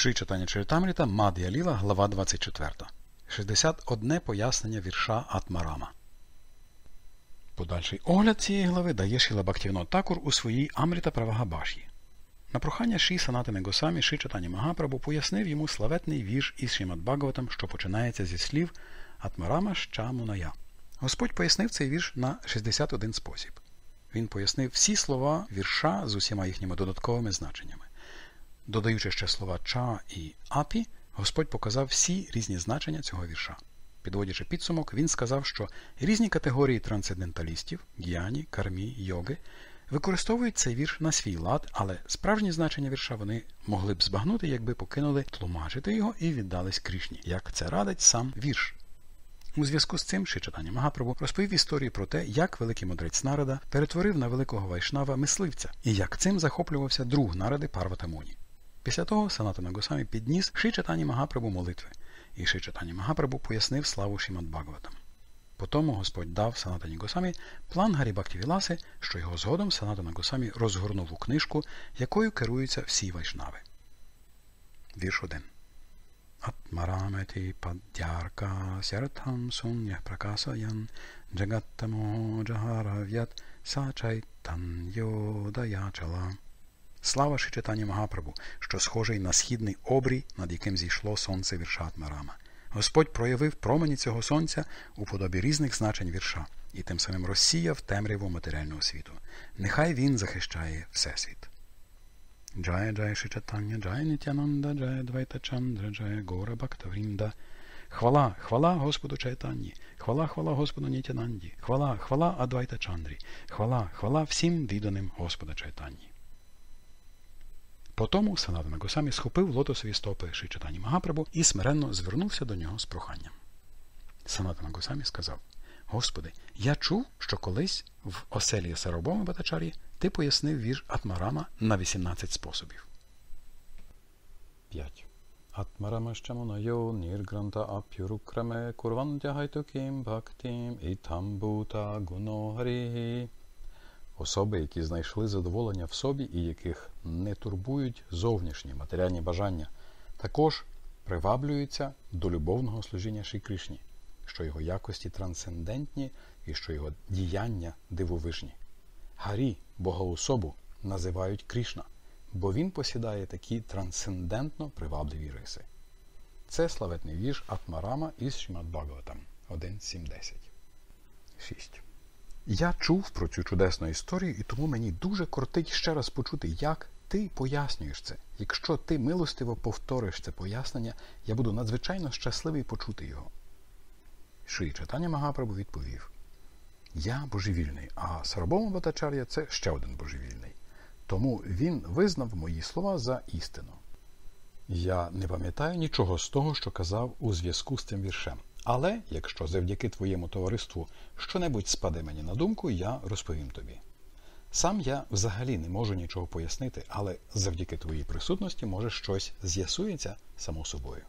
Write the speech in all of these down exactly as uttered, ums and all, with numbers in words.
Шри Чайтання Чаритамріта, Мад'я Ліла, глава двадцять четверта. шістдесят одне пояснення вірша Атмарама. Подальший огляд цієї глави дає Шріла Бхактивінод Такур у своїй Амріта Правагабаш'ї. На прохання Шрі Санатани Госамі Шрі Чайтання Магапрабху пояснив йому славетний вірш із Шрімад Бхагаватам, що починається зі слів Атмарама Щамуная. Господь пояснив цей вірш на шістдесят один спосіб. Він пояснив всі слова вірша з усіма їхніми додатковими значеннями. Додаючи ще слова «ча» і «апі», Господь показав всі різні значення цього вірша. Підводячи підсумок, він сказав, що різні категорії трансценденталістів – гьяні, кармі, йоги – використовують цей вірш на свій лад, але справжні значення вірша вони могли б збагнути, якби покинули тлумачити його і віддались Кришні, як це радить сам вірш. У зв'язку з цим Шрі Чайтання Магапрабху розповів історію про те, як великий мудрець Нарада перетворив на великого вайшнава мисливця, і як цим захоплювався друг Наради Парвата Муні. Після того Санатана Госамі підніс Шрі Чайтані Магапрабху молитви, і Шрі Чайтані Магапрабху пояснив славу Шрімад Бхагаватам. Потому Господь дав Санатані Госамі план Гарі Бхактивіласи, що його згодом Санатана Госамі розгорнув у книжку, якою керуються всі вайшнави. Вірш один. Атмараметі паддярка сяртам суннях пракасаян джагаттамо джагарав'ят са чайтаньо даячала. Слава Шрі Чайтані Магапрабху, що схожий на східний обрій, над яким зійшло сонце вірша Атмарама. Господь проявив промені цього сонця у подобі різних значень вірша і тим самим розсіяв темряву матеріального світу. Нехай він захищає Всесвіт. Джая Джая Шрі Чайтання, Джая Нітянанда, Джая Двайта Чандра, Джая Гора Бхактаврінда. Хвала, хвала Господу Чайтанні, хвала, хвала Господу Нітянанді, хвала, хвала Адвайта Чандрі, хвала, хвала всім відданим Господа Чайтанні. Потому Санатана Госамі схопив лотосові стопи Шрі Чайтані Магапрабху і смиренно звернувся до нього з проханням. Санатана Госамі сказав: «Господи, я чув, що колись в оселі Сарвабхаума Бхаттачар'ї ти пояснив вірш Атмарама на вісімнадцять способів». п'ять. Атмарама Щамунайо ніргранта ап'юрукраме курвантя гайтукім бхактім ітамбута гунохарі. Особи, які знайшли задоволення в собі і яких не турбують зовнішні матеріальні бажання, також приваблюються до любовного служіння Шрі Кришні, що його якості трансцендентні і що його діяння дивовижні. Гарі, богоособу, називають Кришна, бо він посідає такі трансцендентно привабливі риси. Це славетний вірш Атмарама із Шрімад Бхагаватам один сім десять. шість. Я чув про цю чудесну історію, і тому мені дуже кортить ще раз почути, як ти пояснюєш це. Якщо ти милостиво повториш це пояснення, я буду надзвичайно щасливий почути його. Шрі Чайтаня Магапрабху відповів: «Я божевільний, а Сарвабхаума Бхаттачар'я – це ще один божевільний. Тому він визнав мої слова за істину. Я не пам'ятаю нічого з того, що казав у зв'язку з цим віршем. Але, якщо завдяки твоєму товариству що-небудь спаде мені на думку, я розповім тобі. Сам я взагалі не можу нічого пояснити, але завдяки твоїй присутності, може, щось з'ясується само собою».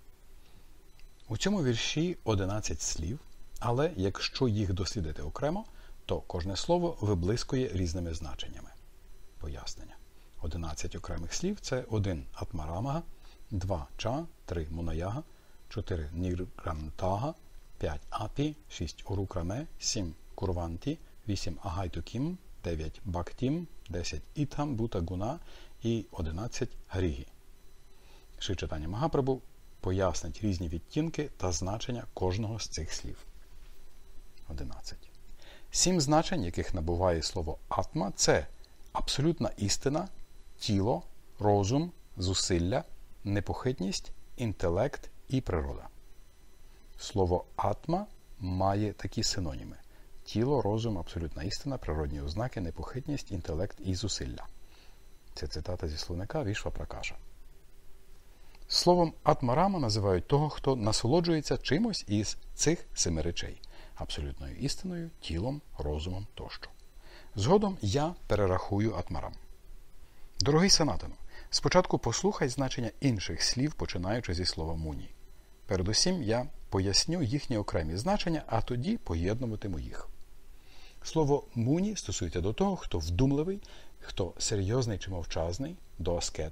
У цьому вірші одинадцять слів, але якщо їх дослідити окремо, то кожне слово виблискує різними значеннями. Пояснення. одинадцять окремих слів – це один Атмарамага, два Ча, три Мунаяга, чотири Ніргрантага, п'ять Апі, шість Урукраме, сім Курванті, вісім Агайтукім, дев'ять Бхактім, десять Ітхам Бута Гуна і одинадцять Грігі. Шрі Чайтаня Магапрабху пояснить різні відтінки та значення кожного з цих слів. одинадцять. Сім значень, яких набуває слово «атма» – це абсолютна істина, тіло, розум, зусилля, непохитність, інтелект і природа. Слово «атма» має такі синоніми: тіло, розум, абсолютна істина, природні ознаки, непохитність, інтелект і зусилля. Це цитата зі словника Вішва Пракаша. Словом Атмарама називають того, хто насолоджується чимось із цих семи речей – абсолютною істиною, тілом, розумом тощо. Згодом я перерахую Атмарам. Дорогий Санатану, спочатку послухай значення інших слів, починаючи зі слова «муні». Передусім я поясню їхні окремі значення, а тоді поєднуватиму їх. Слово «муні» стосується до того, хто вдумливий, хто серйозний чи мовчазний, до аскета,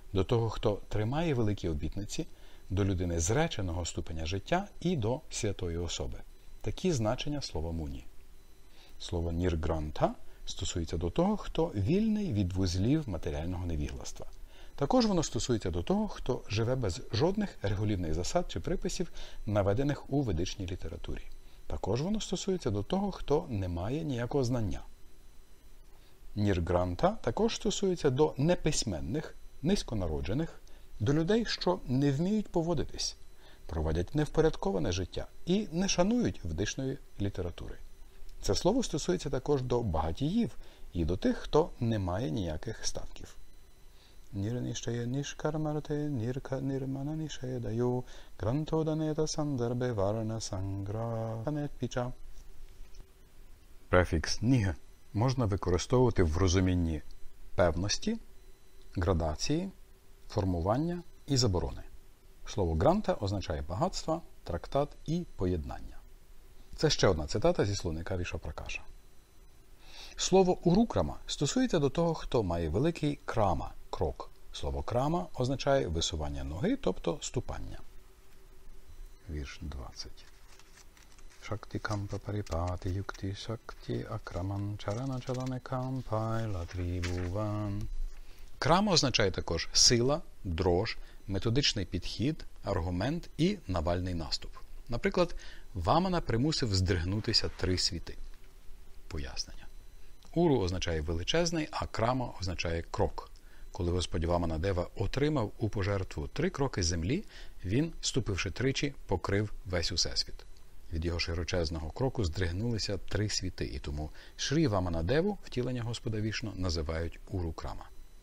до того, хто тримає великі обітниці, до людини зреченого ступеня життя і до святої особи. Такі значення слова муні. Слово ніргранта стосується до того, хто вільний від вузлів матеріального невігластва. Також воно стосується до того, хто живе без жодних регулівних засад чи приписів, наведених у ведичній літературі. Також воно стосується до того, хто не має ніякого знання. Ніргранта також стосується до неписьменних, низьконароджених, до людей, що не вміють поводитись, проводять невпорядковане життя і не шанують ведичної літератури. Це слово стосується також до багатіїв і до тих, хто не має ніяких статків. Нірнішає нішкармарте нірка нірмана нішає даю грантоданета сандарбе варна сангра піча. Префікс ніг можна використовувати в розумінні певності, градації, формування і заборони. Слово гранта означає багатство, трактат і поєднання. Це ще одна цитата зі словника Вішвапракаша. Слово урукрама стосується до того, хто має великий крама, крок. Слово крама означає висування ноги, тобто ступання. Вірш двадцять. Шакти кампа паріпати юкти шакти акраман чарана чалане кампай латрібуван. Крама означає також сила, дрож, методичний підхід, аргумент і навальний наступ. Наприклад, Вамана примусив здригнутися три світи. Пояснення. Уру означає величезний, а крама означає крок. Коли Господь Ваманадева отримав у пожертву три кроки землі, він, ступивши тричі, покрив весь усесвіт. Від його широчезного кроку здригнулися три світи, і тому Шрі Ваманадеву, втілення Господа Вішну, називають Уру Крама.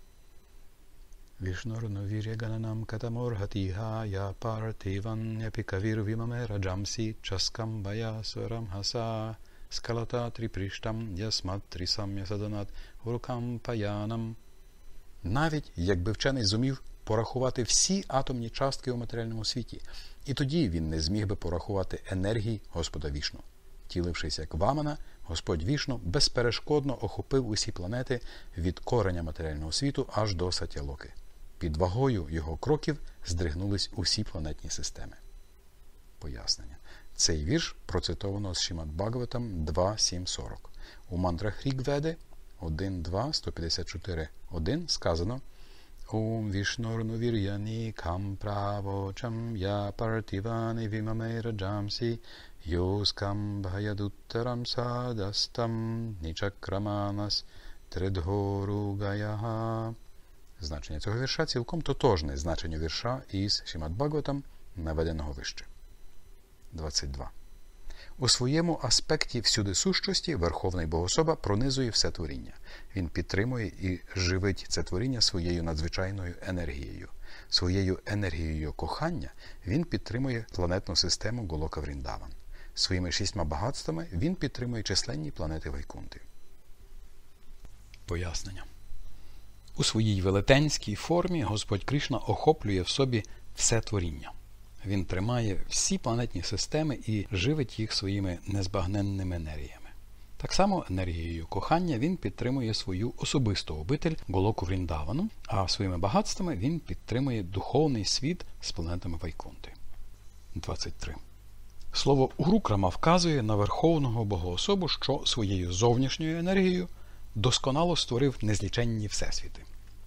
Вішнорно вірягананам катаморгатіга я партивання пікавір вімаме раджамсі часкам баясварам хаса скалата тріпріштам ясмат трісам ясаданат урукам паянам. Навіть якби вчений зумів порахувати всі атомні частки у матеріальному світі, і тоді він не зміг би порахувати енергії Господа Вішну. Тілившись як Вамана, Господь Вішну безперешкодно охопив усі планети від кореня матеріального світу аж до Сатялоки. Під вагою його кроків здригнулись усі планетні системи. Пояснення. Цей вірш процитовано з Шримад Бхагаватам два сім сорок. У мантрах Рігведи один два сто п'ятдесят чотири один сказано Ом Вішнорну вір'яні кам правочам я партивани вімаме раджамсі йоскам бхаядуттарам садастам нічакраманас тридгору гаяха. Значення цього вірша цілком тотожне значенню вірша із Шримад Бхагаватам, наведеного вище. двадцять два. У своєму аспекті всюдисущості Верховний Богособа пронизує все творіння. Він підтримує і живить це творіння своєю надзвичайною енергією. Своєю енергією кохання він підтримує планетну систему Голока Вріндаван. Своїми шістьма багатствами він підтримує численні планети Вайкунти. Пояснення. У своїй велетенській формі Господь Кришна охоплює в собі все творіння. Він тримає всі планетні системи і живить їх своїми незбагненними енергіями. Так само енергією кохання він підтримує свою особисту обитель Голоку Вріндавану, а своїми багатствами він підтримує духовний світ з планетами Вайкунти. двадцять три. Слово Урукрама вказує на Верховного Богоособу, що своєю зовнішньою енергією досконало створив незліченні всесвіти.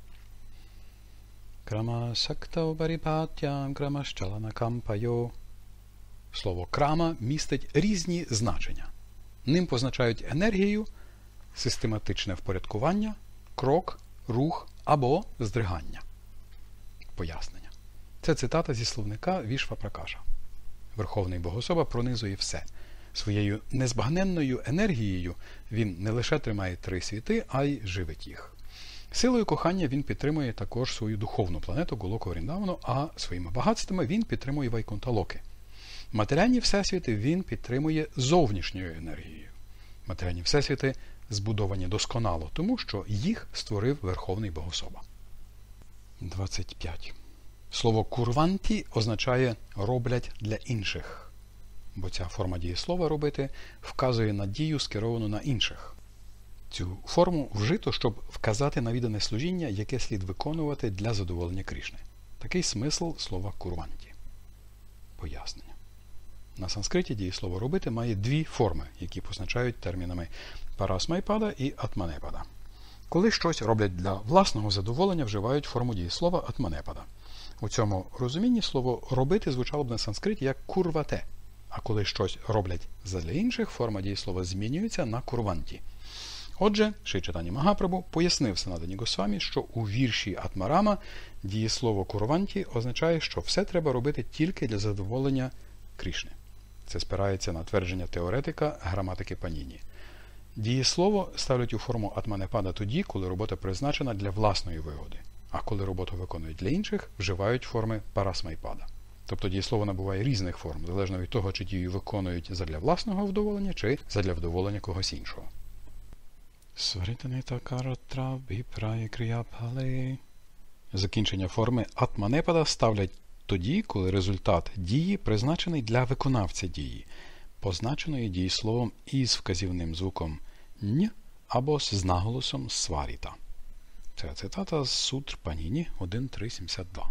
Крама сактау баріпаття, крама щалана кампайо. Слово крама містить різні значення. Ним позначають енергію, систематичне впорядкування, крок, рух або здригання. Пояснення. Це цитата зі словника Вішвапракаша. Верховний Богособа пронизує все. Своєю незбагненною енергією він не лише тримає три світи, а й живить їх. Силою кохання він підтримує також свою духовну планету Голоку Вріндавану, а своїми багатствами він підтримує Вайкунта-Локи. Матеріальні всесвіти він підтримує зовнішньою енергією. Матеріальні всесвіти збудовані досконало, тому що їх створив Верховний Богособа. двадцять п'ять. Слово «курванті» означає «роблять для інших», бо ця форма дієслова «робити» вказує на дію, скеровану на інших. Цю форму вжито, щоб вказати на віддане служіння, яке слід виконувати для задоволення Кришни. Такий смисл слова курванті. Пояснення. На санскриті дієслово робити має дві форми, які позначають термінами парасмайпада і атманепада. Коли щось роблять для власного задоволення, вживають форму дієслова атманепада. У цьому розумінні слово робити звучало б на санскриті як курвате, а коли щось роблять задля інших, форма дієслова змінюється на курванті. Отже, Шрі Чайтання Магапрабху пояснив Санатані Госвамі, що у вірші Атмарама дієслово курванті означає, що все треба робити тільки для задоволення Кришни. Це спирається на твердження теоретика граматики Паніні. Дієслово ставлять у форму атманепада тоді, коли робота призначена для власної вигоди, а коли роботу виконують для інших, вживають форми парасмайпада. Тобто дієслово набуває різних форм, залежно від того, чи дію виконують задля власного вдоволення, чи задля вдоволення когось іншого. Закінчення форми атманепада ставлять тоді, коли результат дії призначений для виконавця дії, позначеної дієсловом із вказівним звуком «н» або з наголосом сваріта. Це цитата з Сутр Паніні один три сімдесят два.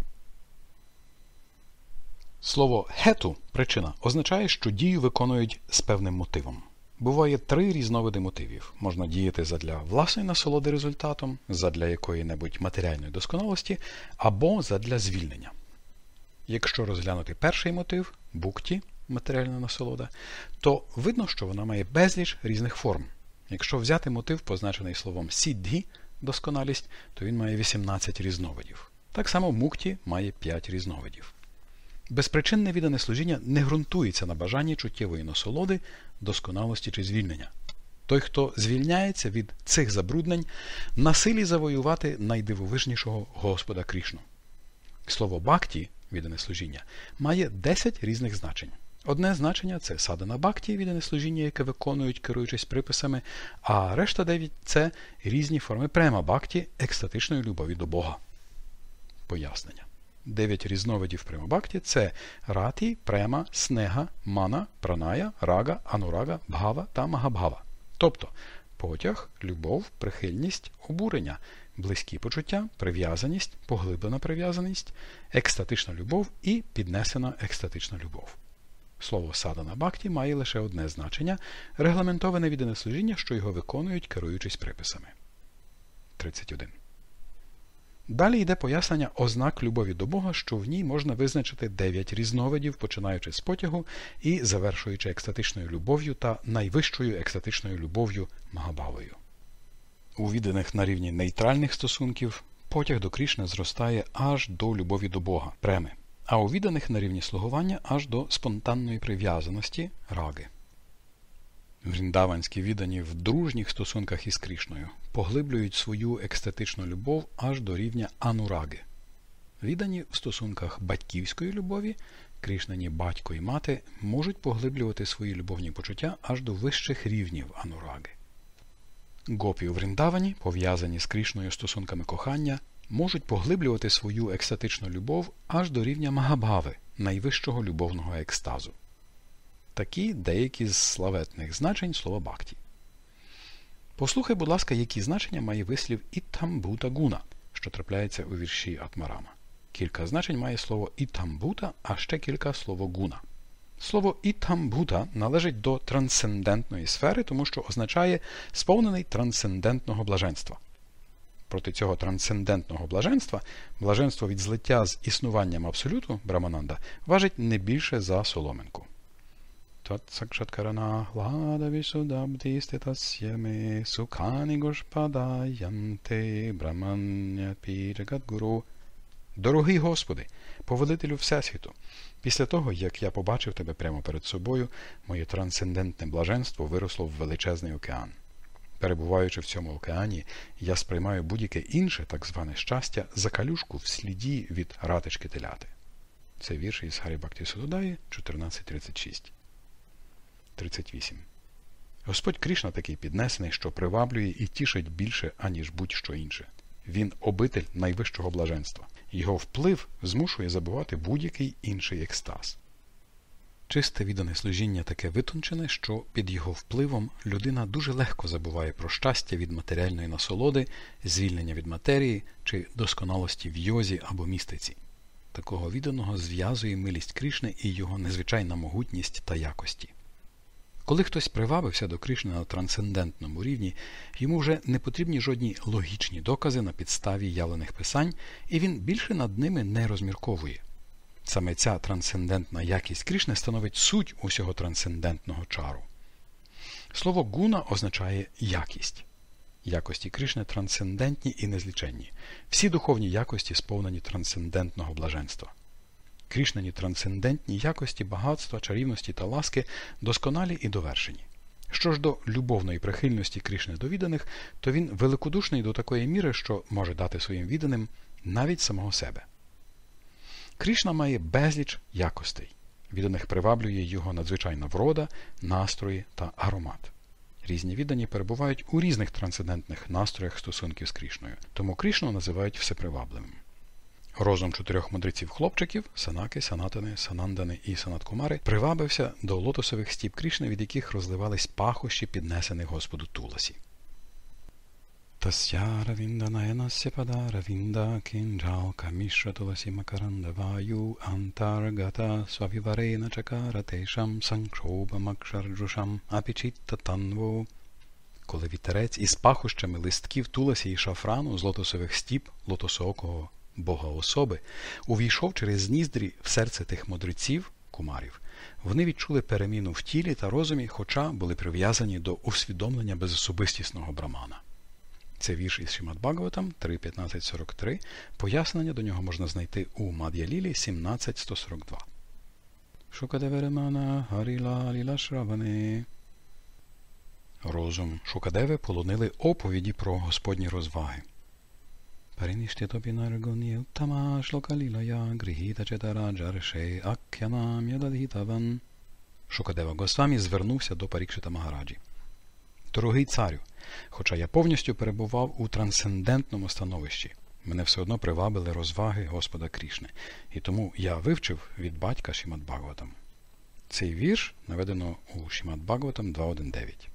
Слово «хету» – причина означає, що дію виконують з певним мотивом. Буває три різновиди мотивів. Можна діяти задля власної насолоди результатом, задля якої-небудь матеріальної досконалості, або задля звільнення. Якщо розглянути перший мотив – букті, матеріальна насолода, то видно, що вона має безліч різних форм. Якщо взяти мотив, позначений словом сідді – досконалість, то він має вісімнадцять різновидів. Так само мукті має п'ять різновидів. Безпричинне віддане служіння не ґрунтується на бажанні чуттєвої насолоди, досконалості чи звільнення. Той, хто звільняється від цих забруднень, на силі завоювати найдивовижнішого Господа Кришну. Слово бхакті, віддане служіння, має десять різних значень. Одне значення – це садана бхакті, віддане служіння, яке виконують, керуючись приписами, а решта дев'ять – це різні форми према бхакті, екстатичної любові до Бога. Пояснення. Дев'ять різновидів према-бхакті – це раті, према, снега, мана, праная, рага, анурага, бхава та магабхава. Тобто потяг, любов, прихильність, обурення, близькі почуття, прив'язаність, поглиблена прив'язаність, екстатична любов і піднесена екстатична любов. Слово садана бхакті має лише одне значення – регламентоване віддане служіння, що його виконують, керуючись приписами. тридцять один. Далі йде пояснення ознак любові до Бога, що в ній можна визначити дев'ять різновидів, починаючи з потягу і завершуючи екстатичною любов'ю та найвищою екстатичною любов'ю Магабхавою. У відданих на рівні нейтральних стосунків потяг до Кришни зростає аж до любові до Бога, преми, а у відданих на рівні слугування аж до спонтанної прив'язаності, раги. Вріндаванські віддані в дружніх стосунках із Кришною поглиблюють свою екстатичну любов аж до рівня анураги. Віддані в стосунках батьківської любові, Кришнані батько і мати, можуть поглиблювати свої любовні почуття аж до вищих рівнів анураги. Гопі у Вріндавані, пов'язані з Кришною стосунками кохання, можуть поглиблювати свою екстатичну любов аж до рівня Магабхави, найвищого любовного екстазу. Такі деякі з славетних значень слова бхакті. Послухай, будь ласка, які значення має вислів «ітамбута гуна», що трапляється у вірші Атмарама. Кілька значень має слово «ітамбута», а ще кілька слово «гуна». Слово «ітамбута» належить до трансцендентної сфери, тому що означає «сповнений трансцендентного блаженства». Проти цього трансцендентного блаженства, блаженство від злиття з існуванням абсолюту, Брамананда, важить не більше за соломинку. Татсакшаткарана глада вісудабді стетасями сукані гошпадаянте брамання пірагадгуру. Дорогий Господи, повелителю Всесвіту, після того, як я побачив Тебе прямо перед собою, моє трансцендентне блаженство виросло в величезний океан. Перебуваючи в цьому океані, я сприймаю будь-яке інше так зване щастя за калюшку в сліді від ратички теляти. Це вірш із Харі Бхакти Судодаї чотирнадцять тридцять шість. тридцять вісім. Господь Кришна такий піднесений, що приваблює і тішить більше, аніж будь-що інше. Він обитель найвищого блаженства. Його вплив змушує забувати будь-який інший екстаз. Чисте віддане служіння таке витончене, що під його впливом людина дуже легко забуває про щастя від матеріальної насолоди, звільнення від матерії чи досконалості в йозі або містиці. Такого відданого зв'язує милість Кришни і його незвичайна могутність та якості. Коли хтось привабився до Кришни на трансцендентному рівні, йому вже не потрібні жодні логічні докази на підставі явлених писань, і він більше над ними не розмірковує. Саме ця трансцендентна якість Кришни становить суть усього трансцендентного чару. Слово гуна означає якість. Якості Кришни трансцендентні і незліченні. Всі духовні якості сповнені трансцендентного блаженства. Кришнані трансцендентні якості багатства, чарівності та ласки досконалі і довершені. Що ж до любовної прихильності Кришни до відданих, то він великодушний до такої міри, що може дати своїм відданим навіть самого себе. Кришна має безліч якостей. Відданих приваблює його надзвичайна врода, настрої та аромат. Різні віддані перебувають у різних трансцендентних настроях стосунків з Кришною, тому Кришну називають всепривабливим. Розум чотирьох мудреців-хлопчиків – Санаки, Санатани, Санандани і Санаткумари – привабився до лотосових стіп Кришни, від яких розливались пахощі піднесених Господу Туласі. Тасяра вінда наянасya падара вінда кинджалка мішра туласі макаранда ваю антаргата свавіварена чакара тешам санкшоба макшарджушам апічітта танву. Коли вітерець із пахощами листків Туласі і шафрану з лотосових стіп лотосоокого Бога особи увійшов через ніздрі в серце тих мудреців, кумарів, вони відчули переміну в тілі та розумі, хоча були прив'язані до усвідомлення безособистісного брамана. Це вірш із Шримад Бхагаватам три п'ятнадцять сорок три. Пояснення до нього можна знайти у Мад'я-лілі сімнадцять сто сорок два. Шукадеверемана гаріла ліла шраване. Розум Шукадеви полонили оповіді про Господні розваги. Париніштєтопі наргоні уттама шлока лілая грihita четараджарше ак'янам ядадгітаван. Шукадева Госвамі звернувся до Парікшита Магараджі. Дорогий царю, хоча я повністю перебував у трансцендентному становищі, мене все одно привабили розваги Господа Кришни, і тому я вивчив від батька Шримад Бхагаватам. Цей вірш наведено у Шримад Бхагаватам два один дев'ять.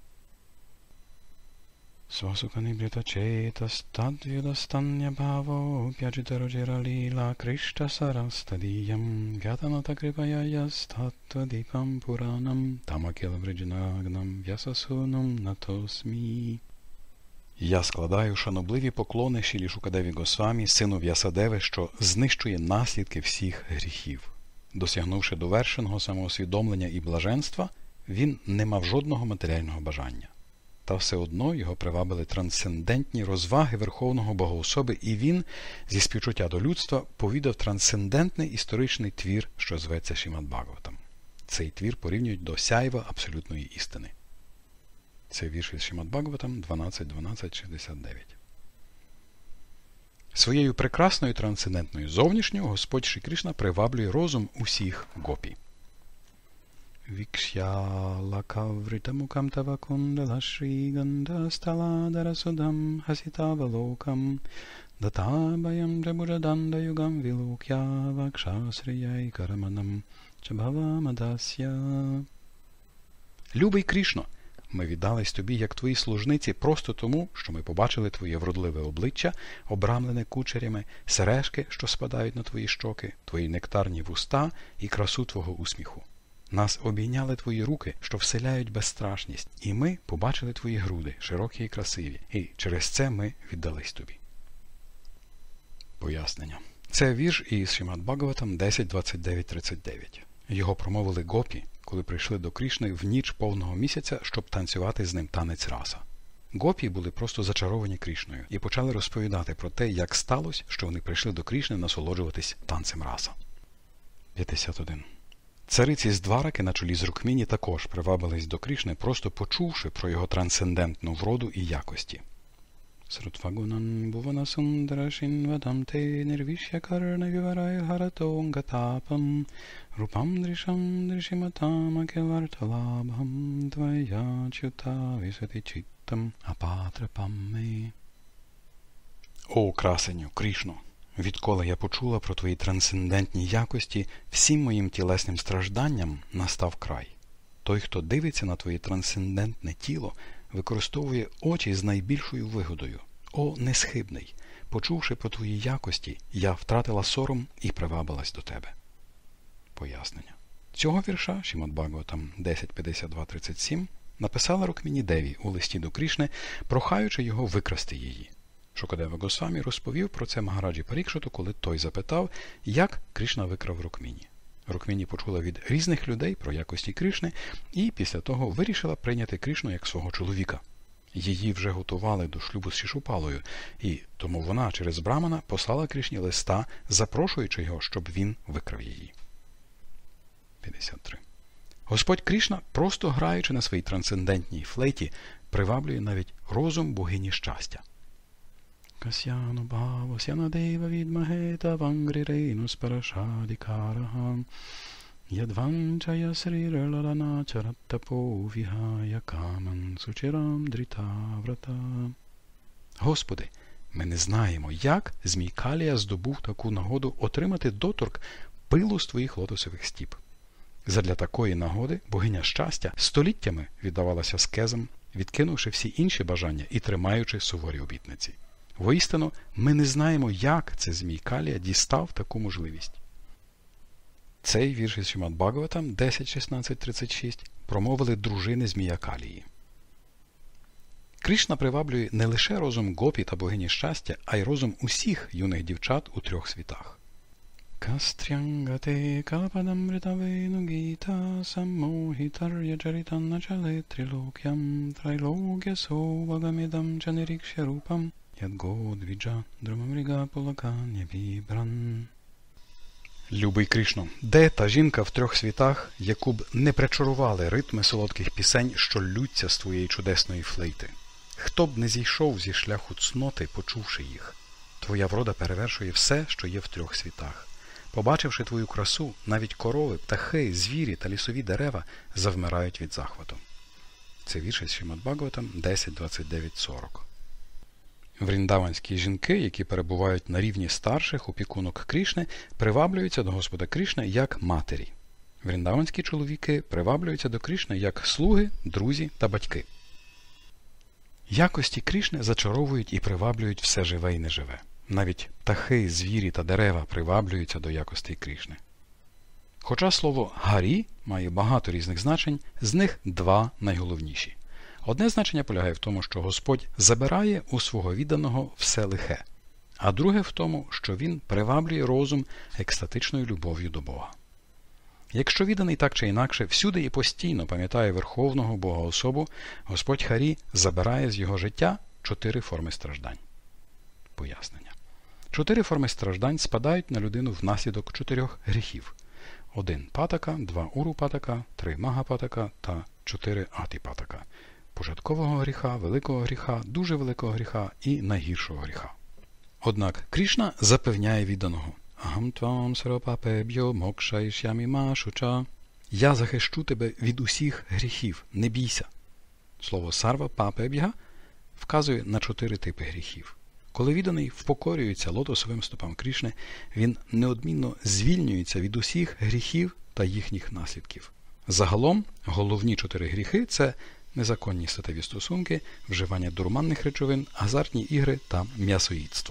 Свасуканибрita четас тадвюдастання бхаво п'яджитароджира ліла кришта сарастадіям вятаната крипая ястаттвадіпам пуранам тамакіла вриджинагнам вясасунам натосмі. Я складаю шанобливі поклони Шрілі Шукадеві Госвамі, сину В'ясадеви, що знищує наслідки всіх гріхів. Досягнувши довершеного самоусвідомлення і блаженства, він не мав жодного матеріального бажання. Та все одно його привабили трансцендентні розваги Верховного Богоособи, і він, зі співчуття до людства, повідав трансцендентний історичний твір, що зветься Шримад Бхагаватам. Цей твір порівнюють до сяйва абсолютної істини. Це вірш із Шримад Бхагаватам дванадцять дванадцять шістдесят дев'ять. Своєю прекрасною трансцендентною зовнішньою Господь Шрі Кришна приваблює розум усіх гопі. Викшялакавритамукам тава кундала шріганда сталадарасудам хаситавалокам датабаям джабуджаданда югам вілукя вакшасрияй караманам чабхавамадасya. Любий Кришно, ми віддались тобі, як твої служниці, просто тому, що ми побачили твоє вродливе обличчя, обрамлене кучерями, сережки, що спадають на твої щоки, твої нектарні вуста і красу твого усміху. Нас обійняли твої руки, що вселяють безстрашність, і ми побачили твої груди, широкі і красиві, і через це ми віддались тобі. Пояснення. Це вірш із Шримад Бхагаватам десять двадцять дев'ять тридцять дев'ять. Його промовили гопі, коли прийшли до Кришни в ніч повного місяця, щоб танцювати з ним танець раса. Гопі були просто зачаровані Кришною і почали розповідати про те, як сталося, що вони прийшли до Кришни насолоджуватись танцем раса. п'ятдесят один. Цариці з Двараки на чолі з Рукміні також привабились до Кришни, просто почувши про його трансцендентну вроду і якості. Срутвагунан бувана сундарашин вадамте нервішя карна віварай гаратонгатапам рупам дрішам дрішиматам акеларталабхам двая чута висоти читтам апатрапамми. О, красеню, Кришно! Відколи я почула про твої трансцендентні якості, всім моїм тілесним стражданням настав край. Той, хто дивиться на твоє трансцендентне тіло, використовує очі з найбільшою вигодою. О, несхибний! Почувши про твої якості, я втратила сором і привабилась до тебе. Пояснення. Цього вірша, Шримад Бхагаватам десять п'ятдесят два тридцять сім, написала Рукміні Деві у листі до Крішни, прохаючи його викрасти її. Шукадева Госвамі розповів про це Магараджі Парікшиту, коли той запитав, як Кришна викрав Рукміні. Рукміні почула від різних людей про якості Кришни і після того вирішила прийняти Кришну як свого чоловіка. Її вже готували до шлюбу з Шишупалою, і тому вона через Брамана послала Кришні листа, запрошуючи його, щоб він викрав її. п'ятдесят три. Господь Кришна, просто граючи на своїй трансцендентній флейті, приваблює навіть розум богині щастя. Касяну бхаво сянадева відмаге тавангрирейну спарашадикараха ядванчая сріралалана чараттапо вігая каман сучирам дрітаврата. Господи, ми не знаємо, як Змій Калія здобув таку нагоду отримати доторк пилу з твоїх лотосових стіп. Задля такої нагоди богиня щастя століттями віддавалася аскезам, відкинувши всі інші бажання і тримаючи суворі обітниці. Воістину, ми не знаємо, як це Змій Калія дістав таку можливість. Цей вірш із Шримад Бхагаватам десять шістнадцять тридцять шість промовили дружини Змія Калії. Кришна приваблює не лише розум гопі та богині щастя, а й розум усіх юних дівчат у трьох світах. Кастрянгате калападамритавену гіта саммохітар'я чаританна чале трилокям трайлокя совагамідам чанирікшярупам ядгодвіджа драмамріга полаканя вібран. Любий Кришно, де та жінка в трьох світах, яку б не причарували ритми солодких пісень, що ллються з твоєї чудесної флейти? Хто б не зійшов зі шляху цноти, почувши їх? Твоя врода перевершує все, що є в трьох світах. Побачивши твою красу, навіть корови, птахи, звірі та лісові дерева завмирають від захвату. Це вірш із Шримад Бхагаватам десять двадцять дев'ять сорок. Вріндаванські жінки, які перебувають на рівні старших опікунок Кришни, приваблюються до Господа Кришни як матері. Вріндаванські чоловіки приваблюються до Кришни як слуги, друзі та батьки. Якості Кришни зачаровують і приваблюють все живе і неживе. Навіть птахи, звірі та дерева приваблюються до якостей Кришни. Хоча слово «гарі» має багато різних значень, з них два найголовніші. Одне значення полягає в тому, що Господь забирає у свого відданого все лихе, а друге в тому, що Він приваблює розум екстатичною любов'ю до Бога. Якщо відданий так чи інакше всюди і постійно пам'ятає Верховного Бога-особу, Господь Харі забирає з його життя чотири форми страждань. Пояснення. Чотири форми страждань спадають на людину внаслідок чотирьох гріхів. Один – патака, два – уру-патака, три – мага-патака та чотири – ати-патака. Початкового гріха, великого гріха, дуже великого гріха і найгіршого гріха. Однак Кришна запевняє відданого: «Ахам твам сарвапапеб'йо мокшайшямі машуча». «Я захищу тебе від усіх гріхів, не бійся». Слово «сарва папеб'я» вказує на чотири типи гріхів. Коли відданий впокорюється лотосовим стопам Кришни, він неодмінно звільнюється від усіх гріхів та їхніх наслідків. Загалом, головні чотири гріхи – це незаконні статеві стосунки, вживання дурманних речовин, азартні ігри та м'ясоїдство.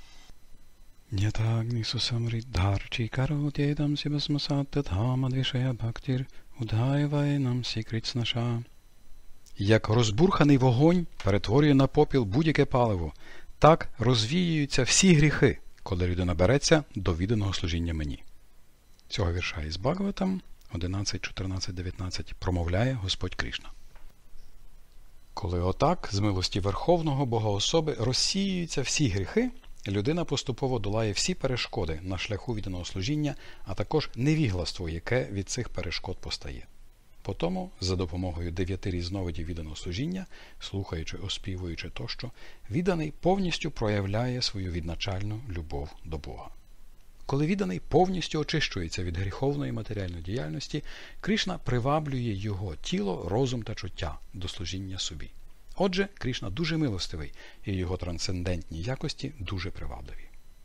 Як розбурханий вогонь перетворює на попіл будь-яке паливо, так розвіюються всі гріхи, коли людина береться до відданого служіння мені. Цього вірша із Бхагаватам одинадцять чотирнадцять дев'ятнадцять промовляє Господь Кришна. Коли отак, з милості Верховного Бога-особи, розсіюються всі гріхи, людина поступово долає всі перешкоди на шляху відданого служіння, а також невігластво, яке від цих перешкод постає. Потому, за допомогою дев'яти різновидів відданого служіння, слухаючи, оспівуючи тощо, відданий повністю проявляє свою відначальну любов до Бога. Коли відданий повністю очищується від гріховної матеріальної діяльності, Кришна приваблює його тіло, розум та чуття до служіння собі. Отже, Кришна дуже милостивий, і його трансцендентні якості дуже привабливі.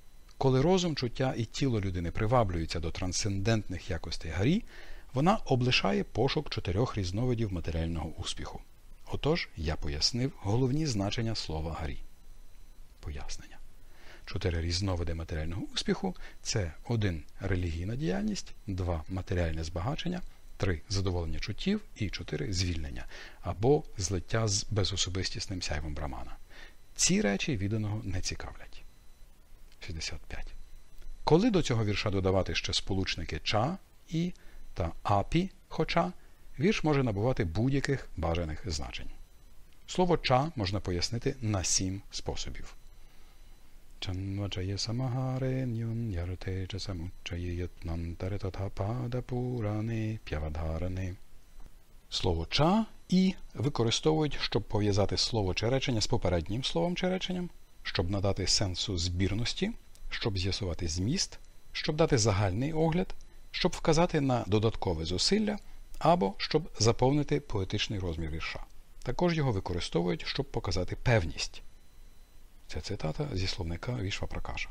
коли розум, чуття і тіло людини приваблюються до трансцендентних якостей Гарі, вона облишає пошук чотирьох різновидів матеріального успіху. Отож, я пояснив головні значення слова Гарі. Пояснення. Чотири різновиди матеріального успіху – це один релігійна діяльність, два матеріальне збагачення, три задоволення чуттів і чотири звільнення або злиття з безособистісним сяйвом брамана. Ці речі відданого не цікавлять. шістдесят п'ять. Коли до цього вірша додавати ще сполучники ча, і та апі, хоча, вірш може набувати будь-яких бажаних значень. Слово ча можна пояснити на сім способів. Чанвачає самагаре ньон ярте часамучає ятнантаре татапада пуране п'явадгаране. Слово ча і використовують, щоб пов'язати слово чи речення з попереднім словом чи реченням, щоб надати сенсу збірності, щоб з'ясувати зміст, щоб дати загальний огляд, щоб вказати на додаткове зусилля або щоб заповнити поетичний розмір вірша. Також його використовують, щоб показати певність. Це цитата зі словника Вішвапракаша.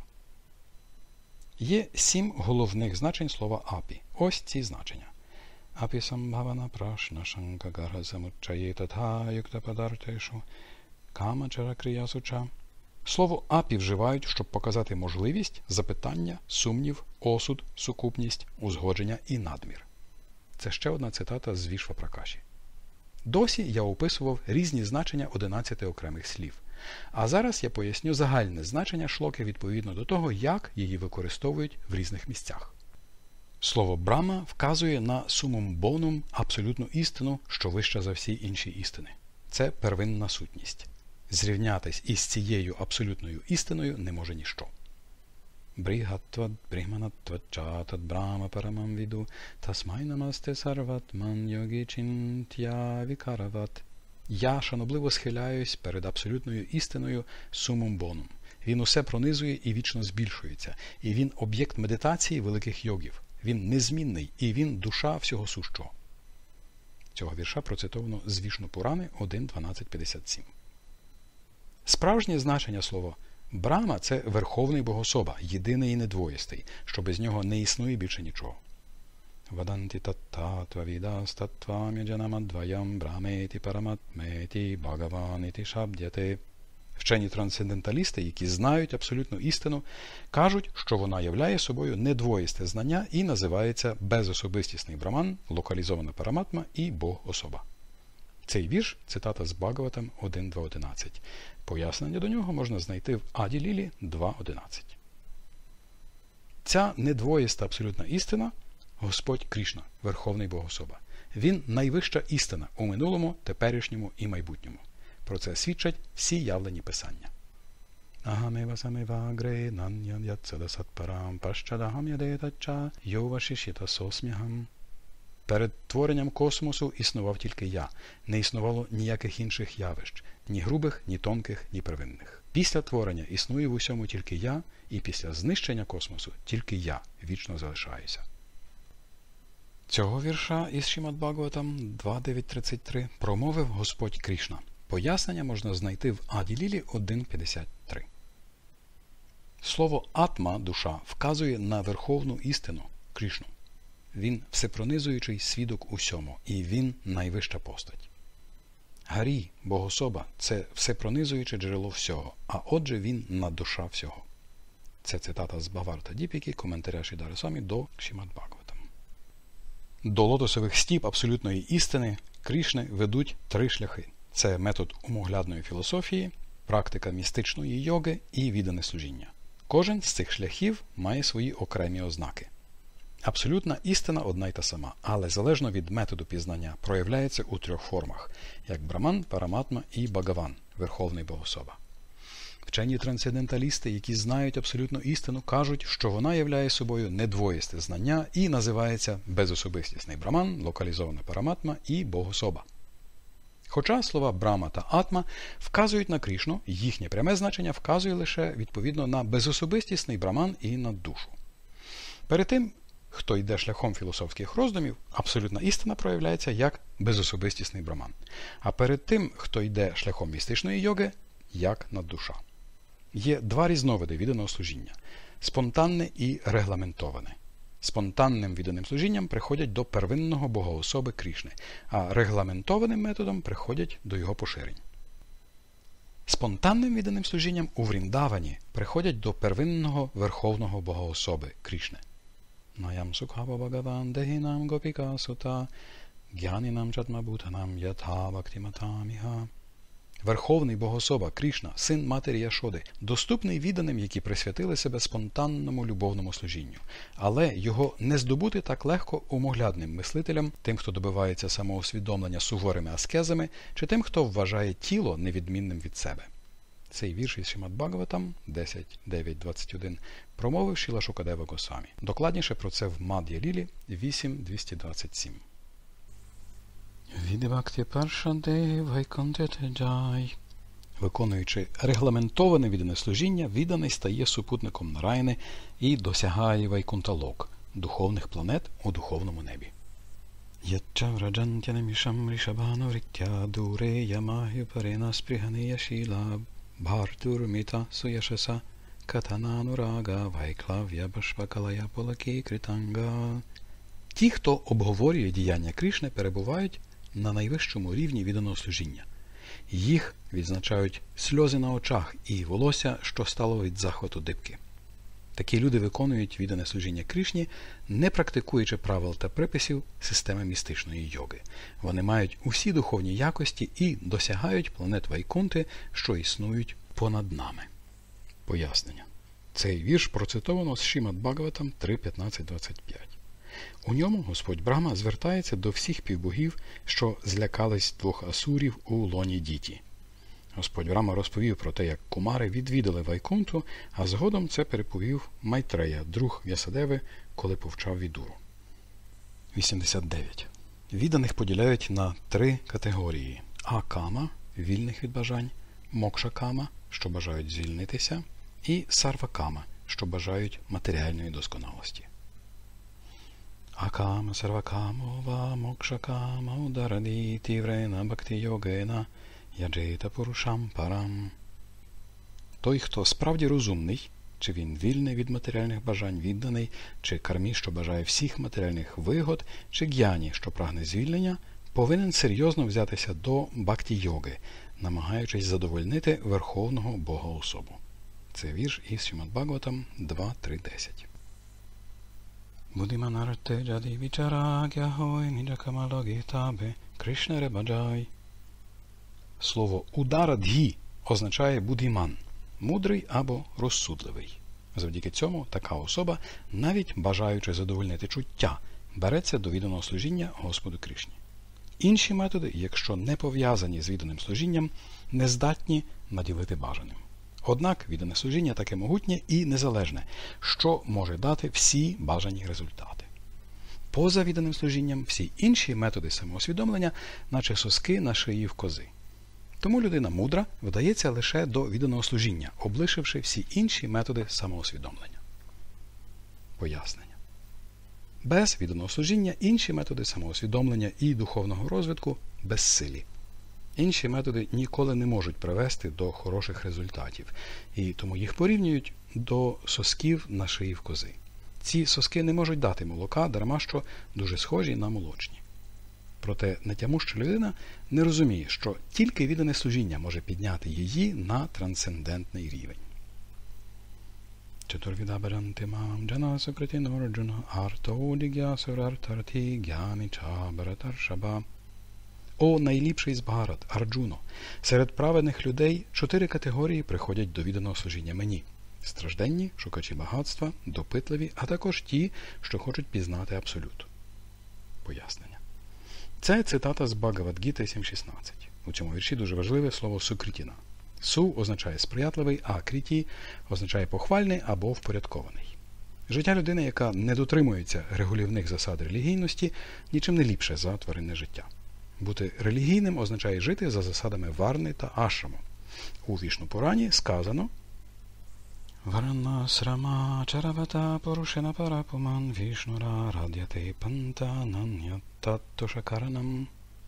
Є сім головних значень слова апі. Ось ці значення. Апі самбхавана прашна шанка гарга самуччає татха юкта падартешу камачара криясуча. Слово апі вживають, щоб показати можливість, запитання, сумнів, осуд, сукупність, узгодження і надмір. Це ще одна цитата з Вішвапракаші. Досі я описував різні значення одинадцяти окремих слів. А зараз я поясню загальне значення шлоки відповідно до того, як її використовують в різних місцях. Слово «брама» вказує на сумум бонум абсолютну істину, що вища за всі інші істини. Це первинна сутність. Зрівнятись із цією абсолютною істиною не може ніщо. Брігаттвад брігманаттвад чатад брама парамам віду тасмай намасте сарватман йогі чинтя вікарават. Я шанобливо схиляюсь перед абсолютною істиною сумум бонум. Він усе пронизує і вічно збільшується. І він об'єкт медитації великих йогів. Він незмінний, і він душа всього сущого. Цього вірша процитовано з Вішну Пурани один дванадцять п'ятдесят сім. Справжнє значення слова «брама» – це верховний богособа, єдиний і недвоїстий, що без нього не існує більше нічого. Ваданти таттатва відастаттвам яджанамадваям браметі параматметі багаваніті шабдяте. Вчені трансценденталісти, які знають абсолютну істину, кажуть, що вона являє собою недвоїсте знання і називається безособистісний браман, локалізована параматма і Бог-особа. Цей вірш – цитата з Бхагаватам один два одинадцять. Пояснення до нього можна знайти в Аді Лілі два одинадцять. Ця недвоїста абсолютна істина – Господь Крішна, Верховний Богособа. Він найвища істина у минулому, теперішньому і майбутньому. Про це свідчать всі явлені писання. Агамева самевагре наньян яцедасатпарам пащадагам ядетача йовашішіта сосмягам. Перед творенням космосу існував тільки я. Не існувало ніяких інших явищ. Ні грубих, ні тонких, ні первинних. Після творення існує в усьому тільки я, і після знищення космосу тільки я вічно залишаюся. Цього вірша із Шримад Бхагаватам два дев'ять тридцять три промовив Господь Крішна. Пояснення можна знайти в Аді Лілі один п'ятдесят три. Слово «атма» – душа вказує на верховну істину – Крішну. Він всепронизуючий свідок усьому, і він найвища постать. Гарі, Богособа – це всепронизуюче джерело всього, а отже він наддуша всього. Це цитата з Бхаварта Діпіки, коментаря Шрідари Свамі до Шримад Бхагаватам. До лотосових стіп абсолютної істини Крішни ведуть три шляхи. Це метод умоглядної філософії, практика містичної йоги і віддане служіння. Кожен з цих шляхів має свої окремі ознаки. Абсолютна істина одна й та сама, але залежно від методу пізнання проявляється у трьох формах, як Браман, Параматма і Багаван, Верховний Богособа. Вчені трансценденталісти, які знають абсолютну істину, кажуть, що вона являє собою недвоїсте знання і називається безособистісний Браман, локалізована Параматма і Богособа. Хоча слова Брама та Атма вказують на Крішну, їхнє пряме значення вказує лише відповідно на безособистісний Браман і на душу. Перед тим, хто йде шляхом філософських роздумів, абсолютна істина проявляється як безособистісний Браман. А перед тим, хто йде шляхом містичної йоги, як наддуша. Є два різновиди відданого служіння. спонтанне і регламентоване. Спонтанним відданим служінням приходять до первинного богоособи Крішни, а регламентованим методом приходять до його поширень. Спонтанним відданим служінням у Вріндавані приходять до первинного верховного богоособи Крішни. Наям сукхава бхагаван дегінам гопіка сута гянінам чатмабутанам ятха бхактиматаміха. Верховний богоособа Крішна, син матері Яшоди, доступний відданим, які присвятили себе спонтанному любовному служінню. Але його не здобути так легко умоглядним мислителям, тим, хто добивається самоусвідомлення суворими аскезами, чи тим, хто вважає тіло невідмінним від себе. Цей вірш із Шримад Бхагаватам десять дев'ять двадцять один промовив Шріла Шукадева Госвамі. Докладніше про це в Мад'я Лілі вісім двісті двадцять сім. Відбакті паршаде вайконтете джай. Виконуючи регламентоване віддане служіння, відданий стає супутником Нараяни і досягає вайкунталок, духовних планет у духовному небі. Ячча враджантянемішам рішабанавриття дуре ямахю парена спріганея шіла бхартурміта суяшаса катананурага вайклав'я башвакалая полаки кританга. Ті, хто обговорює діяння Крішни, перебувають на найвищому рівні відданого служіння. Їх відзначають сльози на очах і волосся, що стало від захвату дибки. Такі люди виконують віддане служіння Крішні, не практикуючи правил та приписів системи містичної йоги. Вони мають усі духовні якості і досягають планет Вайкунти, що існують понад нами. Пояснення. Цей вірш процитовано з Шримад Бхагаватам три п'ятнадцять двадцять п'ять. У ньому Господь Брахма звертається до всіх півбогів, що злякались двох асурів у лоні Діті. Господь Брахма розповів про те, як кумари відвідали Вайкунту, а згодом це переповів Майтрея, друг В'ясадеви, коли повчав Відуру. вісімдесят дев'ять. Відданих поділяють на три категорії. А-кама – вільних від бажань, мокша-кама – що бажають звільнитися, і сарва-кама – що бажають матеріальної досконалості. Акама сарвакамо ва мокшакама удараді тіврена бхакти-йогена яджета пурушам парам. Той, хто справді розумний, чи він вільний від матеріальних бажань, відданий, чи кармі, що бажає всіх матеріальних вигод, чи г'яні, що прагне звільнення, повинен серйозно взятися до бхакти-йоги, намагаючись задовольнити Верховного Бога-особу. Це вірш із Шримад Бхагаватам два три десять. Будиманарте джади вічарагя хой ніджакамалогі табе Кришнере баджай. Слово ударадгі означає будіман – мудрий або розсудливий. Завдяки цьому така особа, навіть бажаючи задовольнити чуття, береться до відданого служіння Господу Кришні. Інші методи, якщо не пов'язані з відданим служінням, не здатні наділити бажаним. Однак віддане служіння таке могутнє і незалежне, що може дати всі бажані результати. Поза відданим служінням всі інші методи самоусвідомлення, наче соски на шиї в кози. Тому людина мудра вдається лише до відданого служіння, облишивши всі інші методи самоусвідомлення. Пояснення. Без відданого служіння інші методи самоусвідомлення і духовного розвитку безсилі. Інші методи ніколи не можуть привести до хороших результатів, і тому їх порівнюють до сосків на шиї в кози. Ці соски не можуть дати молока, дарма що дуже схожі на молочні. Проте нетямуща людина не розуміє, що тільки віддане служіння може підняти її на трансцендентний рівень. Чатурвідабаранти мам джана сукритінорджуна артоудігясурартарті гяніча баратаршаба. О найліпший з Бхарат, Арджуно! Серед праведних людей чотири категорії приходять до відданого служіння мені. Стражденні, шукачі багатства, допитливі, а також ті, що хочуть пізнати абсолют. Пояснення. Це цитата з Бхагавад-гіти сім шістнадцять. У цьому вірші дуже важливе слово «сукрітіна». «Су» означає сприятливий, а «кріті» означає похвальний або впорядкований. Життя людини, яка не дотримується регулівних засад релігійності, нічим не ліпше за тваринне життя. Бути релігійним означає жити за засадами варни та ашраму. У Вішну Пурані сказано «Варна срама чаравата порушена парапуман вішнура радяте панта нанятаттошакаранам».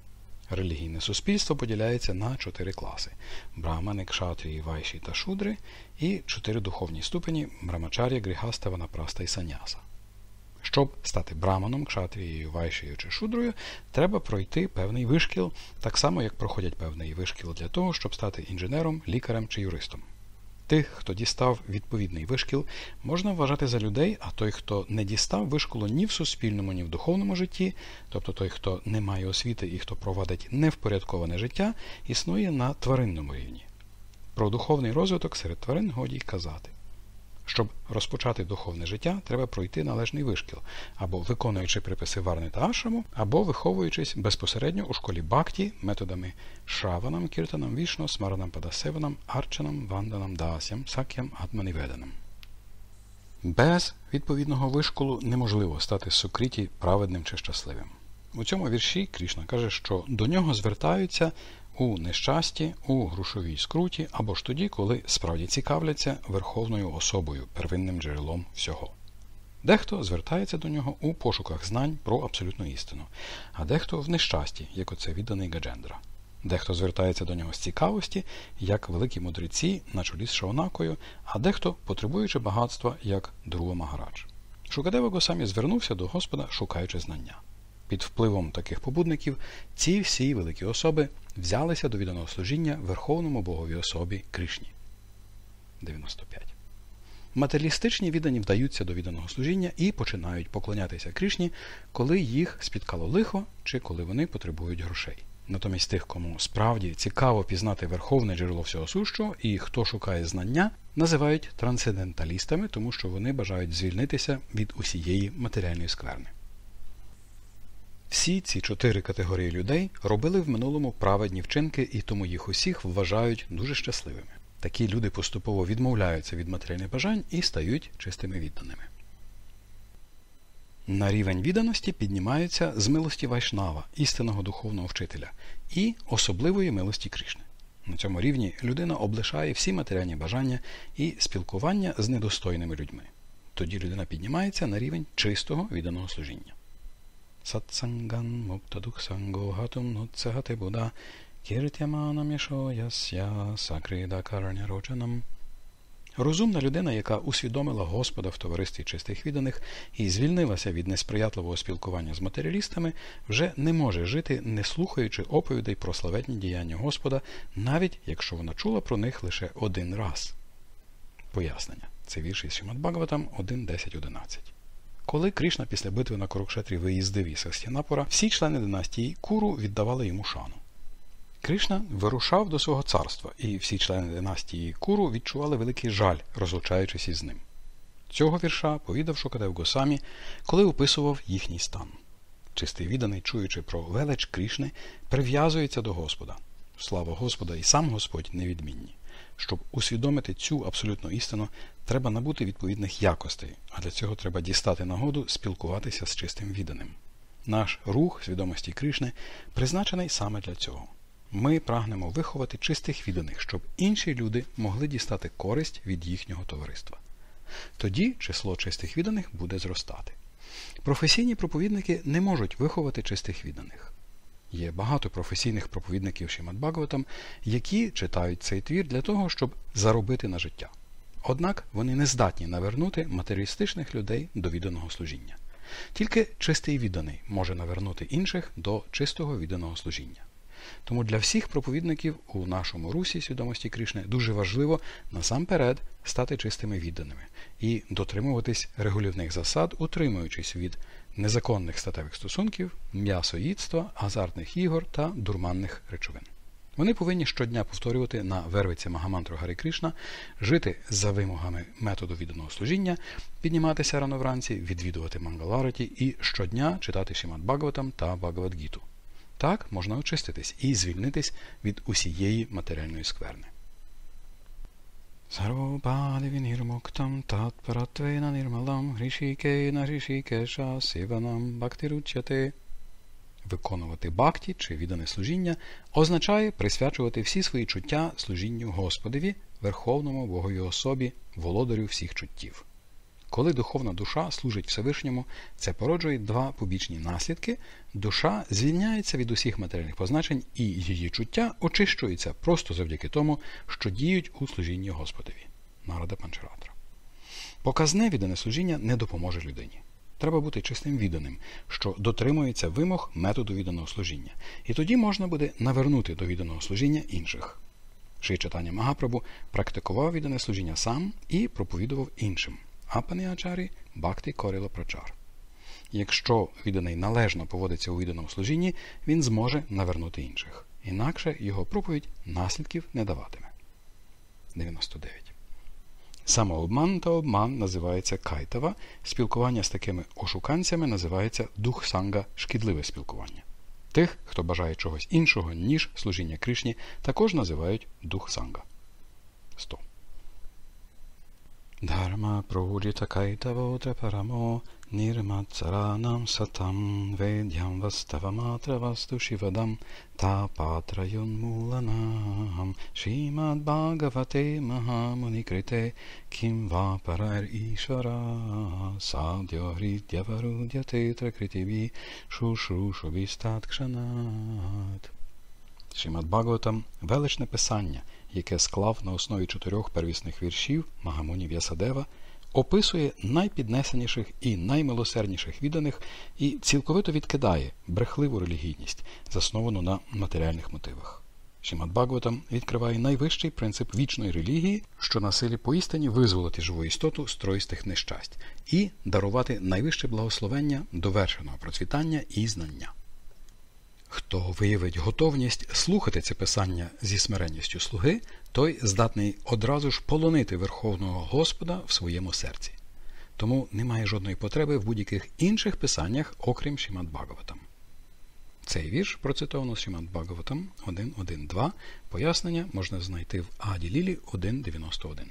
Релігійне суспільство поділяється на чотири класи – брамани, кшатрії, вайші та шудри і чотири духовні ступені – брамачар'я, гріхаста, ванапраста і саньяса. Щоб стати браманом, кшатрією, вайшею чи шудрою, треба пройти певний вишкіл, так само, як проходять певний вишкіл для того, щоб стати інженером, лікарем чи юристом. Тих, хто дістав відповідний вишкіл, можна вважати за людей, а той, хто не дістав вишколу ні в суспільному, ні в духовному житті, тобто той, хто не має освіти і хто провадить невпорядковане життя, існує на тваринному рівні. Про духовний розвиток серед тварин годі й казати. Щоб розпочати духовне життя, треба пройти належний вишкіл, або виконуючи приписи варни та ашраму, або виховуючись безпосередньо у школі бхакті методами шраванам, кіртанам, вішно, смаранам, падасеванам, арчанам, ванданам, даасям, сак'ям, атманіведанам. Без відповідного вишколу неможливо стати сукріті праведним чи щасливим. У цьому вірші Крішна каже, що до нього звертаються у нещасті, у грошовій скруті, або ж тоді, коли справді цікавляться верховною особою, первинним джерелом всього. Дехто звертається до нього у пошуках знань про абсолютну істину, а дехто в нещасті, як оце відданий Гаджендра. Дехто звертається до нього з цікавості, як великі мудреці на чолі з Шаунакою, а дехто потребуючи багатства, як Друва Магарадж. Шукадева Госамі звернувся до Господа, шукаючи знання. Під впливом таких побудників ці всі великі особи взялися до відданого служіння Верховному Боговій особі Кришні. дев'яносто п'ять. Матеріалістичні віддані вдаються до відданого служіння і починають поклонятися Кришні, коли їх спіткало лихо чи коли вони потребують грошей. Натомість тих, кому справді цікаво пізнати верховне джерело всього сущого і хто шукає знання, називають трансценденталістами, тому що вони бажають звільнитися від усієї матеріальної скверни. Всі ці чотири категорії людей робили в минулому праведні вчинки, і тому їх усіх вважають дуже щасливими. Такі люди поступово відмовляються від матеріальних бажань і стають чистими відданими. На рівень відданості піднімаються з милості Вайшнава, істинного духовного вчителя, і особливої милості Кришни. На цьому рівні людина облишає всі матеріальні бажання і спілкування з недостойними людьми. Тоді людина піднімається на рівень чистого відданого служіння. Сатсанган муктадух санго гатум нуцегате буда кіртяманам яшо ясya сакрида карня роджанам. Розумна людина, яка усвідомила Господа в товаристві чистих відданих і звільнилася від несприятливого спілкування з матеріалістами, вже не може жити, не слухаючи оповідей про славетні діяння Господа, навіть якщо вона чула про них лише один раз. Пояснення. Це вірш із Шримад Бхагаватам один десять одинадцять. Коли Кришна після битви на Курукшетрі виїздив із Хастінапура, всі члени династії Куру віддавали йому шану. Кришна вирушав до свого царства, і всі члени династії Куру відчували великий жаль, розлучаючись із ним. Цього вірша повідав Шукадев Госамі, коли описував їхній стан. Чистий відданий, чуючи про велич Кришни, прив'язується до Господа. Слава Господа і сам Господь невідмінні. Щоб усвідомити цю абсолютну істину, треба набути відповідних якостей, а для цього треба дістати нагоду спілкуватися з чистим відданим. Наш рух свідомості Кришни призначений саме для цього. Ми прагнемо виховати чистих відданих, щоб інші люди могли дістати користь від їхнього товариства. Тоді число чистих відданих буде зростати. Професійні проповідники не можуть виховати чистих відданих. Є багато професійних проповідників Шримад Бхагаватам, які читають цей твір для того, щоб заробити на життя. Однак вони не здатні навернути матеріалістичних людей до відданого служіння. Тільки чистий відданий може навернути інших до чистого відданого служіння. Тому для всіх проповідників у нашому русі свідомості Кришни дуже важливо насамперед стати чистими відданими і дотримуватись регулівних засад, утримуючись від незаконних статевих стосунків, м'ясоїдства, азартних ігор та дурманних речовин. Вони повинні щодня повторювати на вервиці Магамантру Гарі Кришна, жити за вимогами методу відданого служіння, підніматися рано вранці, відвідувати Мангалараті і щодня читати Шримад Бхагаватам та Бхагавад-гіту. Так можна очиститись і звільнитись від усієї матеріальної скверни. Сарвопаді вінірмуктам татпаратвейна нірмалам грішікейна грішікеша сиванам бхактиручяте. Виконувати бхакті чи віддане служіння означає присвячувати всі свої чуття служінню Господові, Верховному Боговій особі, володарю всіх чуттів. Коли духовна душа служить Всевишньому, це породжує два побічні наслідки. Душа звільняється від усіх матеріальних позначень і її чуття очищується просто завдяки тому, що діють у служінні Господові. Нарада Панчаратра. Показне віддане служіння не допоможе людині. Треба бути чистим відданим, що дотримується вимог методу відданого служіння. І тоді можна буде навернути до відданого служіння інших. Шрі Чайтання Магапрабху практикував віддане служіння сам і проповідував іншим. Апани Ачарі Бхакти Коріла Прачар. Якщо відданий належно поводиться у відданому служінні, він зможе навернути інших. Інакше його проповідь наслідків не даватиме. дев'яносто дев'ять. Самообман та обман називається кайтава, спілкування з такими ошуканцями називається дух-санга, шкідливе спілкування. Тих, хто бажає чогось іншого, ніж служіння Кришні, також називають дух-санга. сто. Дхарма прудіта кайтавотра парамо нірмацаранам сатам ведям ваставаматра васту шивадам та патрайон муланам шімад бхагавате махамуникрите кім ва парайр ішвара садьо грідяварудяте тракритиві шушрушовістат кшанат. Шримад Бхагаватам – величне писання, яке склав на основі чотирьох первісних віршів Магамуні В'ясадева, описує найпіднесеніших і наймилосердніших відданих і цілковито відкидає брехливу релігійність, засновану на матеріальних мотивах. Шримад Бхагаватам відкриває найвищий принцип вічної релігії, що на силі поістині визволити живу істоту з троїстих нещасть і дарувати найвище благословення довершеного процвітання і знання. Хто виявить готовність слухати це писання зі смиренністю слуги, той здатний одразу ж полонити Верховного Господа в своєму серці. Тому немає жодної потреби в будь-яких інших писаннях, окрім Шримад Бхагаватам. Цей вірш процитовано Шримад Бхагаватам один один два. Пояснення можна знайти в Аді Лілі один дев'яносто один.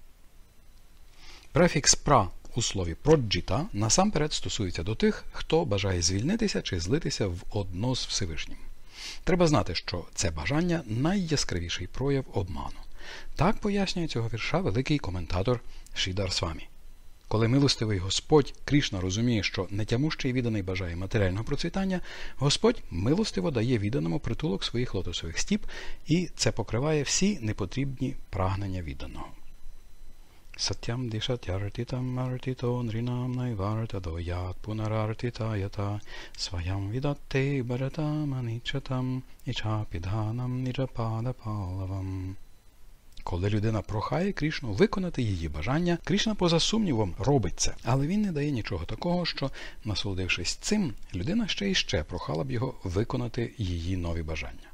Префікс «пра» у слові «проджіта» насамперед стосується до тих, хто бажає звільнитися чи злитися в одно з Всевишнім. Треба знати, що це бажання – найяскравіший прояв обману. Так пояснює цього вірша великий коментатор Шрідар Свамі. Коли милостивий Господь Кришна розуміє, що нетямущий відданий бажає матеріального процвітання, Господь милостиво дає відданому притулок своїх лотосових стіп, і це покриває всі непотрібні прагнення відданого. Сатям дишатяртитам артито нрінам найвартадо ят пунарартитаята сваям відатте баратам анічатам ічапідганам ніджападапалавам. Коли людина прохає Кришну виконати її бажання, Кришна поза сумнівом робить це, але він не дає нічого такого, що, насолодившись цим, людина ще і ще прохала б його виконати її нові бажання.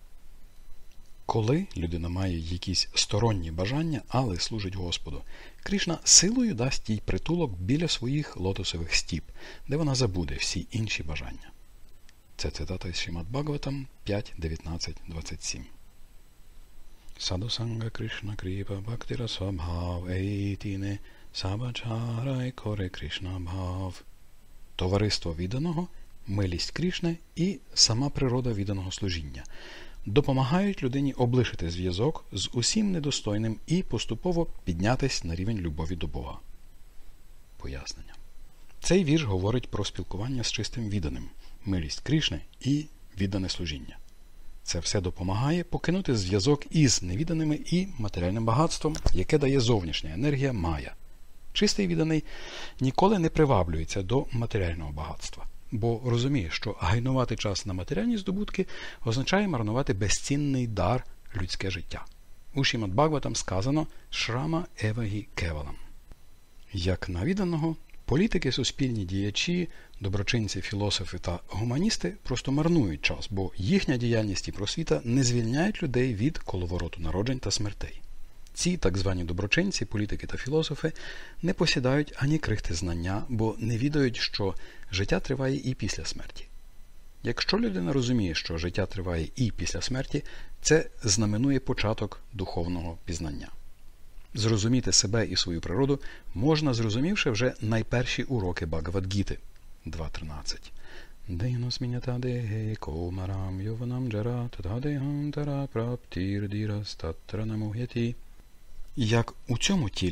Коли людина має якісь сторонні бажання, але служить Господу, Кришна силою дасть їй притулок біля своїх лотосових стіп, де вона забуде всі інші бажання. Це цитата із Шримад Бхагаватам п'ять дев'ятнадцять двадцять сім. Садусанга Кришна Кріпа Бхактира Свабхав Ейтіне Сабачарай Коре Кришна Бхав. Товариство відданого, милість Кришни і сама природа відданого служіння допомагають людині облишити зв'язок з усім недостойним і поступово піднятись на рівень любові до Бога. Пояснення. Цей вірш говорить про спілкування з чистим відданим, милість Кришни і віддане служіння. Це все допомагає покинути зв'язок із невідданими і матеріальним багатством, яке дає зовнішня енергія Майя. Чистий відданий ніколи не приваблюється до матеріального багатства, бо розуміє, що гайнувати час на матеріальні здобутки означає марнувати безцінний дар – людське життя. У Шримад Бхагаватам сказано «Шрама евагі кевалам». Як на відданого, політики, суспільні діячі, доброчинці, філософи та гуманісти просто марнують час, бо їхня діяльність і просвіта не звільняють людей від коловороту народжень та смертей. Ці так звані доброчинці, політики та філософи не посідають ані крихти знання, бо не відають, що життя триває і після смерті. Якщо людина розуміє, що життя триває і після смерті, це знаменує початок духовного пізнання. Зрозуміти себе і свою природу можна, зрозумівши вже найперші уроки Бхагавад-гіти два тринадцять. Дейнос мінята деге комарам йованам джара тададегам тара праптір дірас татра намугяті. Як у цьому тілі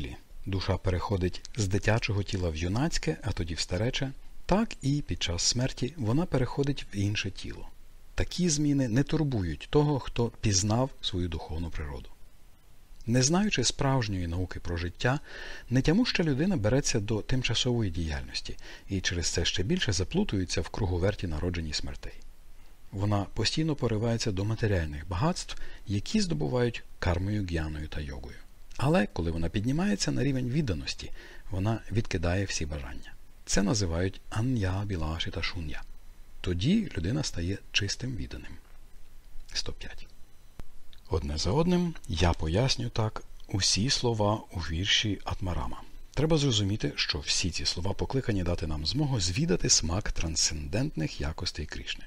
душа переходить з дитячого тіла в юнацьке, а тоді в старече, так і під час смерті вона переходить в інше тіло. Такі зміни не турбують того, хто пізнав свою духовну природу. Не знаючи справжньої науки про життя, нетямуща людина береться до тимчасової діяльності і через це ще більше заплутується в круговерті народжень і смертей. Вона постійно поривається до матеріальних багатств, які здобувають кармою, гьяною та йогою. Але коли вона піднімається на рівень відданості, вона відкидає всі бажання. Це називають ан'я, білаші та шун'я. Тоді людина стає чистим відданим. сто п'ять. Одне за одним я поясню так усі слова у вірші Атмарама. Треба зрозуміти, що всі ці слова покликані дати нам змогу звідати смак трансцендентних якостей Крішни.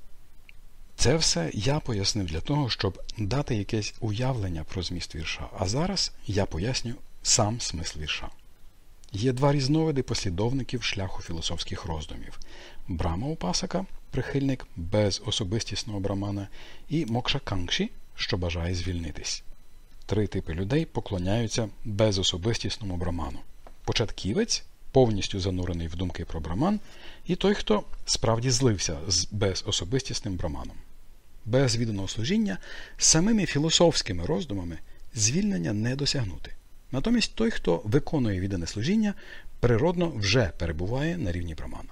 Це все я пояснив для того, щоб дати якесь уявлення про зміст вірша, а зараз я поясню сам смисл вірша. Є два різновиди послідовників шляху філософських роздумів. Брахма-упасака, прихильник безособистісного брамана, і мокша-кангші, що бажає звільнитись. Три типи людей поклоняються безособистісному браману. Початківець, повністю занурений в думки про браман, і той, хто справді злився з безособистісним браманом. Без відданого служіння самими філософськими роздумами звільнення не досягнути. Натомість той, хто виконує віддане служіння, природно вже перебуває на рівні брамана.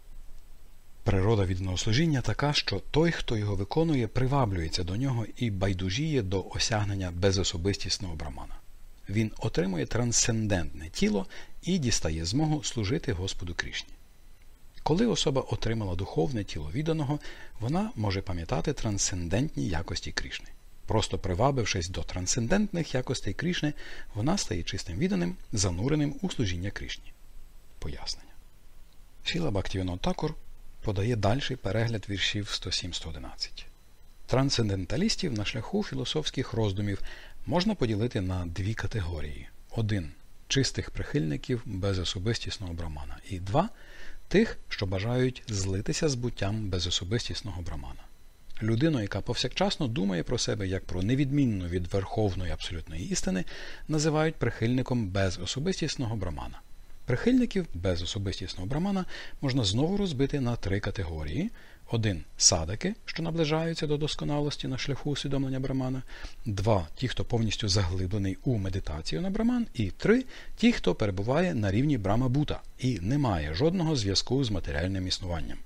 Природа відданого служіння така, що той, хто його виконує, приваблюється до нього і байдужіє до осягнення безособистісного брамана. Він отримує трансцендентне тіло і дістає змогу служити Господу Крішні. Коли особа отримала духовне тіло відданого, вона може пам'ятати трансцендентні якості Крішни. Просто привабившись до трансцендентних якостей Крішни, вона стає чистим відданим, зануреним у служіння Крішні. Пояснення. Шріла Бхактивінод Такур подає дальший перегляд віршів сто сім - сто одинадцять. Трансценденталістів на шляху філософських роздумів можна поділити на дві категорії. Один – чистих прихильників безособистісного брамана. І два – тих, що бажають злитися з буттям безособистісного брамана. Людину, яка повсякчасно думає про себе як про невідмінну від верховної абсолютної істини, називають прихильником безособистісного брамана. Прихильників безособистісного брамана можна знову розбити на три категорії. Один – садаки, що наближаються до досконалості на шляху усвідомлення брамана. Два – ті, хто повністю заглиблений у медитацію на браман. І три – ті, хто перебуває на рівні брама-бута і не має жодного зв'язку з матеріальним існуванням.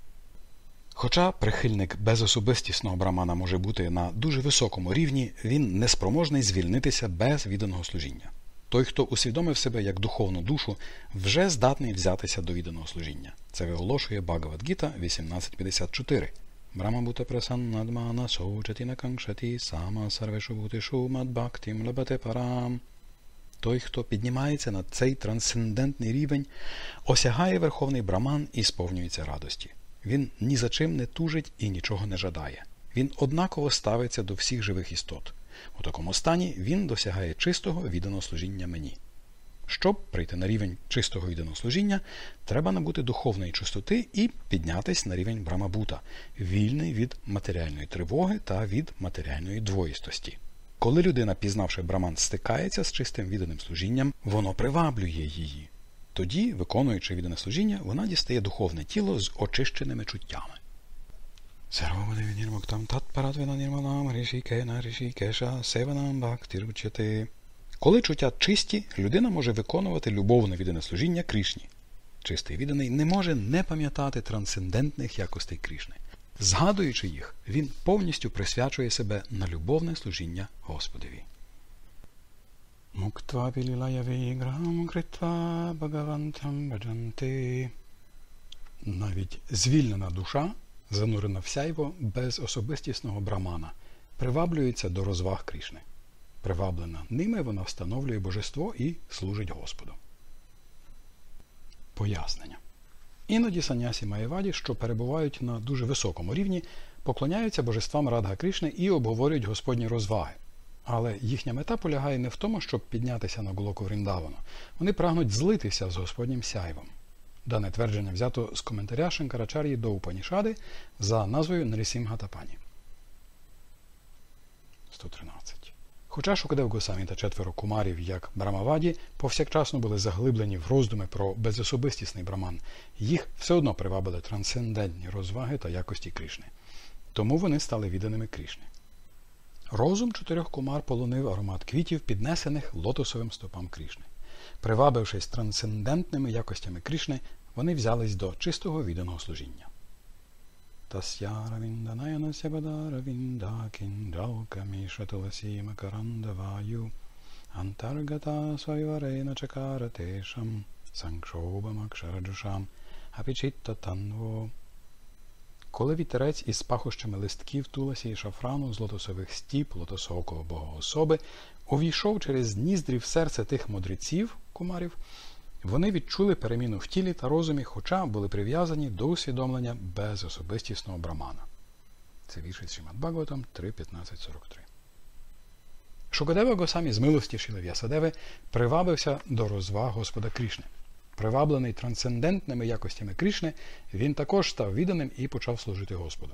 Хоча прихильник безособистісного брамана може бути на дуже високому рівні, він неспроможний звільнитися без відданого служіння. Той, хто усвідомив себе як духовну душу, вже здатний взятися до відданого служіння. Це виголошує Бхагавад-гіта вісімнадцять п'ятдесят чотири. Брахма-бута прасаннадмана соучатіна кангшаті сама сарвешу бутишу мадбхактім лабате парам. Той, хто піднімається на цей трансцендентний рівень, осягає верховний браман і сповнюється радості. Він ні за чим не тужить і нічого не жадає. Він однаково ставиться до всіх живих істот. У такому стані він досягає чистого відданого служіння мені. Щоб прийти на рівень чистого відданого служіння, треба набути духовної чистоти і піднятись на рівень брама-бута, вільний від матеріальної тривоги та від матеріальної двоїстості. Коли людина, пізнавши браман, стикається з чистим відданим служінням, воно приваблює її. Тоді, виконуючи віддане служіння, вона дістає духовне тіло з очищеними чуттями. Коли чуття чисті, людина може виконувати любовне віддане служіння Крішні. Чистий відданий не може не пам'ятати трансцендентних якостей Крішни. Згадуючи їх, він повністю присвячує себе на любовне служіння Господові. Муктва білілая віграм критва бхагавантам баджанти. Навіть звільнена душа, занурена в сяйво безособистісного брамана, приваблюється до розваг Крішни. Приваблена ними, вона встановлює божество і служить Господу. Пояснення. Іноді саннясі Маєваді, що перебувають на дуже високому рівні, поклоняються божествам Радха Крішни і обговорюють Господні розваги. Але їхня мета полягає не в тому, щоб піднятися на Голоку Вріндавану. Вони прагнуть злитися з Господнім сяйвом. Дане твердження взято з коментаря Шанкарачар'ї до Упанішади за назвою Нарісімга Тапані. сто тринадцять. Хоча Шукадев Госамі та четверо кумарів, як Брамаваді, повсякчасно були заглиблені в роздуми про безособистісний браман, їх все одно привабили трансцендентні розваги та якості Кришни. Тому вони стали відданими Кришни. Розум чотирьох кумар полонив аромат квітів, піднесених лотосовим стопам Кришни. Привабившись трансцендентними якостями Кришни, вони взялись до чистого відданого служіння. Тасяравінданаянася бадаравіндакін джалкаміша туласіма карандаваю антаргата свайварена чакаратешам санкшобамакшараджушам апічітта танво. Коли вітерець із пахощами листків туласі і шафрану з лотосових стіп лотосоокого богоособи увійшов через ніздрі в серце тих мудреців, кумарів, вони відчули переміну в тілі та розумі, хоча були прив'язані до усвідомлення безособистісного брамана. Це вірш із Шримад Бхагаватам три п'ятнадцять сорок три. Шукадева Госамі з милості Шріли В'ясадеви привабився до розваг Господа Кришни. Приваблений трансцендентними якостями Кришни, він також став відданим і почав служити Господу.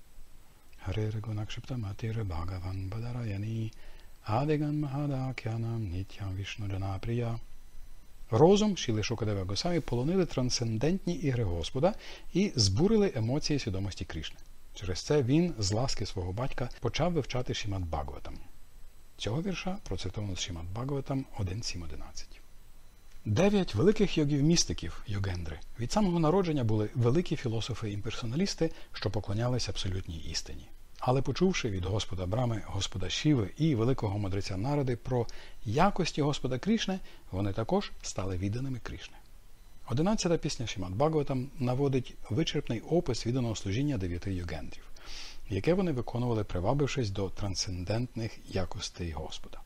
Харе Гунакшипта Матір Бхагаван Бадараяні Адеган Махадакянам Нітям Вішну Джанапрія. Розум Шріли Шукадева Госамі полонили трансцендентні ігри Господа і збурили емоції свідомості Кришни. Через це він з ласки свого батька почав вивчати Шримад Бхагаватам. Цього вірша процитовано з Шримад Бхагаватам один сім одинадцять. Дев'ять великих йогів-містиків, йогендри, від самого народження були великі філософи-імперсоналісти, що поклонялись абсолютній істині. Але почувши від Господа Брами, Господа Шіви і великого мудреця Наради про якості Господа Кришни, вони також стали відданими Кришни. Одинадцята пісня Шримад Бхагаватам наводить вичерпний опис відданого служіння дев'яти йогендрів, яке вони виконували, привабившись до трансцендентних якостей Господа.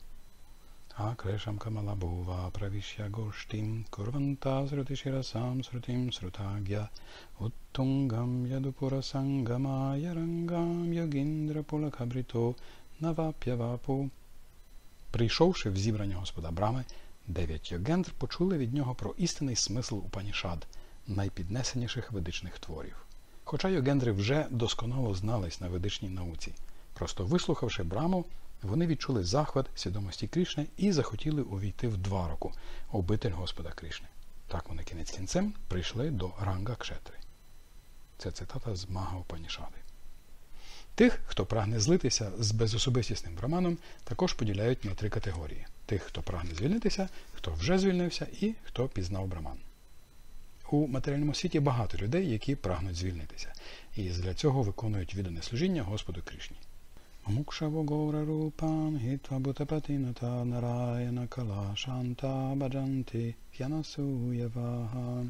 Акрешам камалабува правішя гоштім курванта срутишірасам срутим срутагя уттунгам ядупура сангама ярангам йогіндра пулакабрито навап'явапу. Прийшовши в зібрання Господа Брами, дев'ять йогендр почули від нього про істинний смисл Упанішад, найпіднесеніших ведичних творів. Хоча йогендри вже досконало знались на ведичній науці, просто вислухавши Браму, вони відчули захват свідомості Кришни і захотіли увійти в Двараку, обитель Господа Кришни. Так вони кінець кінцем прийшли до Ранга Кшетри. Це цитата з Мага Упанішади. Тих, хто прагне злитися з безособистісним браманом, також поділяють на три категорії. Тих, хто прагне звільнитися, хто вже звільнився і хто пізнав браман. У матеріальному світі багато людей, які прагнуть звільнитися, і для цього виконують віддане служіння Господу Кришні. Мукшаво гора рупан хітва бутапатіната нараяна кала шанта баджанти хянасуєвага.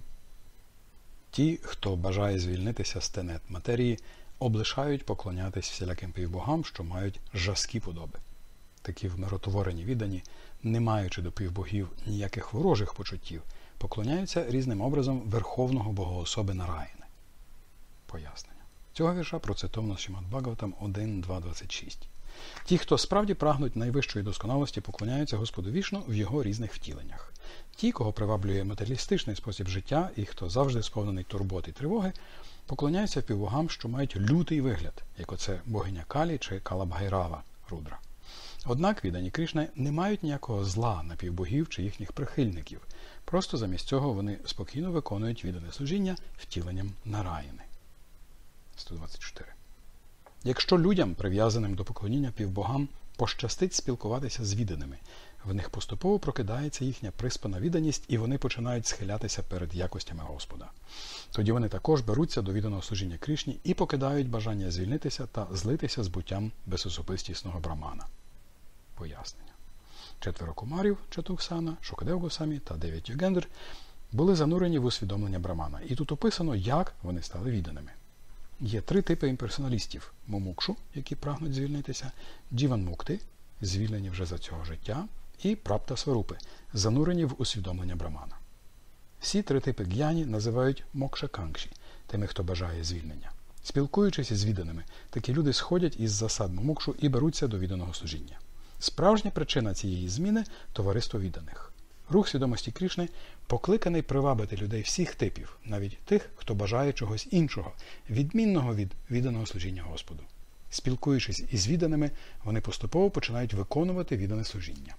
Ті, хто бажає звільнитися з тенет матерії, облишають поклонятись всіляким півбогам, що мають жорсткі подоби. Такі вмиротворені віддані, не маючи до півбогів ніяких ворожих почуттів, поклоняються різним образом Верховного Богоособи Нараяни. Пояснення. Цього вірша процитовано з Шримад Бхагаватам один два двадцять шість. Ті, хто справді прагнуть найвищої досконалості, поклоняються Господу Вішну в його різних втіленнях. Ті, кого приваблює матеріалістичний спосіб життя і хто завжди сповнений турбот і тривоги, поклоняються півбогам, що мають лютий вигляд, як оце богиня Калі чи Калабхайрава, Рудра. Однак віддані Кришни не мають ніякого зла на півбогів чи їхніх прихильників. Просто замість цього вони спокійно виконують віддане служіння втіленням Нараяни. сто двадцять чотири. Якщо людям, прив'язаним до поклоніння півбогам, пощастить спілкуватися з відданими, в них поступово прокидається їхня приспана відданість, і вони починають схилятися перед якостями Господа. Тоді вони також беруться до відданого служіння Кришні і покидають бажання звільнитися та злитися з буттям безособистісного брамана. Пояснення. Четверо кумарів Чатуксана, Шукадев Госамі та дев'ять йогендр були занурені в усвідомлення брамана. І тут описано, як вони стали відданими. Є три типи імперсоналістів – мумукшу, які прагнуть звільнитися, джіванмукти, звільнені вже за цього життя, і прапта-сварупи, занурені в усвідомлення брамана. Всі три типи г'яні називають мокша-канкші, тими, хто бажає звільнення. Спілкуючись з відданими, такі люди сходять із засад мумукшу і беруться до відданого служіння. Справжня причина цієї зміни – товариство відданих. Рух свідомості Кришни покликаний привабити людей всіх типів, навіть тих, хто бажає чогось іншого, відмінного від відданого служіння Господу. Спілкуючись із відданими, вони поступово починають виконувати віддане служіння.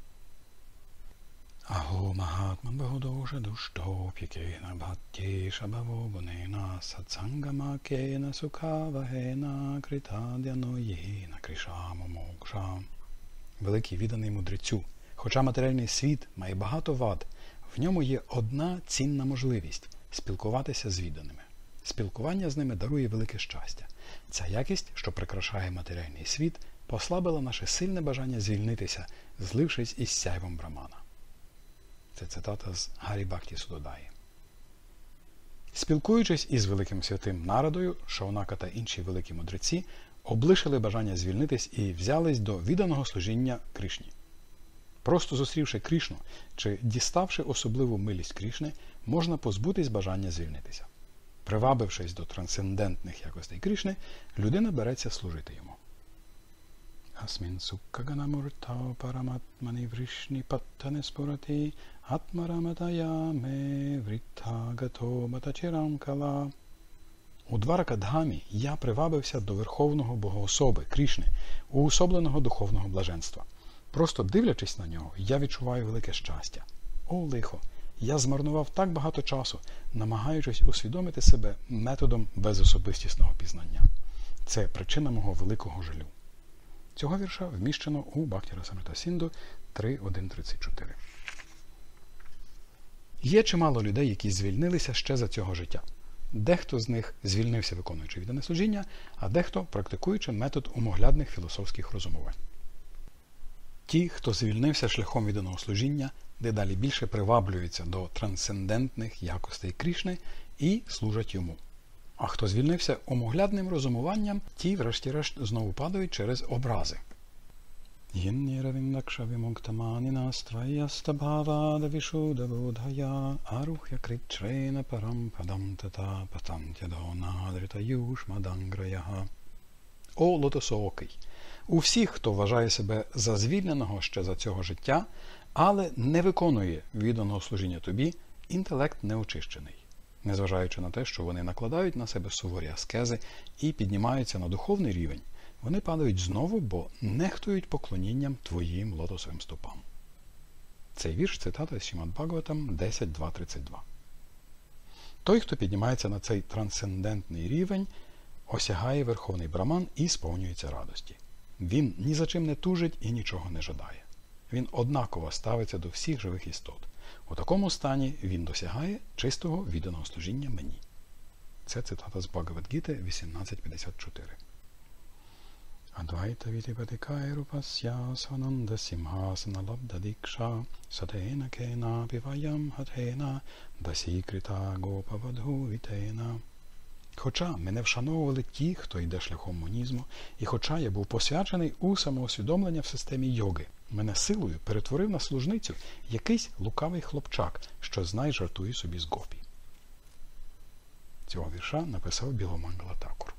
Аго магатма богодоша душтоп'якена бхаттєша бавогонена сатсангамакена сукавагена критадяноєна кришамо мокша. Великий відданий мудрецю, хоча матеріальний світ має багато вад, в ньому є одна цінна можливість – спілкуватися з відданими. Спілкування з ними дарує велике щастя. Ця якість, що прикрашає матеріальний світ, послабила наше сильне бажання звільнитися, злившись із сяйвом Брамана. Це цитата з Гарі Бхакті Судодаї. Спілкуючись із великим святим Нарадою, Шаунака та інші великі мудреці облишили бажання звільнитись і взялись до відданого служіння Кришні. Просто зустрівши Кришну чи діставши особливу милість Кришни, можна позбутись бажання звільнитися. Привабившись до трансцендентних якостей Кришни, людина береться служити йому. Асмін суккаганамуртау параматмани вришні паттане спорати атмараматаяме вріттагато матачирамкала. У Дваракадгамі я привабився до Верховного Богоособи Кришни, уособленого духовного блаженства. Просто дивлячись на нього, я відчуваю велике щастя. О, лихо! Я змарнував так багато часу, намагаючись усвідомити себе методом безособистісного пізнання. Це причина мого великого жалю. Цього вірша вміщено у Бхакті Расамрита Сінду три один тридцять чотири. Є чимало людей, які звільнилися ще за цього життя. Дехто з них звільнився, виконуючи віддане служіння, а дехто практикуючи метод умоглядних філософських розумувань. Ті, хто звільнився шляхом відданого служіння, дедалі більше приваблюються до трансцендентних якостей Кришни і служать йому. А хто звільнився умоглядним розумуванням, ті, врешті-решт, знову падають через образи. О, лотосоокий! У всіх, хто вважає себе за звільненого ще за цього життя, але не виконує відданого служіння тобі, інтелект неочищений. Незважаючи на те, що вони накладають на себе суворі аскези і піднімаються на духовний рівень, вони падають знову, бо нехтують поклонінням твоїм лотосовим стопам. Цей вірш цитата з Шримад Бхагаватам десять два тридцять два. Той, хто піднімається на цей трансцендентний рівень, осягає Верховний Браман і сповнюється радості. Він ні за чим не тужить і нічого не жадає. Він однаково ставиться до всіх живих істот. У такому стані він досягає чистого відданого служіння мені. Це цитата з Бхагавад-гіти вісімнадцять п'ятдесят чотири. Адвайта вітипатикає рупасya свананда симхасана лабда дікша сатена кена піваям гатена дасікрита гопавадгу вітена. Хоча мене вшановували ті, хто йде шляхом монізму, і хоча я був посвячений у самоусвідомлення в системі йоги, мене силою перетворив на служницю якийсь лукавий хлопчак, що знай жартує собі з гопі. Цього вірша написав Біломангала Такур.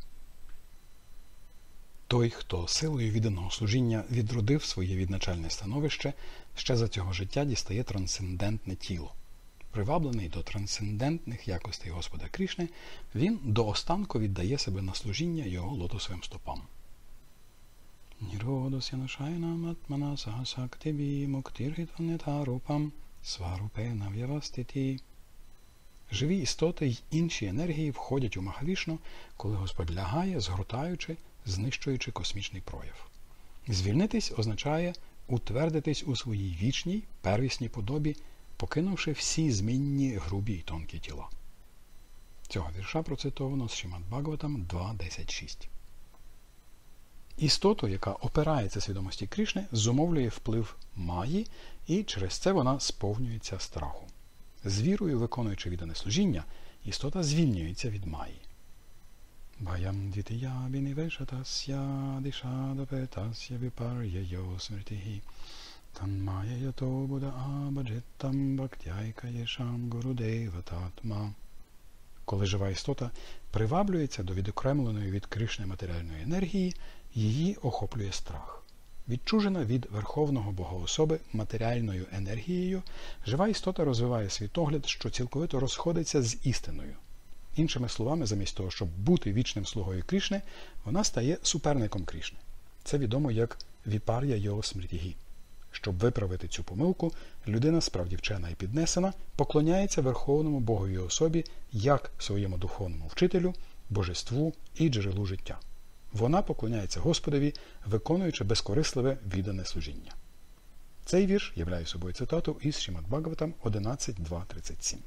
Той, хто силою відданого служіння відродив своє відначальне становище, ще за цього життя дістає трансцендентне тіло. Приваблений до трансцендентних якостей Господа Кришни, він до останку віддає себе на служіння його лотосовим стопам. Ніродосya нашайнам атмана сахасактибі муктиргітванетарупам сварупена в'яваститі. Живі істоти й інші енергії входять у Махавішну, коли Господь лягає, згортаючи, знищуючи космічний прояв. Звільнитись означає утвердитись у своїй вічній, первісній подобі, покинувши всі змінні, грубі й тонкі тіла. Цього вірша процитовано з Шримад Бхагаватам два десять шість. Істоту, яка опирається свідомості Кришни, зумовлює вплив Маї, і через це вона сповнюється страху. З вірою, виконуючи віддане служіння, істота звільнюється від Маї. Баям двітия бінівешатасya дишадапетасya віпар'яйо смертігі танмая ято буда абаджеттам бхактяйка єшам гурудева татма. Коли жива істота приваблюється до відокремленої від Кришни матеріальної енергії, її охоплює страх. Відчужена від Верховного Богоособи матеріальною енергією, жива істота розвиває світогляд, що цілковито розходиться з істиною. Іншими словами, замість того, щоб бути вічним слугою Крішни, вона стає суперником Крішни. Це відомо як віпар'я його смрітігі. Щоб виправити цю помилку, людина, справді вчена і піднесена, поклоняється Верховному Боговій особі як своєму духовному вчителю, божеству і джерелу життя. Вона поклоняється Господові, виконуючи безкорисливе віддане служіння. Цей вірш являє собою цитату із Шримад Бхагаватам одинадцять два тридцять сім.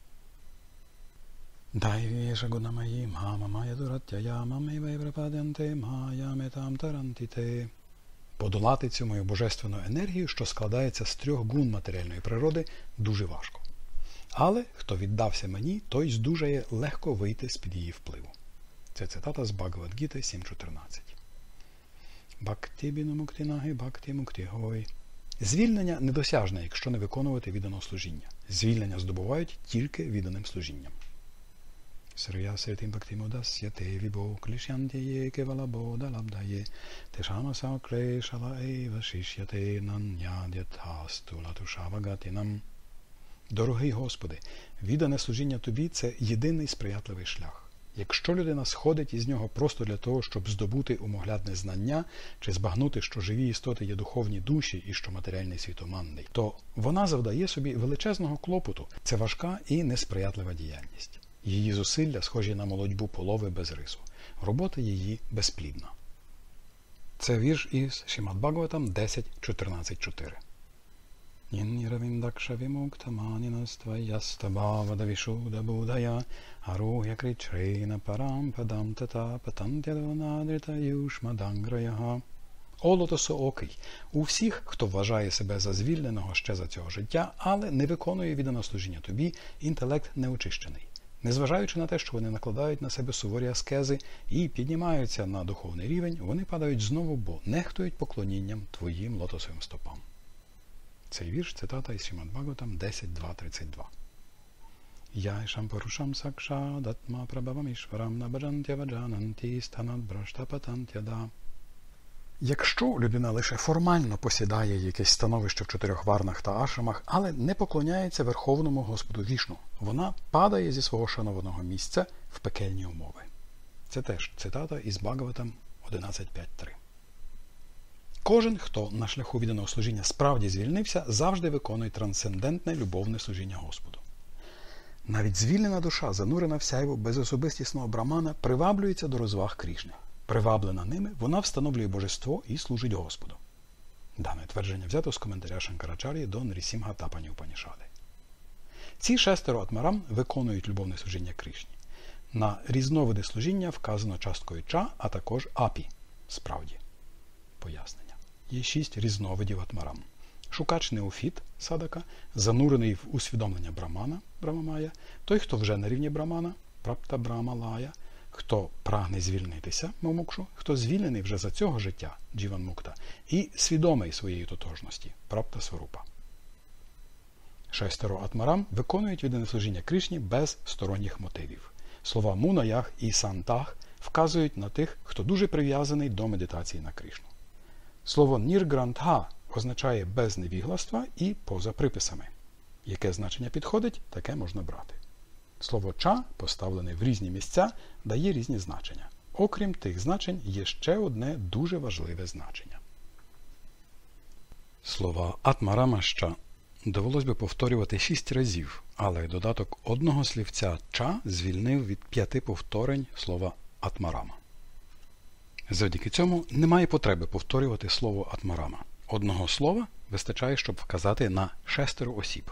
Дайвіша гунамаї мама мая дуратяя мамей вайврападянте мая метам тарантіте. Подолати цю мою божественну енергію, що складається з трьох гун матеріальної природи, дуже важко. Але хто віддався мені, той здужає легко вийти з-під її впливу. Це цитата з Бхагавад-гіти сім чотирнадцять. Бхакти біну муктинаги бхакти муктигой. Звільнення недосяжне, якщо не виконувати віддане служіння. Звільнення здобувають тільки відданим служінням. Срия сертим бхактимодасya те вібо клішянтіє кевала бода лабдає тешамаса крешала ейва шишяте нанядятасту латушавагатинам. Дорогий Господи, віддане служіння Тобі – це єдиний сприятливий шлях. Якщо людина сходить із нього просто для того, щоб здобути умоглядне знання, чи збагнути, що живі істоти є духовні душі і що матеріальний світ оманний, то вона завдає собі величезного клопоту. Це важка і несприятлива діяльність. Її зусилля схожі на молодьбу полови без рису. Робота її безплідна. Це вірш із Шримад Бхагаватам десять чотирнадцять чотири. Нінніравіндакша вімуктаманінастваястабавада вішуда будая аругя кричрина парам падам тата патантядонадріта юшмаданграяга. О лотосоокий, у всіх, хто вважає себе за звільненого ще за цього життя, але не виконує віддане служіння Тобі, інтелект неочищений. Незважаючи на те, що вони накладають на себе суворі аскези і піднімаються на духовний рівень, вони падають знову, бо нехтують поклонінням Твоїм лотосовим стопам. Цей вірш – цитата із Шримад Бхагаватам десять два тридцять два. Я шампарушам сакша датма прабавам ішварам набаджантя ваджананті станат браштапатантяда. Якщо людина лише формально посідає якесь становище в чотирьох варнах та ашрамах, але не поклоняється Верховному Господу Вішну, вона падає зі свого шанованого місця в пекельні умови. Це теж цитата із Бхагаватам одинадцять п'ять три. Кожен, хто на шляху відданого служіння справді звільнився, завжди виконує трансцендентне любовне служіння Господу. Навіть звільнена душа, занурена в сяйво безособистісного брамана, приваблюється до розваг Крішни. Приваблена ними, вона встановлює божество і служить Господу. Дане твердження взято з коментаря Шанкарачар'ї до Нрісімга Тапані Упанішади. Ці шестеро атмарам виконують любовне служіння Крішні. На різновиди служіння вказано часткою ча, а також апі. Справді. Пояснення. Є шість різновидів атмарам. Шукач неофіт, садака, занурений в усвідомлення брамана, брамамая, той, хто вже на рівні брамана, прапта брамалая, хто прагне звільнитися, мумукшу, хто звільнений вже за цього життя, джіван-мукта, і свідомий своєї тотожності, прапта сварупа. Шестеро атмарам виконують віддане служіння Кришні без сторонніх мотивів. Слова мунаях і сантах вказують на тих, хто дуже прив'язаний до медитації на Кришну. Слово ніргрантха означає без невігластва і поза приписами. Яке значення підходить, таке можна брати. Слово ча, поставлене в різні місця, дає різні значення. Окрім тих значень, є ще одне дуже важливе значення. Слова атмарамашча довелось би повторювати шість разів, але додаток одного слівця ча звільнив від п'яти повторень слова атмарама. Завдяки цьому немає потреби повторювати слово атмарама. Одного слова вистачає, щоб вказати на шестеро осіб.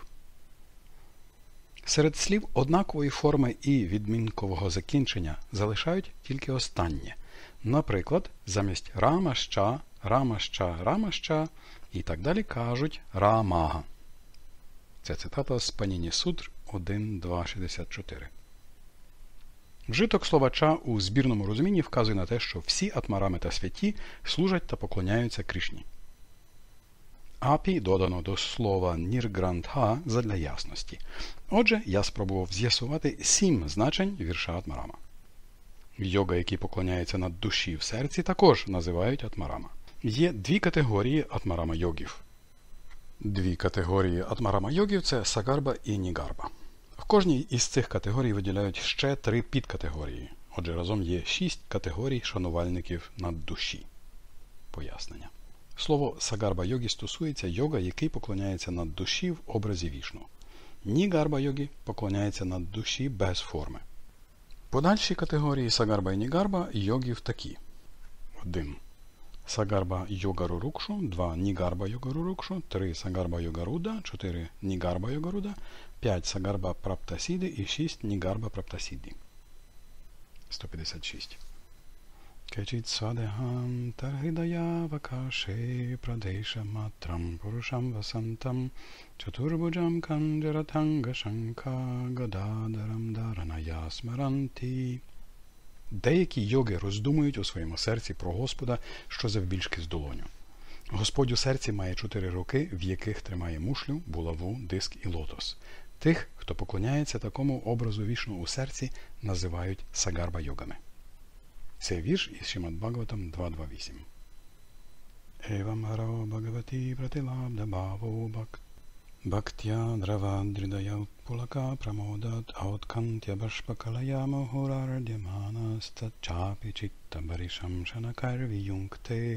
Серед слів однакової форми і відмінкового закінчення залишають тільки останнє. Наприклад, замість рамашча, рамашча, рамашча і так далі кажуть рамага. Це цитата з Паніні Судр один два шістдесят чотири. Вжиток слова ча у збірному розумінні вказує на те, що всі атмарами та святі служать та поклоняються Кришні. Апі додано до слова ніргрантха задля ясності. Отже, я спробував з'ясувати сім значень вірша атмарама. Йога, які поклоняються над душі в серці, також називають атмарама. Є дві категорії атмарама-йогів. Дві категорії атмарама-йогів – це сагарба і нігарба. В кожній із цих категорій виділяють ще три підкатегорії. Отже, разом є шість категорій шанувальників наддуші. Пояснення. Слово сагарба-йогі стосується йога, який поклоняється наддуші в образі Вішну. Нігарба-йогі поклоняється наддуші без форми. Подальші категорії сагарба і нігарба йогів такі. один. Сагарба йогару рукшу, два. Нігарба йогару рукшу, три. Сагарба йогаруда, чотири. Нігарба йогаруда, п'ять. Сагарба праптасіди і шість. Нігарба праптасіді. сто п'ятдесят шість. Кечіт садехам таргидая вакаши прадеша матрам пурушам васантам чатурбуджам канджаратанга шанка гададарам дараная смаранті. Деякі йоги роздумують у своєму серці про Господа, що завбільшки з долоню. Господь у серці має чотири руки, в яких тримає мушлю, булаву, диск і лотос. Тих, хто поклоняється такому образу Вішну у серці, називають сагарба-йогами. Це вірш із Шримад Бхагаватам два двадцять вісім. Евам харо бхагавати пратилабда бхаво бхакт бхактя дравадридая пулака прамодат ауткантя башпакалая мохурардяманастат чапі читта барішам шанакарві юнкте.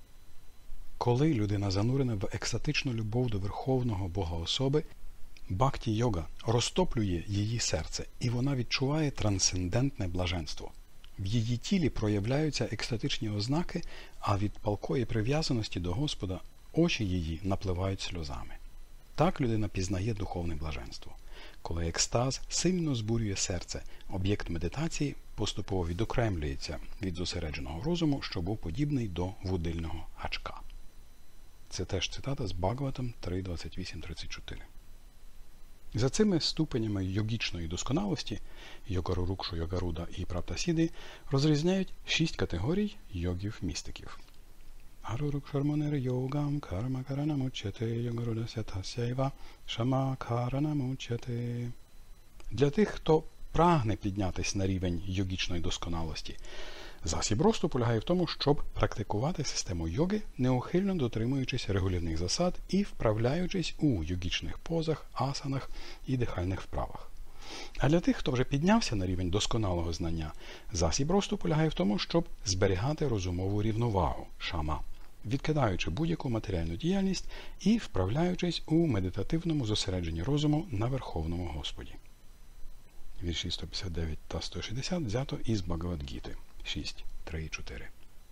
Коли людина занурена в екстатичну любов до Верховного Бога особи, бхакті-йога розтоплює її серце, і вона відчуває трансцендентне блаженство. В її тілі проявляються екстатичні ознаки, а від палкої прив'язаності до Господа очі її напливають сльозами. Так людина пізнає духовне блаженство. Коли екстаз сильно збурює серце, об'єкт медитації поступово відокремлюється від зосередженого розуму, що був подібний до вудильного гачка. Це теж цитата з Бхагаватам три двадцять вісім тридцять чотири. За цими ступенями йогічної досконалості йогару рукшу, йогаруда і праптасіди розрізняють шість категорій йогів-містиків. Арурукшармонер йогам карма каранамучяте йогаруда сятасяйва шама каранамучяте. Для тих, хто прагне піднятися на рівень йогічної досконалості, засіб росту полягає в тому, щоб практикувати систему йоги, неухильно дотримуючись регулярних засад і вправляючись у йогічних позах, асанах і дихальних вправах. А для тих, хто вже піднявся на рівень досконалого знання, засіб росту полягає в тому, щоб зберігати розумову рівновагу, шама, відкидаючи будь-яку матеріальну діяльність і вправляючись у медитативному зосередженні розуму на Верховному Господі. Вірші сто п'ятдесят дев'ять та сто шістдесят взято із Бхагавад-гіти шість, три і чотири.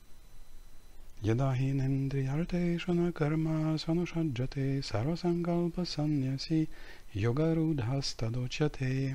Ядагі нендріярте шана карма сванушаджате сарвасанкалпа саннясі йогарудхастадочате.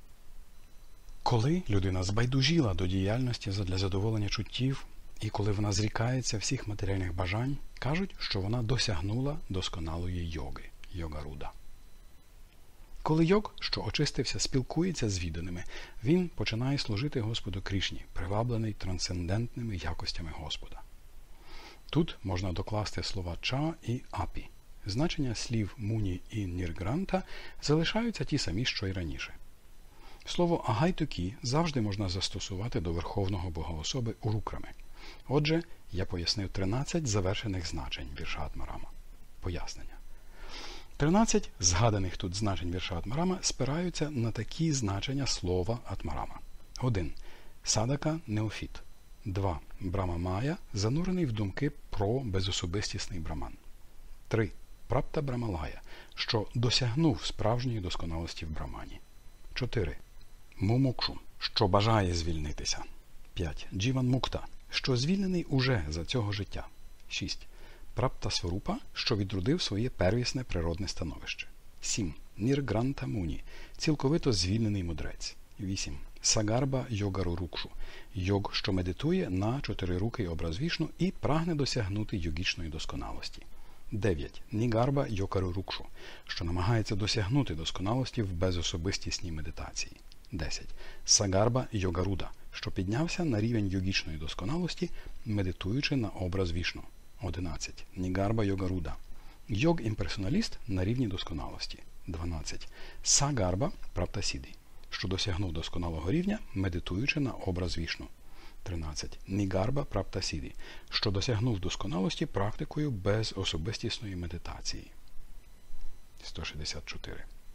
Коли людина збайдужіла до діяльності задля задоволення чуттів, і коли вона зрікається всіх матеріальних бажань, кажуть, що вона досягнула досконалої йоги, йогаруда. Коли йог, що очистився, спілкується з відданими, він починає служити Господу Крішні, приваблений трансцендентними якостями Господа. Тут можна докласти слова «ча» і «апі». Значення слів «муні» і «ніргранта» залишаються ті самі, що й раніше. Слово «агайтукі» завжди можна застосувати до Верховного Богоособи урукрами. Отже, я пояснив тринадцять завершених значень вірша Атмарама. Пояснення. тринадцять згаданих тут значень вірша Атмарама спираються на такі значення слова Атмарама. один. Садака неофіт. два. Брама Майя, занурений в думки про безособистісний браман. три. Прапта Брамалая, що досягнув справжньої досконалості в брамані. чотири. Мумукшу, що бажає звільнитися. п'ять. Джіван Мукта, що звільнений уже за цього життя. шість. Прапта Сварупа, що відродив своє первісне природне становище. сім. Ніргранта Муні, цілковито звільнений мудрець. вісім. Сагарба Йогару Рукшу, йог, що медитує на чотирирукий образ Вішну і прагне досягнути йогічної досконалості. дев'ять. Нігарба Йогару Рукшу, що намагається досягнути досконалості в безособистісній медитації. десять. Сагарба Йогаруда, що піднявся на рівень йогічної досконалості, медитуючи на образ Вішну. одинадцять. Нігарба Йогаруда, йог-імперсоналіст на рівні досконалості. дванадцять. Сагарба Праптасіді, що досягнув досконалого рівня, медитуючи на образ Вішну. тринадцять. Нігарба Праптасіді, що досягнув досконалості практикою безособистісної медитації. сто шістдесят чотири.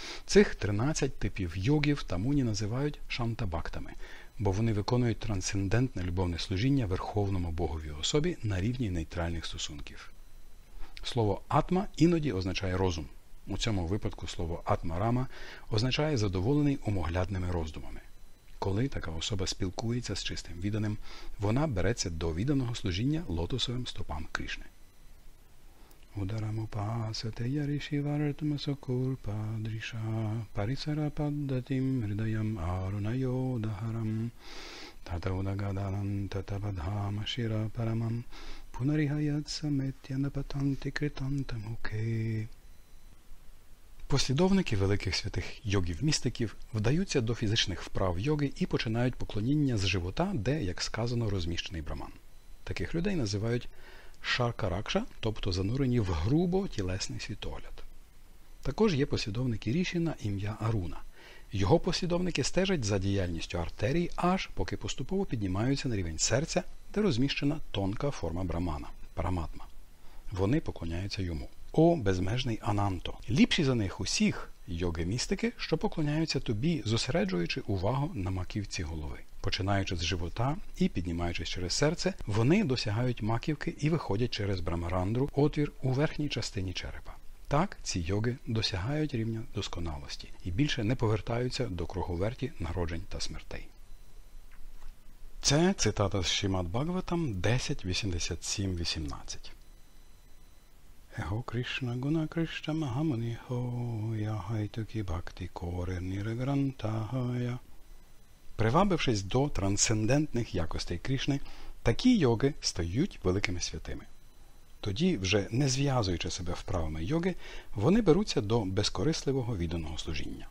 Цих тринадцять типів йогів тамуні називають шантабхактами, бо вони виконують трансцендентне любовне служіння Верховному Богові особі на рівні нейтральних стосунків. Слово «атма» іноді означає «розум». У цьому випадку слово «атма-рама» означає «задоволений умоглядними роздумами». Коли така особа спілкується з чистим відданим, вона береться до відданого служіння лотосовим стопам Кришни. Ударамупасате яришівартмасокурпадріша парисарападдатім ридаям арунайодагарам татаудагаданам татабадхама шіра парамам пунарігаят саметянапатанти критантамуке. Послідовники великих святих йогів-містиків вдаються до фізичних вправ йоги і починають поклоніння з живота, де, як сказано, розміщений браман. Таких людей називають шаркаракша, тобто занурені в грубо тілесний світогляд. Також є послідовники Ріші на ім'я Аруна. Його послідовники стежать за діяльністю артерій, аж поки поступово піднімаються на рівень серця, де розміщена тонка форма брамана – параматма. Вони поклоняються йому. О, безмежний Ананто! Ліпші за них усіх йоги-містики, що поклоняються тобі, зосереджуючи увагу на маківці голови. Починаючи з живота і піднімаючись через серце, вони досягають маківки і виходять через брамарандру, отвір у верхній частині черепа. Так, ці йоги досягають рівня досконалості і більше не повертаються до круговерті народжень та смертей. Це цитата з Шримад Бхагаватам десять вісімдесят сім вісімнадцять. Его Кришна Гуна Кришна Махамуни Хоя Хайтуки Бхакти Коре Нірагрантахая. Привабившись до трансцендентних якостей Кришни, такі йоги стають великими святими. Тоді, вже не зв'язуючи себе вправами йоги, вони беруться до безкорисливого відданого служіння.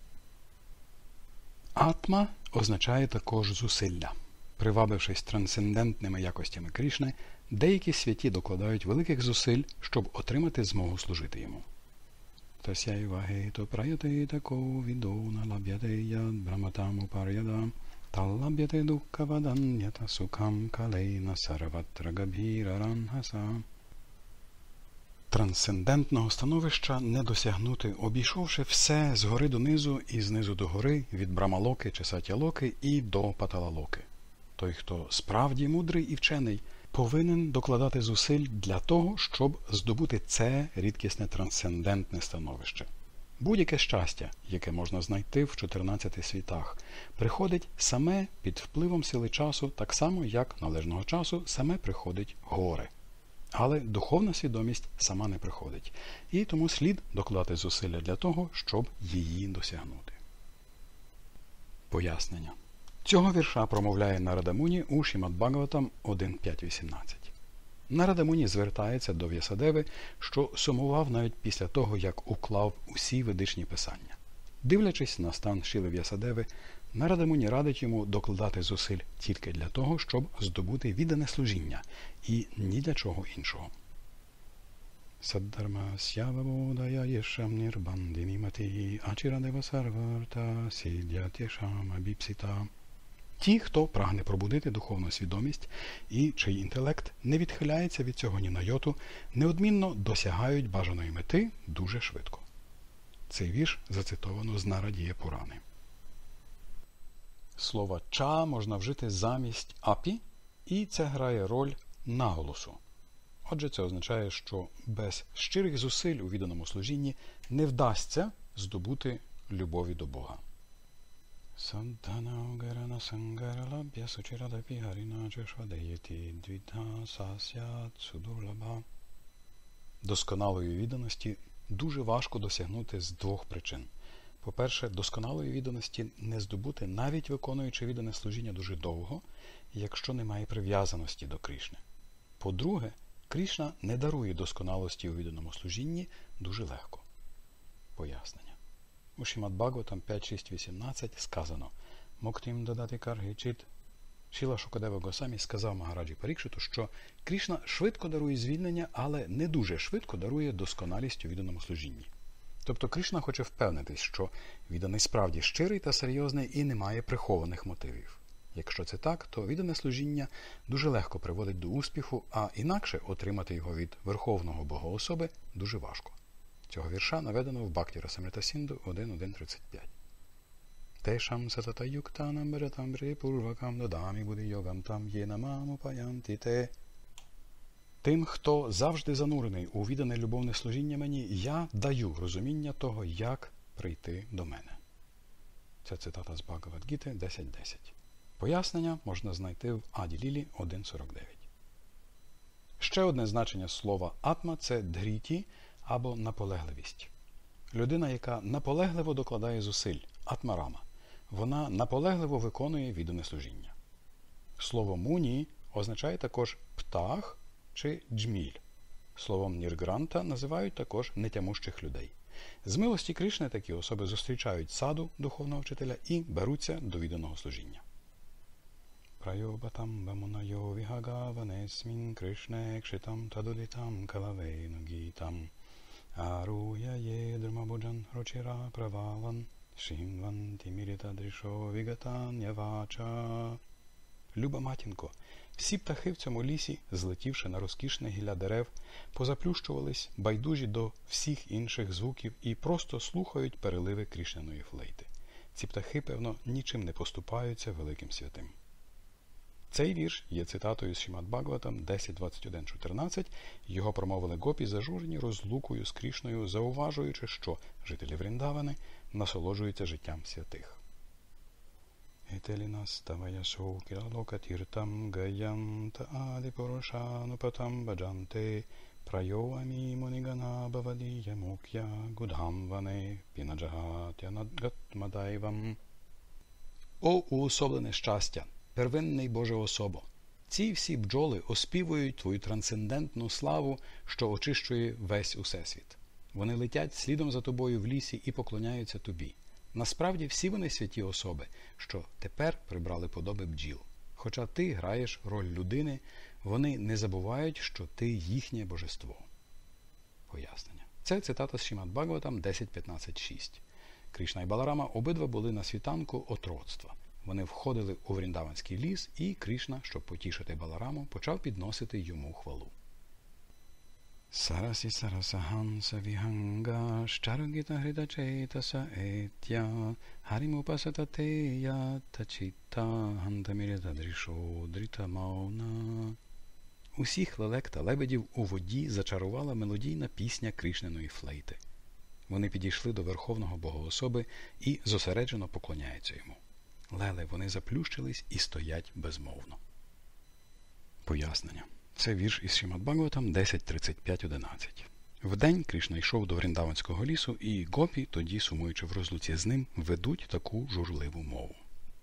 Атма означає також зусилля. Привабившись трансцендентними якостями Кришни, деякі святі докладають великих зусиль, щоб отримати змогу служити йому. Тасяйвагето праяте тако відона лаб'яте яд браматаму пар'яда талаб'яте дуккавадан'ята сукам калейна сарватра габхіра ранхаса. Трансцендентного становища не досягнути, обійшовши все згори донизу і знизу до гори, від брамалоки чи сатялоки і до паталалоки. Той, хто справді мудрий і вчений, повинен докладати зусиль для того, щоб здобути це рідкісне трансцендентне становище. Будь-яке щастя, яке можна знайти в чотирнадцяти світах, приходить саме під впливом сили часу, так само, як належного часу саме приходить горе. Але духовна свідомість сама не приходить, і тому слід докладати зусилля для того, щоб її досягнути. Пояснення. Цього вірша промовляє Нарада Муні у Шримад Бхагаватам один п'ять вісімнадцять. Нарада Муні звертається до В'ясадеви, що сумував навіть після того, як уклав усі ведичні писання. Дивлячись на стан Шріли В'ясадеви, Нарада Муні радить йому докладати зусиль тільки для того, щоб здобути віддане служіння, і ні для чого іншого. Саддарма сявабодая єшам нірбандинімати ачірадева сарварта сідятєшам абіпсита. Ті, хто прагне пробудити духовну свідомість і чий інтелект не відхиляється від цього ні на йоту, неодмінно досягають бажаної мети дуже швидко. Цей вірш зацитовано з Нарадія Пурани. Слово «ча» можна вжити замість «апі», і це грає роль наголосу. Отже, це означає, що без щирих зусиль у відданому служінні не вдасться здобути любові до Бога. Досконалої відданості дуже важко досягнути з двох причин. По-перше, досконалої відданості не здобути, навіть виконуючи віддане служіння дуже довго, якщо немає прив'язаності до Кришни. По-друге, Кришна не дарує досконалості у відданому служінні дуже легко. Пояснення. У Шримад Бхагаватам п'ять шість вісімнадцять сказано «Моктім дадати каргичит». Шріла Шукадева Госамі сказав Магараджі Парікшиту, що Кришна швидко дарує звільнення, але не дуже швидко дарує досконалість у відданому служінні. Тобто Кришна хоче впевнитись, що відданий справді щирий та серйозний і не має прихованих мотивів. Якщо це так, то віддане служіння дуже легко приводить до успіху, а інакше отримати його від Верховного Бога особи дуже важко. Цього вірша наведено в Бхакті Расамрита Сінду один один тридцять п'ять. Тешам сатата юктанам баджатам припурвакам додамі буде йогам там єна маму паянти те. Тим, хто завжди занурений у віддане любовне служіння мені, я даю розуміння того, як прийти до мене. Це цитата з Бхагавад-гіти десять десять. Пояснення можна знайти в Аді Лілі один сорок дев'ять. Ще одне значення слова атма – це дгріті або наполегливість. Людина, яка наполегливо докладає зусиль, атмарама, вона наполегливо виконує віддане служіння. Слово муні означає також птах чи джміль. Словом ніргранта називають також нетямущих людей. З милості Кришни такі особи зустрічають саду духовного вчителя і беруться до відданого служіння. Прайобатам бамунайо вігагаванесмін Кришне кшитам тадудитам калавейну гітам аруяє дрмабуджан рочира правалан шимван тіміріта дрішо вігатан явача. Люба матінко, всі птахи в цьому лісі, злетівши на розкішне гілля дерев, позаплющувались, байдужі до всіх інших звуків і просто слухають переливи Кришниної флейти. Ці птахи, певно, нічим не поступаються великим святим. Цей вірш є цитатою з Шримад Бхагаватам десять двадцять один чотирнадцять. Його промовили гопі, зажурені розлукою з Кришною, зауважуючи, що жителі Вріндавани насолоджуються життям святих. Етелінаставая шокіралока тіртам гаям та адипорошанупатам баджанте прайоамі монігана бавадія мук'я гудхамване пінаджагатя надгатмадайвам. О уособлене щастя! Первинний Боже особо! Ці всі бджоли оспівують твою трансцендентну славу, що очищує весь усесвіт. Вони летять слідом за тобою в лісі і поклоняються тобі. Насправді всі вони святі особи, що тепер прибрали подоби бджіл. Хоча ти граєш роль людини, вони не забувають, що ти їхнє божество. Пояснення. Це цитата з Шримад Бхагаватам десять п'ятнадцять шість. Кришна і Баларама обидва були на світанку отроцтва. Вони входили у Вріндаванський ліс, і Кришна, щоб потішити Балараму, почав підносити йому хвалу. Сарасі сарасаханса віганга щаргіта гридачейтаса етя харімупасататея тачіта гантамірята дрішо дріта мауна. Усіх лелек та лебедів у воді зачарувала мелодійна пісня Кришниної флейти. Вони підійшли до Верховного Богоособи і зосереджено поклоняються йому. Лели, вони заплющились і стоять безмовно. Пояснення. Це вірш із Шримад Бхагаватам десять тридцять п'ять одинадцять. Вдень Кришна йшов до Вріндаванського лісу, і гопі, тоді, сумуючи в розлуці з ним, ведуть таку журливу мову.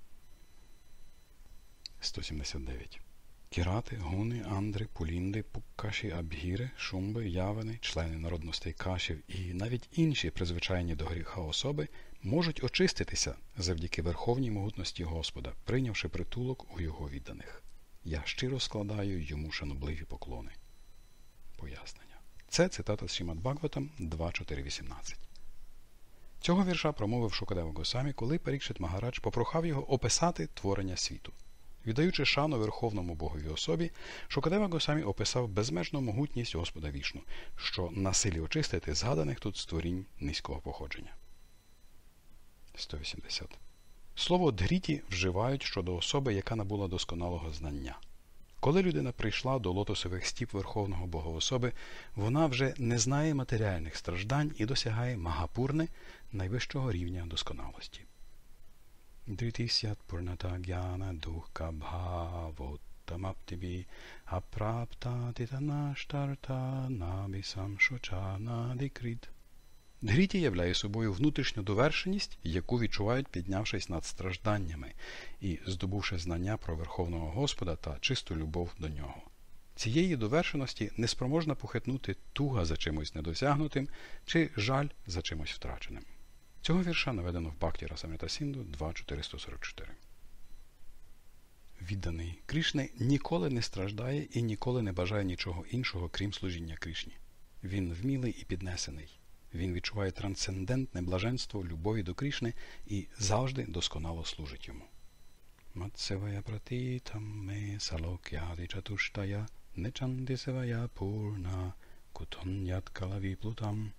сто сімдесят дев'ять. Кірати, гуни, андри, пулінди, пуккаші, абгіри, шумби, явини, члени народностей кашів і навіть інші призвичайні до гріха особи можуть очиститися завдяки верховній могутності Господа, прийнявши притулок у його відданих. Я щиро складаю йому шанобливі поклони. Пояснення. Це цитата з Шримад Бхагаватам два чотири вісімнадцять. Цього вірша промовив Шукадева Госамі, коли Парікшит Магарадж попрохав його описати творення світу. Віддаючи шану Верховному Боговій особі, Шукадева Госамі описав безмежну могутність Господа Вішну, що на силі очистити згаданих тут створінь низького походження. сто вісімдесят. Слово «дгріті» вживають щодо особи, яка набула досконалого знання. Коли людина прийшла до лотосових стіп Верховного Богоособи, вона вже не знає матеріальних страждань і досягає магапурни, найвищого рівня досконалості. Дрітісят пурната гьяна духка бхавоттамаптибі апрапта титанаштарта набісам шучана дикрит. Дгріті являє собою внутрішню довершеність, яку відчувають, піднявшись над стражданнями і здобувши знання про Верховного Господа та чисту любов до нього. Цієї довершеності неспроможна похитнути туга за чимось недосягнутим чи жаль за чимось втраченим. Цього вірша наведено в Бхакті Расамрита Сінду два чотириста сорок чотири. Відданий Кришни ніколи не страждає і ніколи не бажає нічого іншого, крім служіння Кришні. Він вмілий і піднесений. Він відчуває трансцендентне блаженство любові до Кришни і завжди досконало служить йому. Матсевая пратітам ме салокяди чатуштая нечанди севая пурна кутонят калавіплутам.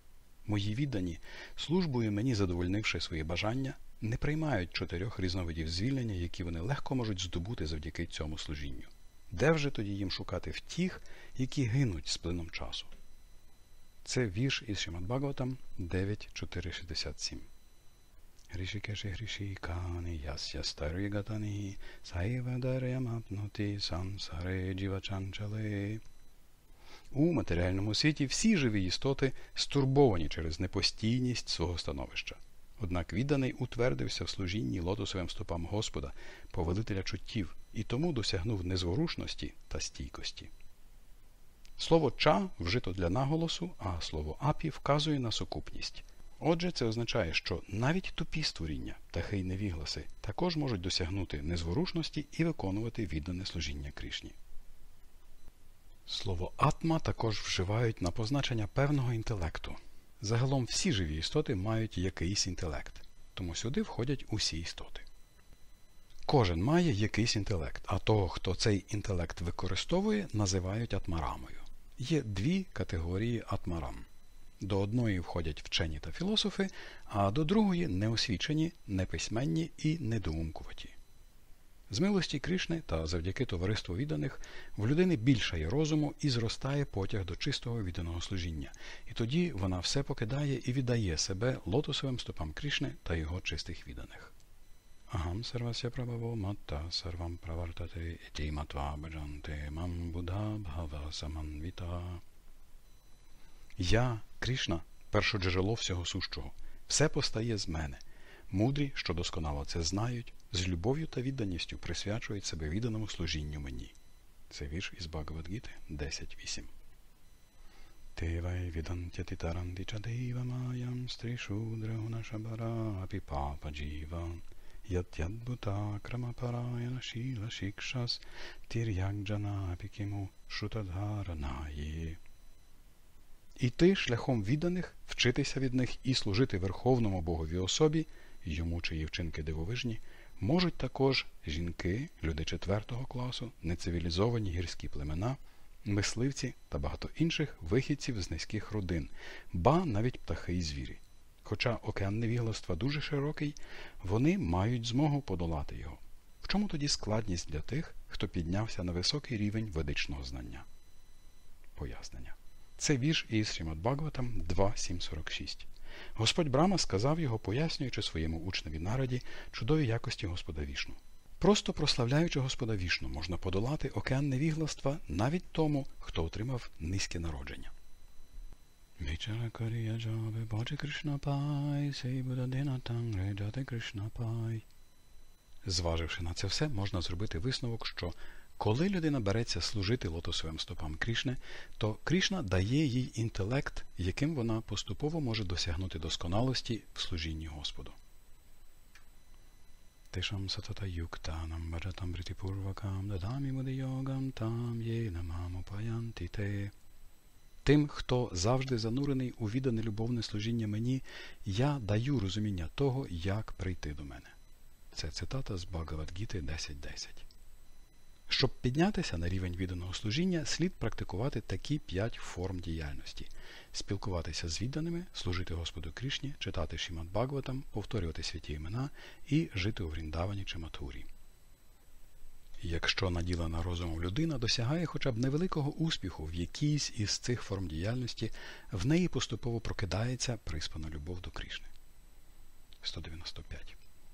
Мої віддані, службою мені задовольнивши свої бажання, не приймають чотирьох різновидів звільнення, які вони легко можуть здобути завдяки цьому служінню. Де вже тоді їм шукати втіх, які гинуть з плином часу? Це вірш із Шримад Бхагаватам дев'ять чотири шістдесят сім. Грішікеші грішікані ясya старігатані сайвадарямапноті сансаре джівачанчале. У матеріальному світі всі живі істоти стурбовані через непостійність свого становища. Однак відданий утвердився в служінні лотосовим стопам Господа, повелителя чуттів, і тому досягнув незворушності та стійкості. Слово «ча» вжито для наголосу, а слово «апі» вказує на сукупність. Отже, це означає, що навіть тупі створіння, птахи й невігласи, також можуть досягнути незворушності і виконувати віддане служіння Кришні. Слово «атма» також вживають на позначення певного інтелекту. Загалом всі живі істоти мають якийсь інтелект, тому сюди входять усі істоти. Кожен має якийсь інтелект, а того, хто цей інтелект використовує, називають атмарамою. Є дві категорії атмарам. До одної входять вчені та філософи, а до другої – неосвічені, неписьменні і недоумкуваті. З милості Кришни та завдяки товариству відданих в людини більшає розуму і зростає потяг до чистого відданого служіння. І тоді вона все покидає і віддає себе лотосовим стопам Кришни та його чистих відданих. Агам сарвася прабаво матта сарвам правартате іті матва баджанте мам будха бхава саманвіта. Я, Кришна, першоджерело всього сущого. Все постає з мене. Мудрі, що досконало це знають, з любов'ю та відданістю присвячують себе відданому служінню мені. Це вірш із Бхагавад-гіти десять вісім. Тевай відантяти таранти чадейва маям стрішудрагуна шабара апі папа джіва ятядбута крамапараяна шіла шікшас тір'якджана апікіму шутадгаранаї. Іти шляхом відданих, вчитися від них і служити Верховному Богові особі, йому чиї вчинки дивовижні, можуть також жінки, люди четвертого класу, нецивілізовані гірські племена, мисливці та багато інших вихідців з низьких родин, ба навіть птахи і звірі. Хоча океан невігластва дуже широкий, вони мають змогу подолати його. В чому тоді складність для тих, хто піднявся на високий рівень ведичного знання? Пояснення. Це вірш із Шримад Бхагаватам два сім сорок шість. Господь Брама сказав його, пояснюючи своєму учневі Нараді чудові якості Господа Вішну. Просто прославляючи Господа Вішну, можна подолати океан невігластва навіть тому, хто отримав низьке народження. Зваживши на це все, можна зробити висновок, що коли людина береться служити лотосовим стопам Кришни, то Кришна дає їй інтелект, яким вона поступово може досягнути досконалості в служінні Господу. Тешам сатата юктанам баджатам бритипурвакам дадамі мудийогам там єна мамопаянти те. Тим, хто завжди занурений у віддане любовне служіння мені, я даю розуміння того, як прийти до мене. Це цитата з Бхагавад-гіти десять десять. Щоб піднятися на рівень відданого служіння, слід практикувати такі п'ять форм діяльності. Спілкуватися з відданими, служити Господу Кришні, читати Шримад Бхагаватам, повторювати святі імена і жити у Вріндавані чи Матурі. Якщо наділена розумом людина досягає хоча б невеликого успіху в якійсь із цих форм діяльності, в неї поступово прокидається приспана любов до Кришни. сто дев'яносто п'ять.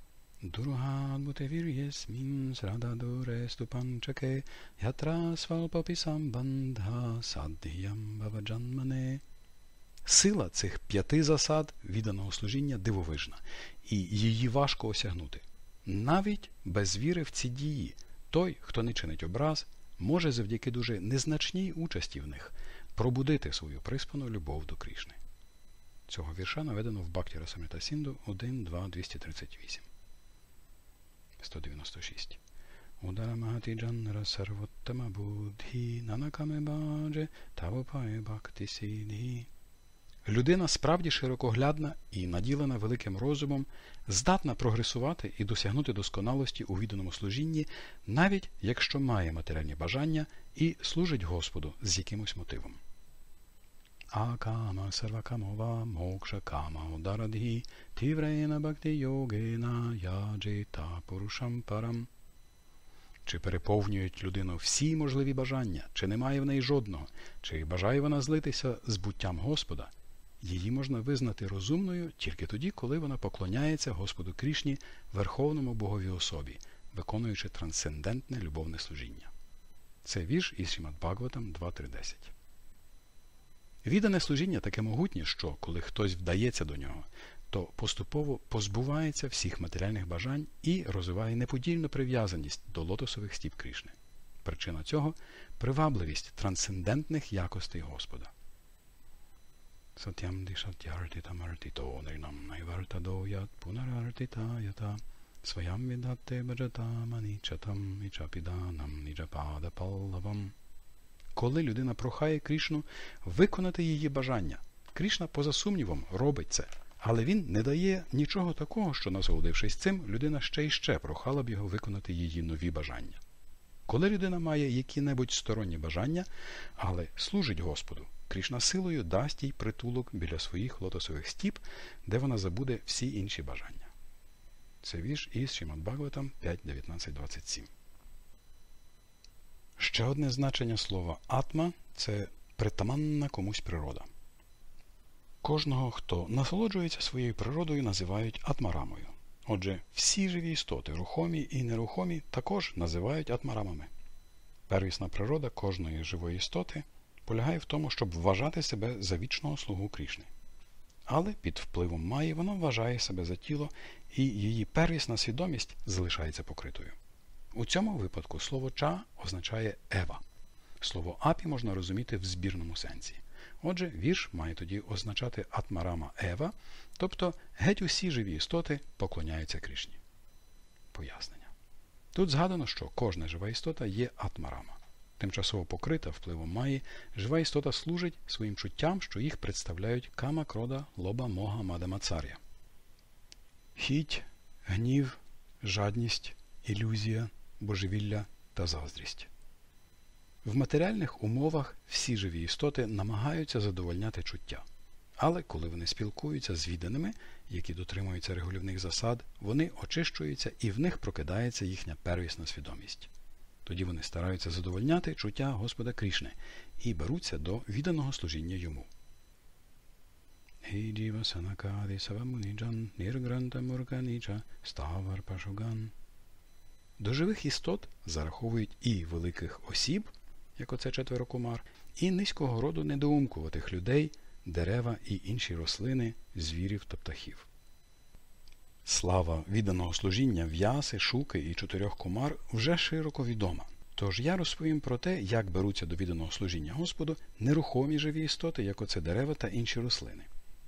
Дургадбутевір'єсмін срададуре ступанчаке ятра свалпапі самбандха саддіям баваджанмане. Сила цих п'яти засад відданого служіння дивовижна, і її важко осягнути. Навіть без віри в ці дії той, хто не чинить образ, може завдяки дуже незначній участі в них пробудити свою приспану любов до Кришни. Цього вірша наведено в Бхакті Расамрита Сінду один два двісті тридцять вісім. сто дев'яносто шість. Удара Магати Джанра Сарвоттама Будхі Нанакаме Бадже Тавопає Бхакти Сідхі. Людина справді широкоглядна і наділена великим розумом, здатна прогресувати і досягнути досконалості у відданому служінні, навіть якщо має матеріальні бажання і служить Господу з якимось мотивом. Akama sarvakamova moksha kama udaradhi tivrena bhakti yogena яджита пурушам парам. Чи переповнюють людину всі можливі бажання, чи немає в неї жодного, чи бажає вона злитися з буттям Господа, її можна визнати розумною тільки тоді, коли вона поклоняється Господу Крішні, Верховному Богові особі, виконуючи трансцендентне любовне служіння. Це вірш із Шримад Бхагаватам два три десять. Віддане служіння таке могутнє, що, коли хтось вдається до нього, то поступово позбувається всіх матеріальних бажань і розвиває неподільну прив'язаність до лотосових стіп Крішни. Причина цього – привабливість трансцендентних якостей Господа. Сатям дишатяртитамартито нринам найвартадоят пунарартитаята своям віддатте баджатам анічатам ічапіданам ніджапада паллавам. Коли людина прохає Крішну виконати її бажання, Крішна, поза сумнівом, робить це. Але він не дає нічого такого, що, насолодившись цим, людина ще й ще прохала б його виконати її нові бажання. Коли людина має які-небудь сторонні бажання, але служить Господу, Крішна силою дасть їй притулок біля своїх лотосових стіп, де вона забуде всі інші бажання. Це вірш із Шримад Бхагаватам п'ять дев'ятнадцять двадцять сім. Ще одне значення слова «атма» – це притаманна комусь природа. Кожного, хто насолоджується своєю природою, називають атмарамою. Отже, всі живі істоти, рухомі і нерухомі, також називають атмарамами. Первісна природа кожної живої істоти полягає в тому, щоб вважати себе за вічного слугу Крішни. Але під впливом Маї вона вважає себе за тіло, і її первісна свідомість залишається покритою. У цьому випадку слово «ча» означає «ева». Слово «апі» можна розуміти в збірному сенсі. Отже, вірш має тоді означати атмарама Ева, тобто геть усі живі істоти поклоняються Крішні. Пояснення. Тут згадано, що кожна жива істота є атмарама. Тимчасово покрита впливом Маї, жива істота служить своїм чуттям, що їх представляють кама, крода, лоба, мога, мада, мацар'я. Хіть, гнів, жадність, ілюзія, божевілля та заздрість. В матеріальних умовах всі живі істоти намагаються задовольняти чуття. Але коли вони спілкуються з відданими, які дотримуються регулівних засад, вони очищуються і в них прокидається їхня первісна свідомість. Тоді вони стараються задовольняти чуття Господа Крішни і беруться до відданого служіння йому. До живих істот зараховують і великих осіб, як оце четверо кумар, і низького роду недоумкуватих людей, дерева і інші рослини, звірів та птахів. Слава відданого служіння В'яси, Шуки і чотирьох кумар вже широко відома. Тож я розповім про те, як беруться до відданого служіння Господу нерухомі живі істоти, як оце дерева та інші рослини.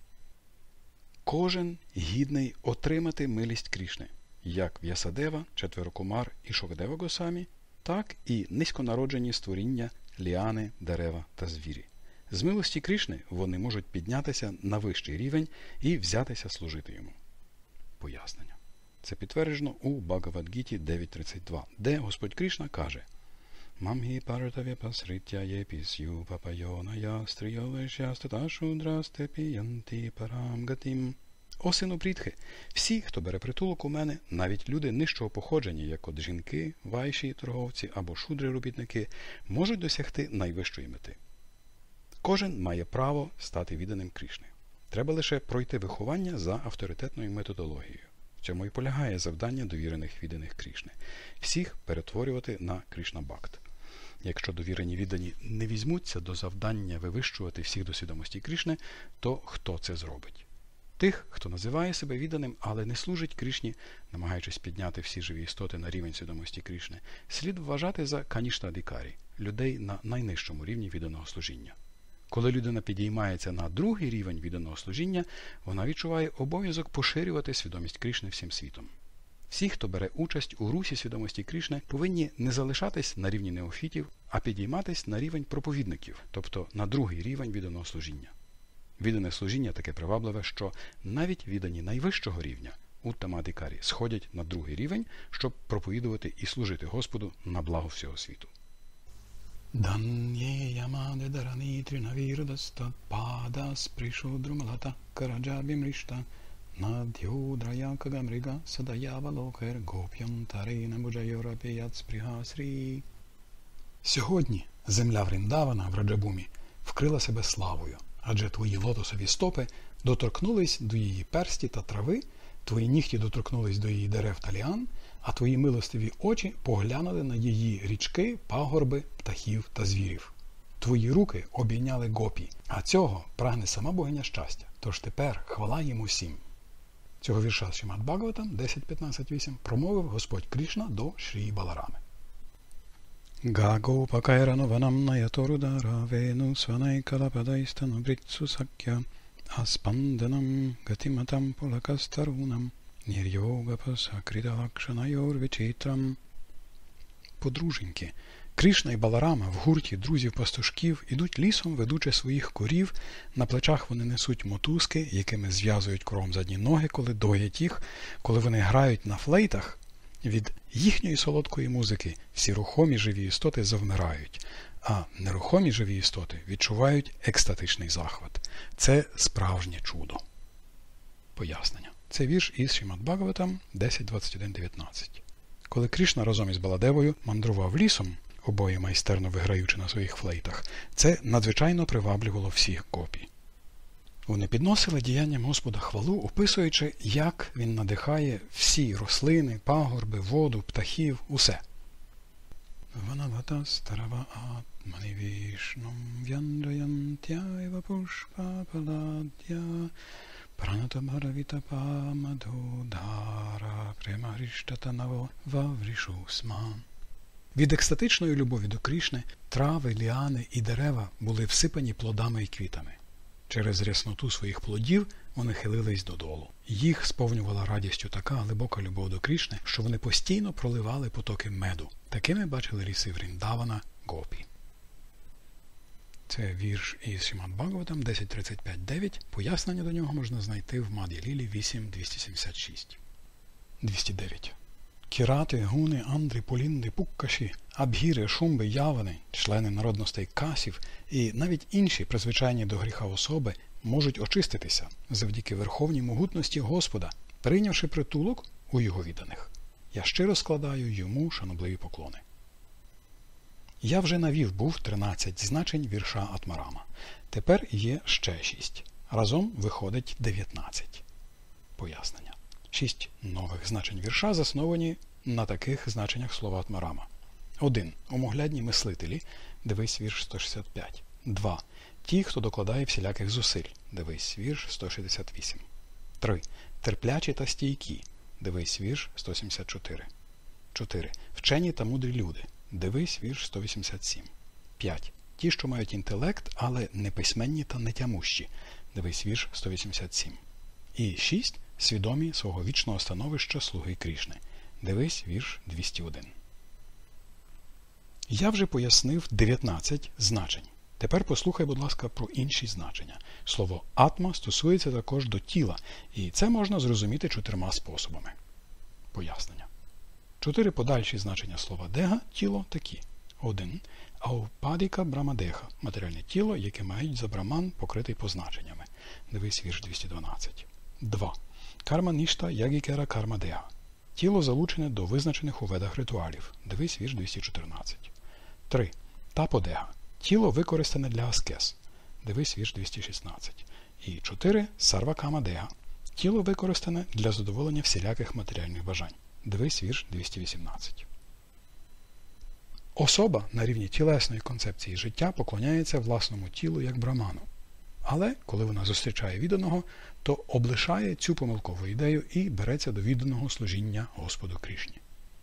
Кожен гідний отримати милість Крішни, як В'ясадева, четверо кумар і Шукадева Госамі, так і низьконароджені створіння, ліани, дерева та звірі. З милості Крішни вони можуть піднятися на вищий рівень і взятися служити йому. Пояснення. Це підтверджено у Бхагавад-гіті дев'ять тридцять два, де Господь Крішна каже: «Мамгі паратав'я пасриття єпіс'ю папайона стрійовешястата шудрасте піянти парам гатім». О сину Прітхи, всі, хто бере притулок у мене, навіть люди нижчого походження, як от жінки, вайші, торговці або шудри-робітники, можуть досягти найвищої мети. Кожен має право стати відданим Крішни. Треба лише пройти виховання за авторитетною методологією. В цьому і полягає завдання довірених відданих Крішни – всіх перетворювати на Крішна-бхакт. Якщо довірені віддані не візьмуться до завдання вивищувати всіх до свідомості Крішни, то хто це зробить? Тих, хто називає себе відданим, але не служить Крішні, намагаючись підняти всі живі істоти на рівень свідомості Крішни, слід вважати за каніштадикарі – людей на найнижчому рівні відданого служіння. Коли людина підіймається на другий рівень відданого служіння, вона відчуває обов'язок поширювати свідомість Крішни всім світом. Всі, хто бере участь у русі свідомості Крішни, повинні не залишатись на рівні неофітів, а підійматись на рівень проповідників, тобто на другий рівень відданого служіння. Віддане служіння таке привабливе, що навіть віддані найвищого рівня, уттамадикарі, сходять на другий рівень, щоб проповідувати і служити Господу на благо всього світу. Дан'єямаде дарані тринавірдастат падас пришудруmalata караджабімрішта над'юдраяка садаявалокер гоп'ям тарина буджайорапіят спрігасрі. Сьогодні земля Вріндавана в Раджабумі вкрила себе славою, адже твої лотосові стопи доторкнулись до її персті та трави, твої нігті доторкнулись до її дерев та ліан, а твої милостиві очі поглянули на її річки, пагорби, птахів та звірів. Твої руки обійняли гопі, а цього прагне сама богиня щастя. Тож тепер хвала їм усім. Цього вірша з Шримад Бхагаватам десять п'ятнадцять вісім промовив Господь Кришна до Шрі Баларами. Гагопакайранованам наyaторудара вену сванайкалападайстану бритсу сакya аспанданам гатиматам пулакастарунам нірйогапасакриталакшанайорвичитрам. Подруженьки, Кришна і Баларама в гурті друзів-пастушків ідуть лісом, ведучи своїх корів, на плечах вони несуть мотузки, якими зв'язують коровам задні ноги, коли доять їх, коли вони грають на флейтах. Від їхньої солодкої музики всі рухомі живі істоти завмирають, а нерухомі живі істоти відчувають екстатичний захват. Це справжнє чудо. Пояснення. Це вірш із Шримад Бхагаватам десять двадцять один дев'ятнадцять. Коли Кришна разом із Баладевою мандрував лісом, обоє майстерно виграючи на своїх флейтах, це надзвичайно приваблювало всіх гопі. Вони підносили діянням Господа хвалу, описуючи, як він надихає всі рослини, пагорби, воду, птахів, усе. Від екстатичної любові до Кришни трави, ліани і дерева були всипані плодами і квітами. Через рясноту своїх плодів вони хилились додолу. Їх сповнювала радістю така глибока любов до Кришни, що вони постійно проливали потоки меду. Такими бачили ліси Вріндавана гопі. Це вірш із Шримад Бхагаватам десять тридцять п'ять дев'ять. Пояснення до нього можна знайти в Маді Лілі вісім двісті сімдесят шість. двісті дев'ять. Кірати, гуни, андри, полінди, пуккаші, абгіри, шумби, явани, члени народностей касів і навіть інші призвичайні до гріха особи можуть очиститися завдяки верховній могутності Господа, прийнявши притулок у його відданих. Я щиро складаю йому шанобливі поклони. Я вже навів був тринадцять значень вірша Атмарама. Тепер є ще шість. Разом виходить дев'ятнадцять. Пояснення. Шість нових значень вірша засновані на таких значеннях слова Атмарама. один. Омоглядні мислителі. Дивись вірш сто шістдесят п'ять. два. Ті, хто докладає всіляких зусиль. Дивись вірш сто шістдесят вісім. три. Терплячі та стійкі. Дивись вірш сто сімдесят чотири. чотири. Вчені та мудрі люди. Дивись вірш сто вісімдесят сім. п'ять. Ті, що мають інтелект, але неписьменні та нетямущі. Дивись вірш сто вісімдесят сім. І шість. Свідомі свого вічного становища слуги Кришни. Дивись вірш двісті один. Я вже пояснив дев'ятнадцять значень. Тепер послухай, будь ласка, про інші значення. Слово «атма» стосується також до тіла, і це можна зрозуміти чотирма способами. Пояснення. Чотири подальші значення слова «дега» – тіло такі. один. Аупадіка брамадеха – матеріальне тіло, яке мають за браман, покритий позначеннями. Дивись вірш двісті дванадцять. два. Карма-нішта ягікера карма-дега. Тіло залучене до визначених у ведах ритуалів. Дивись вірш двісті чотирнадцять. три. Таподега. Тіло використане для аскез. Дивись вірш двісті шістнадцять. І чотири. Сарвакама-дега. Тіло використане для задоволення всіляких матеріальних бажань. Дивись вірш двісті вісімнадцять. Особа на рівні тілесної концепції життя поклоняється власному тілу як браману. Але, коли вона зустрічає відданого, то облишає цю помилкову ідею і береться до відданого служіння Господу Кришні.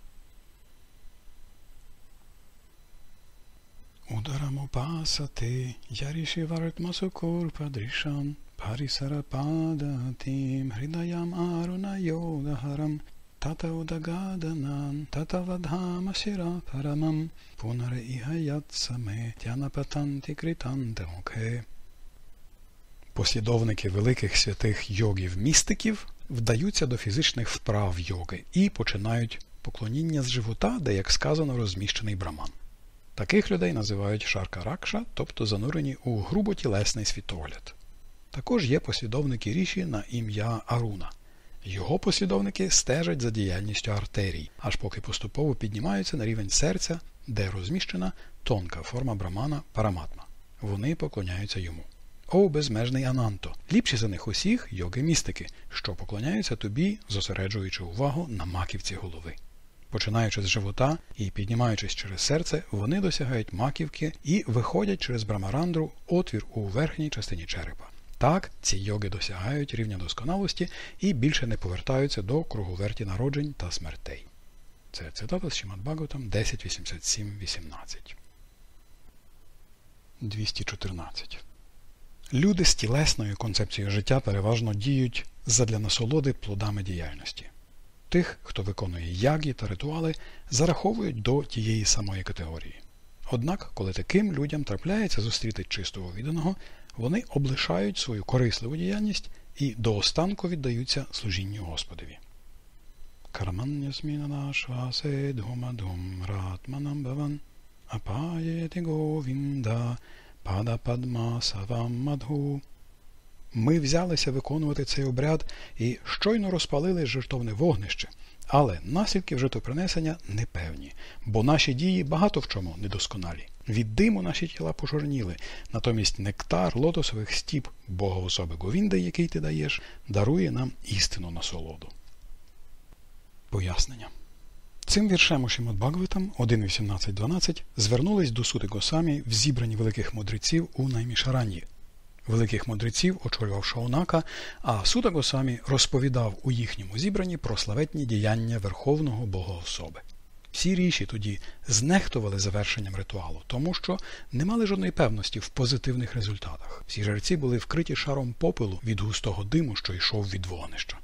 Ударамупасати ярішівартмасукурпадрішам парісарападатим гридаям арунайодагарам татаудагаданам татавадхамасіра парамам пунаре ігаятсаме тянапатанти критантамуке. Послідовники великих святих йогів-містиків вдаються до фізичних вправ йоги і починають поклоніння з живота, де, як сказано, розміщений браман. Таких людей називають шарка-ракша, тобто занурені у груботілесний світогляд. Також є послідовники ріші на ім'я Аруна. Його послідовники стежать за діяльністю артерій, аж поки поступово піднімаються на рівень серця, де розміщена тонка форма брамана параматма. Вони поклоняються йому. О, безмежний Ананто! Ліпші за них усіх йоги-містики, що поклоняються тобі, зосереджуючи увагу на маківці голови. Починаючи з живота і піднімаючись через серце, вони досягають маківки і виходять через брамарандру, отвір у верхній частині черепа. Так, ці йоги досягають рівня досконалості і більше не повертаються до круговерті народжень та смертей. Це цитата з Шримад Бхагаватам десять вісімдесят сім вісімнадцять. двісті чотирнадцять. Люди з тілесною концепцією життя переважно діють задля насолоди плодами діяльності. Тих, хто виконує ягі та ритуали, зараховують до тієї самої категорії. Однак, коли таким людям трапляється зустріти чистого відданого, вони облишають свою корисливу діяльність і до останку віддаються служінню Господові. Карманнясмінанашвасе дхумадхум ратманам баван апаєти говінда падападма савам мадху. Ми взялися виконувати цей обряд і щойно розпалили жертовне вогнище, але наслідки жертвопринесення непевні, бо наші дії багато в чому недосконалі. Від диму наші тіла пожорніли, натомість нектар лотосових стіп Бога особи Говінди, який ти даєш, дарує нам істинну насолоду. Пояснення. Цим віршем у Шримад Бхагаватам один вісімнадцять дванадцять звернулись до Сути Госамі в зібранні великих мудреців у Наймішаранні. Великих мудреців очолював Шаунака, а Сута Госамі розповідав у їхньому зібранні про славетні діяння Верховного Богоособи. Всі ріші тоді знехтували завершенням ритуалу, тому що не мали жодної певності в позитивних результатах. Всі жерці були вкриті шаром попелу від густого диму, що йшов від вогнища.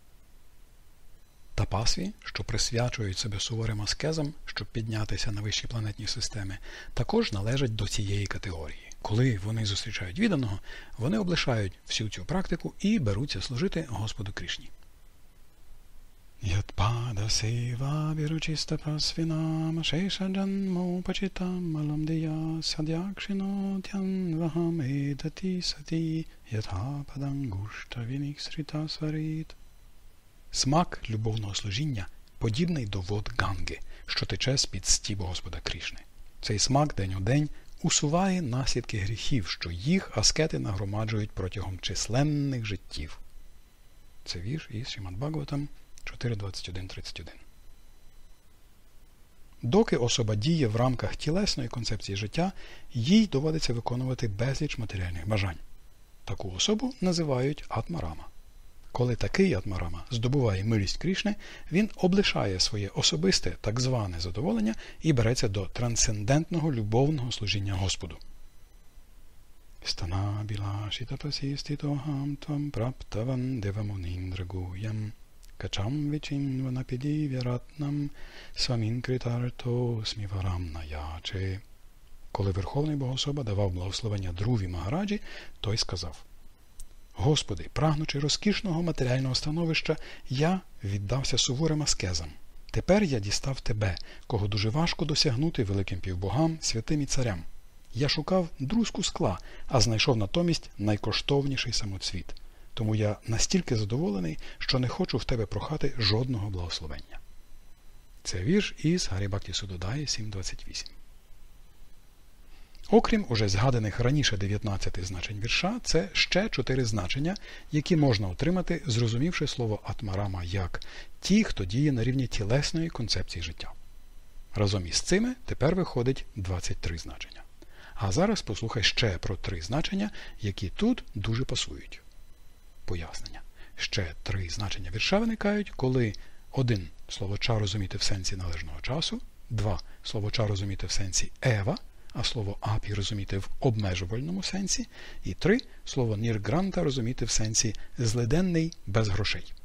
Тапасві, що присвячують себе суворим аскезам, щоб піднятися на вищі планетні системи, також належать до цієї категорії. Коли вони зустрічають відданого, вони облишають всю цю практику і беруться служити Господу Кришні. Ятпада сева віручіста прасвінам шейшаджанмо пачитам аламдия садякшино тянвахам едати сати ятхападам гушта вініксрита сварит. Смак любовного служіння подібний до вод Ганги, що тече з-під стібу Господа Кришни. Цей смак день у день усуває наслідки гріхів, що їх аскети нагромаджують протягом численних життів. Це вірш із Шримад Бхагаватам чотири двадцять один тридцять один. Доки особа діє в рамках тілесної концепції життя, їй доводиться виконувати безліч матеріальних бажань. Таку особу називають атмарама. Коли такий атмарама здобуває милість Кришни, він облишає своє особисте так зване задоволення і береться до трансцендентного любовного служіння Господу. Стана білашіта пасіститохам твам праптаван девамуніндрагуям качам вічінванапідів'яратнам свамінкритарто сміварам наяче. Коли Верховний Богособа давав благословення Друві Магараджі, той сказав: Господи, прагнучи розкішного матеріального становища, я віддався суворим аскезам. Тепер я дістав тебе, кого дуже важко досягнути великим півбогам, святим і царям. Я шукав друзку скла, а знайшов натомість найкоштовніший самоцвіт. Тому я настільки задоволений, що не хочу в тебе прохати жодного благословення. Це вірш із Гарі Бхакті Судодаї сім двадцять вісім. Окрім уже згаданих раніше дев'ятнадцяти значень вірша, це ще чотири значення, які можна отримати, зрозумівши слово атмарама як ті, хто діє на рівні тілесної концепції життя. Разом із цими тепер виходить двадцять три значення. А зараз послухай ще про три значення, які тут дуже пасують. Пояснення. Ще три значення вірша виникають, коли один слово «ча» розуміти в сенсі належного часу, два слово «ча» розуміти в сенсі «ева», а слово «апі» розуміти в обмежувальному сенсі, і три слово «ніргранта» розуміти в сенсі «злиденний без грошей».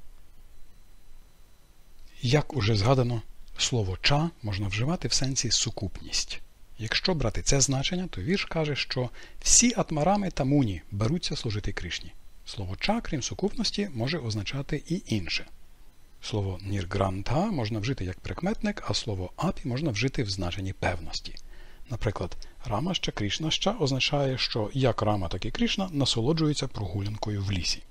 Як уже згадано, слово «ча» можна вживати в сенсі «сукупність». Якщо брати це значення, то вірш каже, що всі атмарами та муні беруться служити Кришні. Слово «ча», крім сукупності, може означати і інше. Слово «ніргранта» можна вжити як прикметник, а слово «апі» можна вжити в значенні певності. Наприклад, Рамашча Крішнаща означає, що як Рама, так і Крішна насолоджуються прогулянкою в лісі.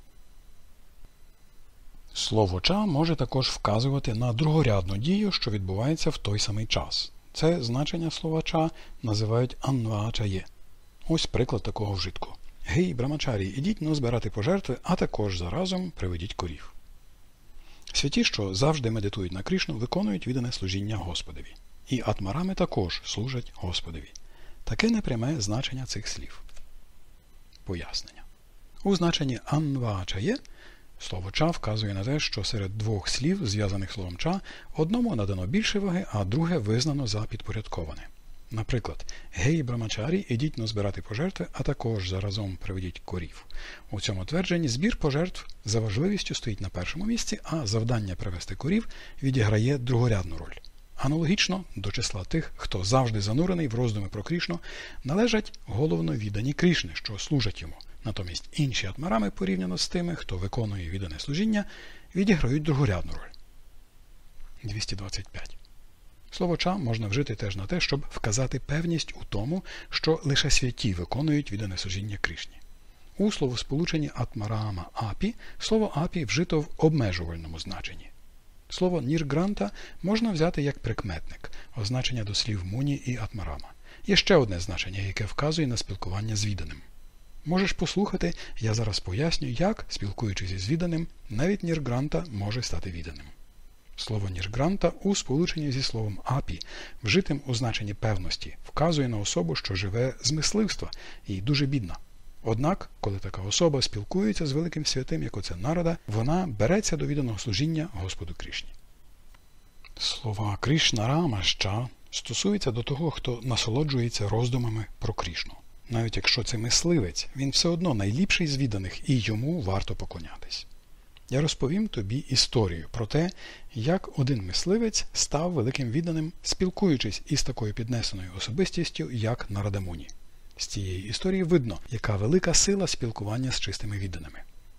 Слово «ча» може також вказувати на другорядну дію, що відбувається в той самий час. Це значення слова «ча» називають «анвачає». Ось приклад такого вжитку. «Гей, брамачарі, ідіть но збирати пожертви, а також заразом приведіть корів». Святі, що завжди медитують на Крішну, виконують віддане служіння Господові. І атмарами також служать Господові. Таке непряме значення цих слів. Пояснення. У значенні «анвачає» слово «ча» вказує на те, що серед двох слів, зв'язаних словом «ча», одному надано більше ваги, а друге визнано за підпорядковане. Наприклад, «Гей, брамачарі, ідіть но збирати пожертви, а також заразом приведіть корів». У цьому твердженні збір пожертв за важливістю стоїть на першому місці, а завдання привести корів відіграє другорядну роль. Аналогічно, до числа тих, хто завжди занурений в роздуми про Крішну, належать головно віддані Крішни, що служать йому. Натомість інші атмарами, порівняно з тими, хто виконує віддане служіння, відіграють другорядну роль. двісті двадцять п'ять. Слово «ча» можна вжити теж на те, щоб вказати певність у тому, що лише святі виконують віддане служіння Крішні. У словосполученні атмарама апі слово апі вжито в обмежувальному значенні. Слово «ніргранта» можна взяти як прикметник, означення до слів муні і атмарама. Є ще одне значення, яке вказує на спілкування з відданим. Можеш послухати, я зараз поясню, як, спілкуючись із відданим, навіть ніргранта може стати відданим. Слово «ніргранта» у сполученні зі словом «апі», вжитим у значенні певності, вказує на особу, що живе з мисливства і дуже бідна. Однак, коли така особа спілкується з великим святим, як оце Нарада, вона береться до відданого служіння Господу Крішні. Слова «Крішна Рамашча» стосуються до того, хто насолоджується роздумами про Крішну. Навіть якщо це мисливець, він все одно найліпший з відданих і йому варто поклонятись. Я розповім тобі історію про те, як один мисливець став великим відданим, спілкуючись із такою піднесеною особистістю, як Нарада Муні. З цієї історії видно, яка велика сила спілкування з чистими відданими.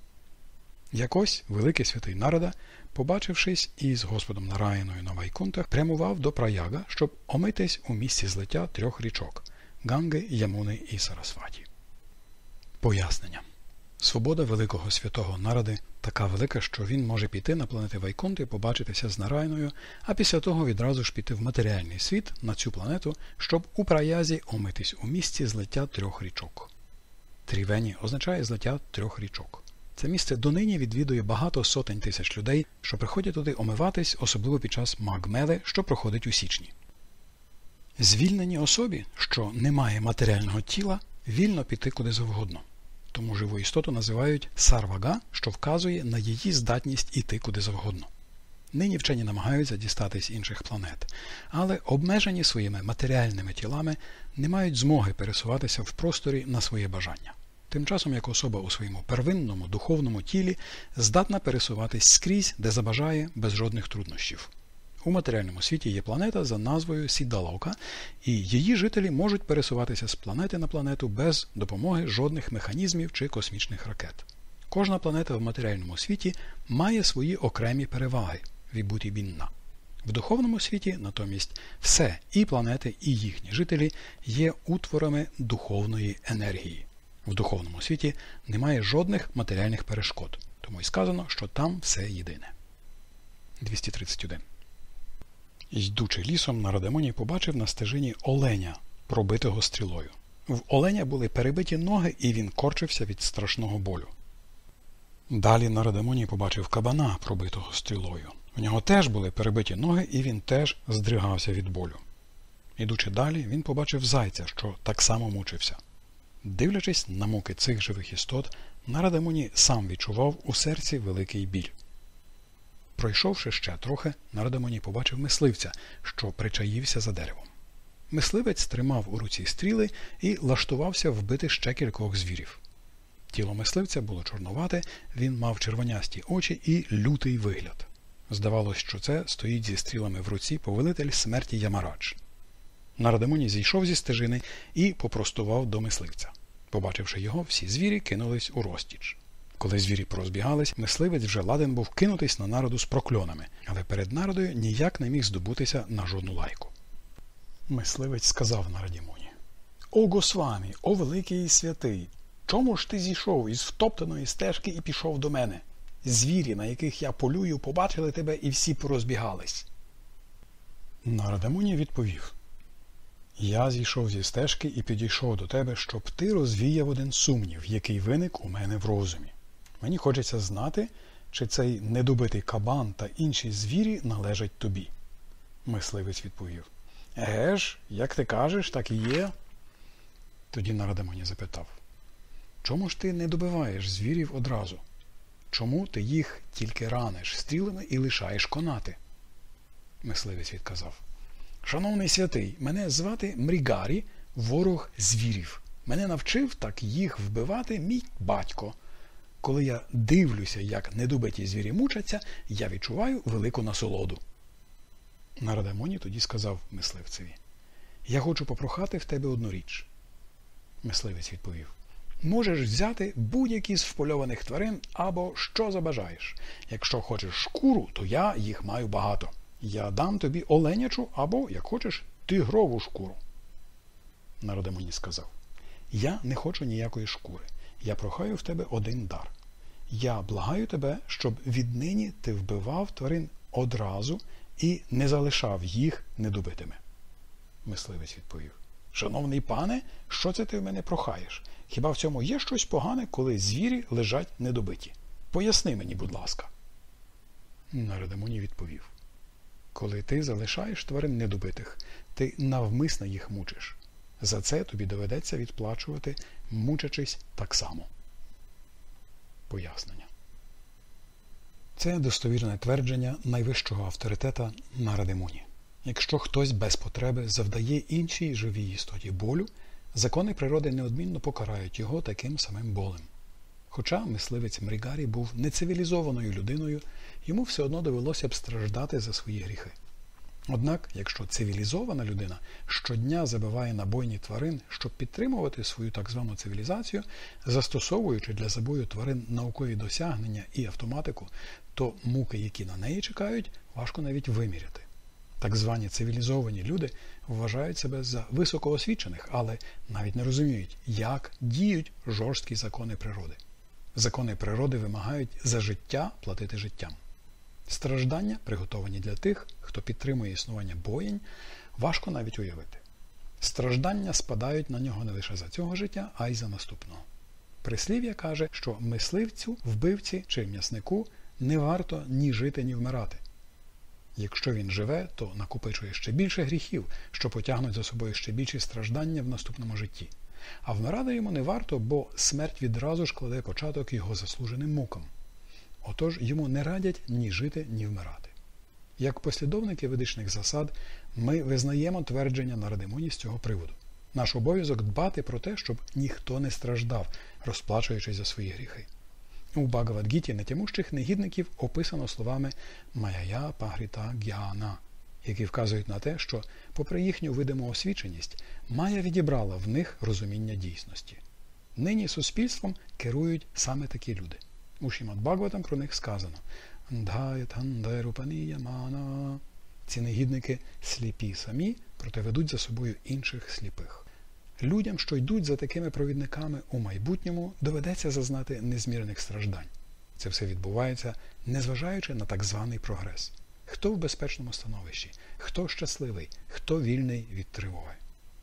Якось великий святий Нарада, побачившись із Господом Нараяною на Вайкунтах, прямував до Праяга, щоб омитись у місці злиття трьох річок – Ганги, Ямуни і Сарасваті. Пояснення. Свобода великого святого Наради така велика, що він може піти на планети Вайкунти, побачитися з Нараяною, а після того відразу ж піти в матеріальний світ, на цю планету, щоб у Праязі омитись у місці злиття трьох річок. Трівені означає злиття трьох річок. Це місце донині відвідує багато сотень тисяч людей, що приходять туди омиватись, особливо під час Магмели, що проходить у січні. Звільненій особі, що не має матеріального тіла, вільно піти куди завгодно. Тому живу істоту називають сарвага, що вказує на її здатність іти куди завгодно. Нині вчені намагаються дістатись інших планет, але обмежені своїми матеріальними тілами не мають змоги пересуватися в просторі на своє бажання. Тим часом як особа у своєму первинному духовному тілі здатна пересуватись скрізь, де забажає, без жодних труднощів. У матеріальному світі є планета за назвою Сіддалока, і її жителі можуть пересуватися з планети на планету без допомоги жодних механізмів чи космічних ракет. Кожна планета в матеріальному світі має свої окремі переваги – вібуті-бінна. В духовному світі, натомість, все, і планети, і їхні жителі, є утворами духовної енергії. В духовному світі немає жодних матеріальних перешкод, тому й сказано, що там все єдине. двісті тридцять один. Йдучи лісом, Нарада Муні побачив на стежині оленя, пробитого стрілою. В оленя були перебиті ноги, і він корчився від страшного болю. Далі Нарада Муні побачив кабана, пробитого стрілою. В нього теж були перебиті ноги, і він теж здригався від болю. Ідучи далі, він побачив зайця, що так само мучився. Дивлячись на муки цих живих істот, Нарада Муні сам відчував у серці великий біль. Пройшовши ще трохи, Нарада Муні побачив мисливця, що причаївся за деревом. Мисливець тримав у руці стріли і лаштувався вбити ще кількох звірів. Тіло мисливця було чорнувате, він мав червонясті очі і лютий вигляд. Здавалось, що це стоїть зі стрілами в руці повелитель смерті Ямарадж. Нарада Муні зійшов зі стежини і попростував до мисливця. Побачивши його, всі звірі кинулись у розтіч. Коли звірі порозбігались, мисливець вже ладен був кинутись на Нараду з прокльонами, але перед Нарадою ніяк не міг здобутися на жодну лайку. Мисливець сказав Нарадімуні: «О Госвамі, о великий і святий, чому ж ти зійшов із втоптаної стежки і пішов до мене? Звірі, на яких я полюю, побачили тебе і всі порозбігались». Нарадамуні відповів: «Я зійшов зі стежки і підійшов до тебе, щоб ти розвіяв один сумнів, який виник у мене в розумі. Мені хочеться знати, чи цей недобитий кабан та інші звірі належать тобі». Мисливець відповів: «Еге ж, як ти кажеш, так і є». Тоді Нарадамуні запитав: «Чому ж ти не добиваєш звірів одразу? Чому ти їх тільки раниш стрілами і лишаєш конати?» Мисливець відказав: «Шановний святий, мене звати Мрігарі, ворог звірів. Мене навчив так їх вбивати мій батько. Коли я дивлюся, як недобиті звірі мучаться, я відчуваю велику насолоду». Нарадамуні тоді сказав мисливцеві: «Я хочу попрохати в тебе одну річ». Мисливець відповів: «Можеш взяти будь-які з впольованих тварин або що забажаєш. Якщо хочеш шкуру, то я їх маю багато. Я дам тобі оленячу або, як хочеш, тигрову шкуру». Нарадамуні сказав: «Я не хочу ніякої шкури. Я прохаю в тебе один дар. Я благаю тебе, щоб віднині ти вбивав тварин одразу і не залишав їх недобитими». Мисливець відповів: «Шановний пане, що це ти в мене прохаєш? Хіба в цьому є щось погане, коли звірі лежать недобиті? Поясни мені, будь ласка». Нарадамуні відповів: «Коли ти залишаєш тварин недобитих, ти навмисно їх мучиш. За це тобі доведеться відплачувати, мучачись так само». Пояснення. Це достовірне твердження найвищого авторитета Нарадамуні. Якщо хтось без потреби завдає іншій живій істоті болю, закони природи неодмінно покарають його таким самим болем. Хоча мисливець Мрігарі був нецивілізованою людиною, йому все одно довелося б страждати за свої гріхи. Однак, якщо цивілізована людина щодня забиває на бойні тварин, щоб підтримувати свою так звану цивілізацію, застосовуючи для забою тварин наукові досягнення і автоматику, то муки, які на неї чекають, важко навіть виміряти. Так звані цивілізовані люди вважають себе за високоосвічених, але навіть не розуміють, як діють жорсткі закони природи. Закони природи вимагають за життя платити життям. Страждання, приготовані для тих, хто підтримує існування боєнь, важко навіть уявити. Страждання спадають на нього не лише за цього життя, а й за наступного. Прислів'я каже, що мисливцю, вбивці чи м'яснику не варто ні жити, ні вмирати. Якщо він живе, то накопичує ще більше гріхів, що потягнуть за собою ще більші страждання в наступному житті. А вмирати йому не варто, бо смерть відразу ж кладе початок його заслуженим мукам. Отож, йому не радять ні жити, ні вмирати. Як послідовники ведичних засад, ми визнаємо твердження Нарадамуні з цього приводу. Наш обов'язок дбати про те, щоб ніхто не страждав, розплачуючись за свої гріхи. У Багавад-гіті нетямущих негідників описано словами «Майя пагріта гьяна», які вказують на те, що, попри їхню видиму освіченість, Майя відібрала в них розуміння дійсності. Нині суспільством керують саме такі люди. У Шримад-Бхагаватам про них сказано «Дхаятандайрупаніямана». Ці негідники сліпі самі, проте ведуть за собою інших сліпих. Людям, що йдуть за такими провідниками у майбутньому, доведеться зазнати незмірних страждань. Це все відбувається, незважаючи на так званий прогрес. Хто в безпечному становищі, хто щасливий, хто вільний від тривоги.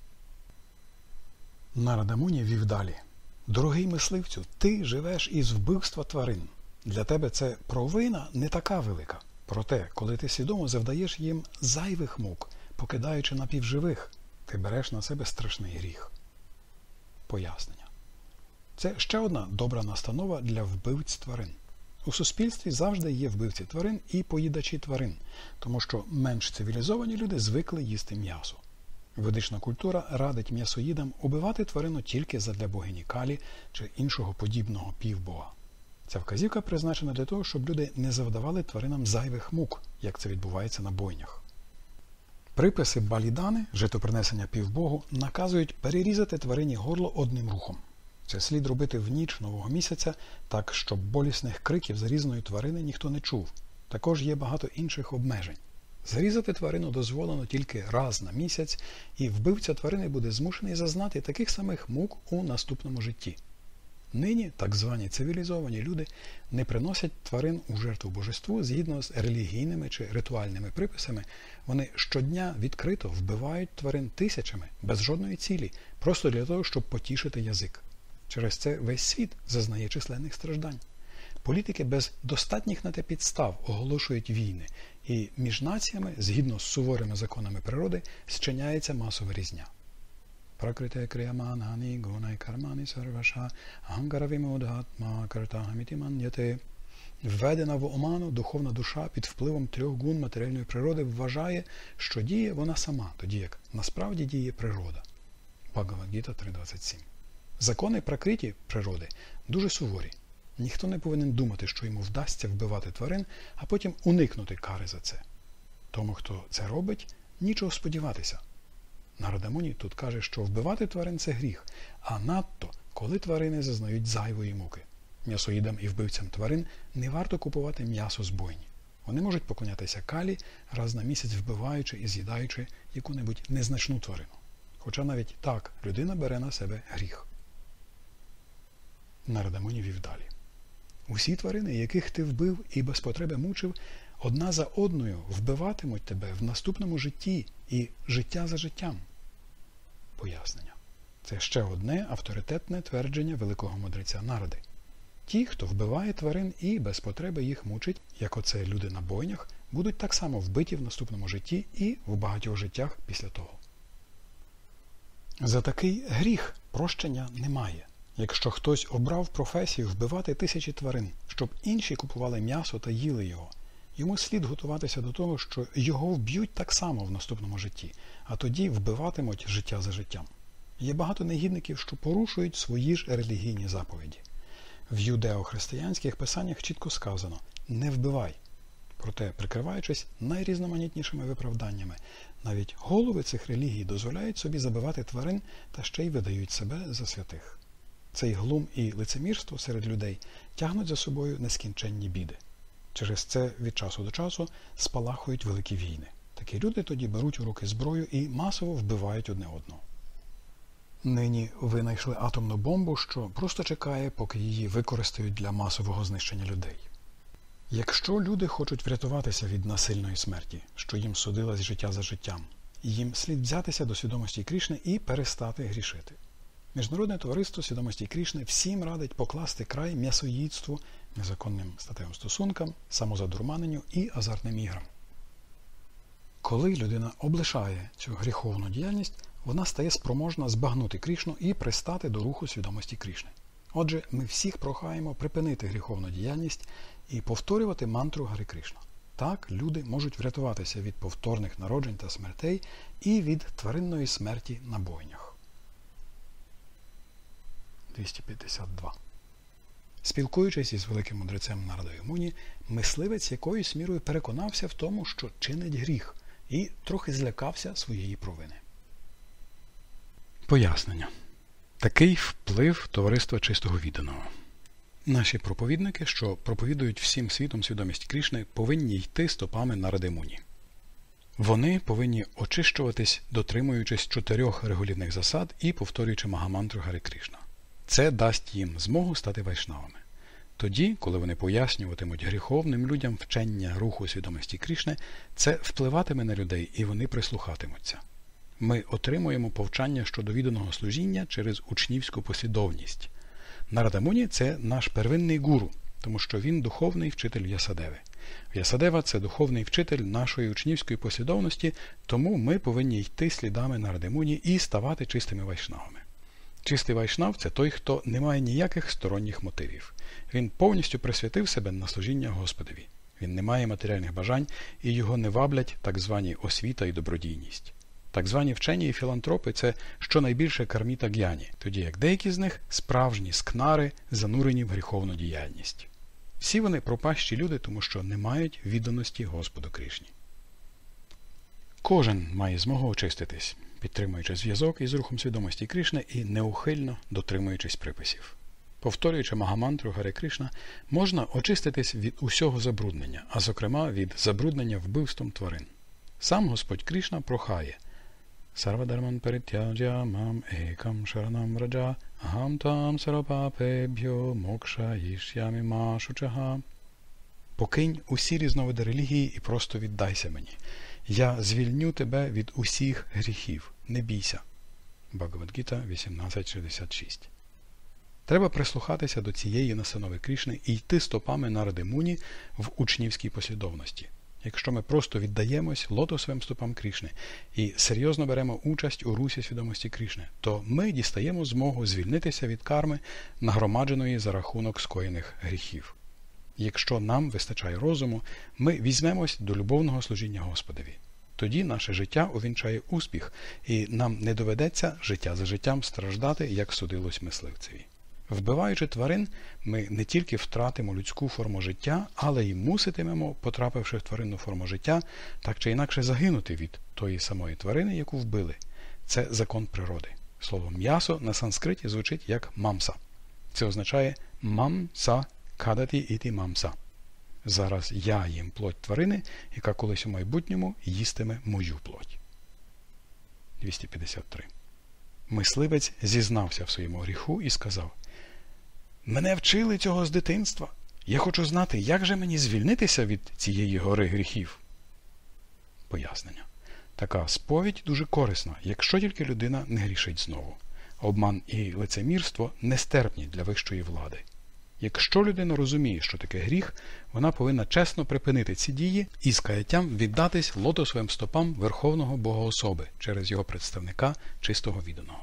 Нарадамуні вів далі. «Дорогий мисливцю, ти живеш із вбивства тварин. Для тебе це провина не така велика. Проте, коли ти свідомо завдаєш їм зайвих мук, покидаючи напівживих, ти береш на себе страшний гріх». Пояснення. Це ще одна добра настанова для вбивць тварин. У суспільстві завжди є вбивці тварин і поїдачі тварин, тому що менш цивілізовані люди звикли їсти м'ясо. Ведична культура радить м'ясоїдам убивати тварину тільки задля богині Калі чи іншого подібного півбога. Ця вказівка призначена для того, щоб люди не завдавали тваринам зайвих мук, як це відбувається на бойнях. Приписи Балідани, жертвопринесення півбогу, наказують перерізати тварині горло одним рухом. Це слід робити в ніч нового місяця, так, щоб болісних криків зарізаної тварини ніхто не чув. Також є багато інших обмежень. Зарізати тварину дозволено тільки раз на місяць, і вбивця тварини буде змушений зазнати таких самих мук у наступному житті. Нині так звані цивілізовані люди не приносять тварин у жертву божеству згідно з релігійними чи ритуальними приписами. Вони щодня відкрито вбивають тварин тисячами, без жодної цілі, просто для того, щоб потішити язик. Через це весь світ зазнає численних страждань. Політики без достатніх на те підстав оголошують війни, і між націями, згідно з суворими законами природи, зчиняється масова різня. Пракрите кріяманані гунай кармані сарваша агаnkara вімодатма картагаміті ман'яте. Введена в оману духовна душа під впливом трьох гун матеріальної природи вважає, що діє вона сама, тоді як насправді діє природа. Бхагавад-гіта три двадцять сім. Закони пракриті природи дуже суворі. Ніхто не повинен думати, що йому вдасться вбивати тварин, а потім уникнути кари за це. Тому, хто це робить, нічого сподіватися. Нарада Муні тут каже, що вбивати тварин – це гріх, а надто, коли тварини зазнають зайвої муки. М'ясоїдам і вбивцям тварин не варто купувати м'ясо з бойні. Вони можуть поклонятися калі, раз на місяць вбиваючи і з'їдаючи яку-небудь незначну тварину. Хоча навіть так людина бере на себе гріх. Нарада Муні вів далі. Усі тварини, яких ти вбив і без потреби мучив, одна за одною вбиватимуть тебе в наступному житті і життя за життям. Пояснення. Це ще одне авторитетне твердження великого мудреця Наради. Ті, хто вбиває тварин і без потреби їх мучить, як оце люди на бойнях, будуть так само вбиті в наступному житті і в багатьох життях після того. За такий гріх прощення немає. Якщо хтось обрав професію вбивати тисячі тварин, щоб інші купували м'ясо та їли його, йому слід готуватися до того, що його вб'ють так само в наступному житті, а тоді вбиватимуть життя за життям. Є багато негідників, що порушують свої ж релігійні заповіді. В юдео-християнських писаннях чітко сказано «не вбивай». Проте, прикриваючись найрізноманітнішими виправданнями, навіть голови цих релігій дозволяють собі забивати тварин та ще й видають себе за святих. Цей глум і лицемірство серед людей тягнуть за собою нескінченні біди. Через це від часу до часу спалахують великі війни. Такі люди тоді беруть у руки зброю і масово вбивають одне одного. Нині винайшли атомну бомбу, що просто чекає, поки її використають для масового знищення людей. Якщо люди хочуть врятуватися від насильної смерті, що їм судилось життя за життям, їм слід взятися до свідомості Крішни і перестати грішити. Міжнародне товариство свідомості Крішни всім радить покласти край м'ясоїдству, незаконним статевим стосункам, самозадурманенню і азартним іграм. Коли людина облишає цю гріховну діяльність, вона стає спроможна збагнути Крішну і пристати до руху свідомості Крішни. Отже, ми всіх прохаємо припинити гріховну діяльність і повторювати мантру Гарі Крішна. Так люди можуть врятуватися від повторних народжень та смертей і від тваринної смерті на бойнях. двісті п'ятдесят два. Спілкуючись із великим мудрецем Нарадою Муні, мисливець якоюсь мірою переконався в тому, що чинить гріх, і трохи злякався своєї провини. Пояснення. Такий вплив товариства чистого відданого. Наші проповідники, що проповідують всім світом свідомість Крішни, повинні йти стопами Наради Муні. Вони повинні очищуватись, дотримуючись чотирьох регулівних засад і повторюючи Магамантру Гарі Крішна. Це дасть їм змогу стати вайшнавами. Тоді, коли вони пояснюватимуть гріховним людям вчення руху свідомості Крішни, це впливатиме на людей і вони прислухатимуться. Ми отримуємо повчання щодо відданого служіння через учнівську послідовність. Нарада Муні – це наш первинний гуру, тому що він духовний вчитель В'ясадеви. В'ясадева – це духовний вчитель нашої учнівської послідовності, тому ми повинні йти слідами Наради Муні і ставати чистими вайшнавами. Чистий вайшнав – це той, хто не має ніяких сторонніх мотивів. Він повністю присвятив себе на служіння Господові. Він не має матеріальних бажань і його не ваблять так звані освіта і добродійність. Так звані вчені і філантропи – це щонайбільше карміта г'яні, тоді як деякі з них – справжні скнари, занурені в гріховну діяльність. Всі вони пропащі люди, тому що не мають відданості Господу Крішні. Кожен має змогу очиститись, підтримуючи зв'язок із рухом свідомості Крішни і неухильно дотримуючись приписів. Повторюючи Магамантру Гарі Крішна, можна очиститись від усього забруднення, а зокрема від забруднення вбивством тварин. Сам Господь Кришна прохає: Сарвадарман паритяджя мам екам шаранам враджа, ахам там сарвапапебхьо мокшаїш'ямі ма шучага. Покинь усі різновиди релігії і просто віддайся мені. Я звільню тебе від усіх гріхів. Не бійся. Бхагавад-гіта вісімнадцять шістдесят шість. Треба прислухатися до цієї настанови Кришни і йти стопами Наради Муні в учнівській послідовності. Якщо ми просто віддаємось лотосовим стопам Кришни і серйозно беремо участь у русі свідомості Кришни, то ми дістаємо змогу звільнитися від карми, нагромадженої за рахунок скоєних гріхів. Якщо нам вистачає розуму, ми візьмемось до любовного служіння Господові. Тоді наше життя увінчає успіх, і нам не доведеться життя за життям страждати, як судилось мисливцеві. Вбиваючи тварин, ми не тільки втратимо людську форму життя, але й муситимемо, потрапивши в тваринну форму життя, так чи інакше загинути від тої самої тварини, яку вбили. Це закон природи. Слово «м'ясо» на санскриті звучить як «мамса». Це означає «мамса кадаті іті мамса». Зараз я їм плоть тварини, яка колись у майбутньому їстиме мою плоть. двісті п'ятдесят три. Мисливець зізнався в своєму гріху і сказав: «Мене вчили цього з дитинства. Я хочу знати, як же мені звільнитися від цієї гори гріхів». Пояснення. Така сповідь дуже корисна, якщо тільки людина не грішить знову. Обман і лицемірство нестерпні для вищої влади. Якщо людина розуміє, що таке гріх, вона повинна чесно припинити ці дії і з каяттям віддатись лотосовим стопам Верховного Богоособи через його представника чистого відданого.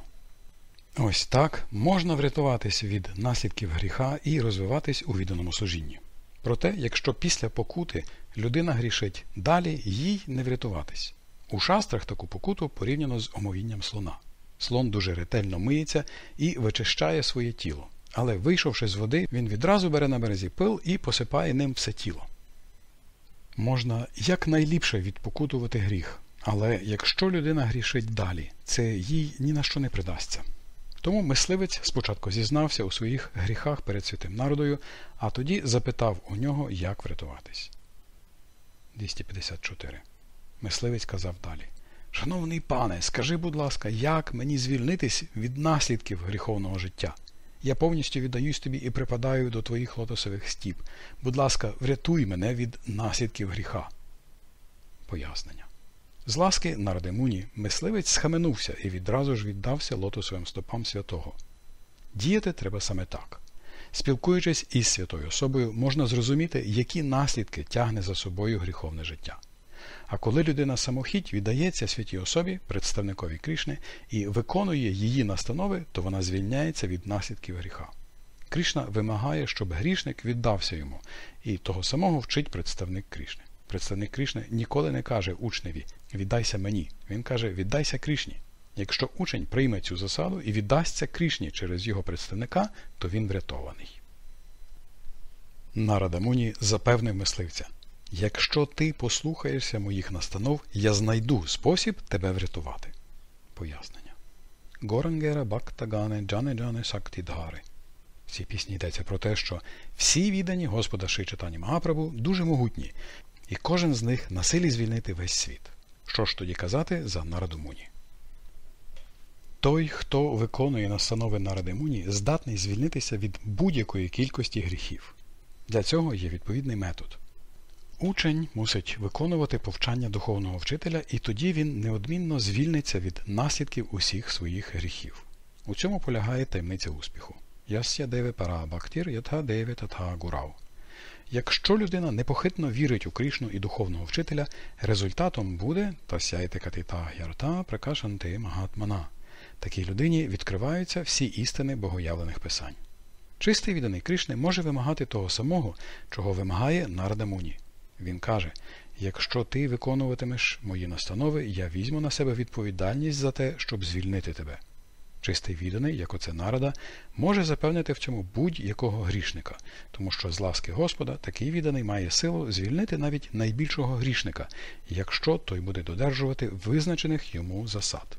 Ось так можна врятуватись від наслідків гріха і розвиватись у відданому служінні. Проте, якщо після покути людина грішить далі, їй не врятуватись. У шастрах таку покуту порівняно з омовінням слона. Слон дуже ретельно миється і вичищає своє тіло. Але, вийшовши з води, він відразу бере на березі пил і посипає ним все тіло. Можна якнайліпше відпокутувати гріх, але якщо людина грішить далі, це їй ні на що не придасться. Тому мисливець спочатку зізнався у своїх гріхах перед святим народою, а тоді запитав у нього, як врятуватись. двісті п'ятдесят чотири. Мисливець казав далі: «Шановний пане, скажи, будь ласка, як мені звільнитись від наслідків гріховного життя? Я повністю віддаюсь тобі і припадаю до твоїх лотосових стіп. Будь ласка, врятуй мене від наслідків гріха». Пояснення. З ласки Наради Муні мисливець схаменувся і відразу ж віддався лотосовим стопам святого. Діяти треба саме так. Спілкуючись із святою особою, можна зрозуміти, які наслідки тягне за собою гріховне життя. А коли людина самохідь віддається святій особі, представникові Кришни, і виконує її настанови, то вона звільняється від наслідків гріха. Кришна вимагає, щоб грішник віддався йому, і того самого вчить представник Кришни. Представник Кришни ніколи не каже учневі «віддайся мені», він каже «віддайся Кришні». Якщо учень прийме цю засаду і віддасться Кришні через його представника, то він врятований. Нарада Муні запевнив мисливця: «Якщо ти послухаєшся моїх настанов, я знайду спосіб тебе врятувати». Пояснення. Горангера Бхактагане Джане Джане Сактидгари. В цій пісні йдеться про те, що всі віддані Господа Шрі Чайтанья Магапрабху дуже могутні, і кожен з них на силі звільнити весь світ. Що ж тоді казати за Нараду Муні? Той, хто виконує настанови Наради Муні, здатний звільнитися від будь-якої кількості гріхів. Для цього є відповідний метод. Учень мусить виконувати повчання духовного вчителя, і тоді він неодмінно звільниться від наслідків усіх своїх гріхів. У цьому полягає таємниця успіху. Ясya деве пара бхактір ятха деве татха гурав. Якщо людина непохитно вірить у Кришну і духовного вчителя, результатом буде тасяйте катита гярта пракашанте магатмана. Такій людині відкриваються всі істини богоявлених писань. Чистий відданий Кришни може вимагати того самого, чого вимагає Нарада Муні. Він каже: «Якщо ти виконуватимеш мої настанови, я візьму на себе відповідальність за те, щоб звільнити тебе». Чистий відданий, як оце Нарада, може запевнити в цьому будь-якого грішника, тому що з ласки Господа такий відданий має силу звільнити навіть найбільшого грішника, якщо той буде додержувати визначених йому засад.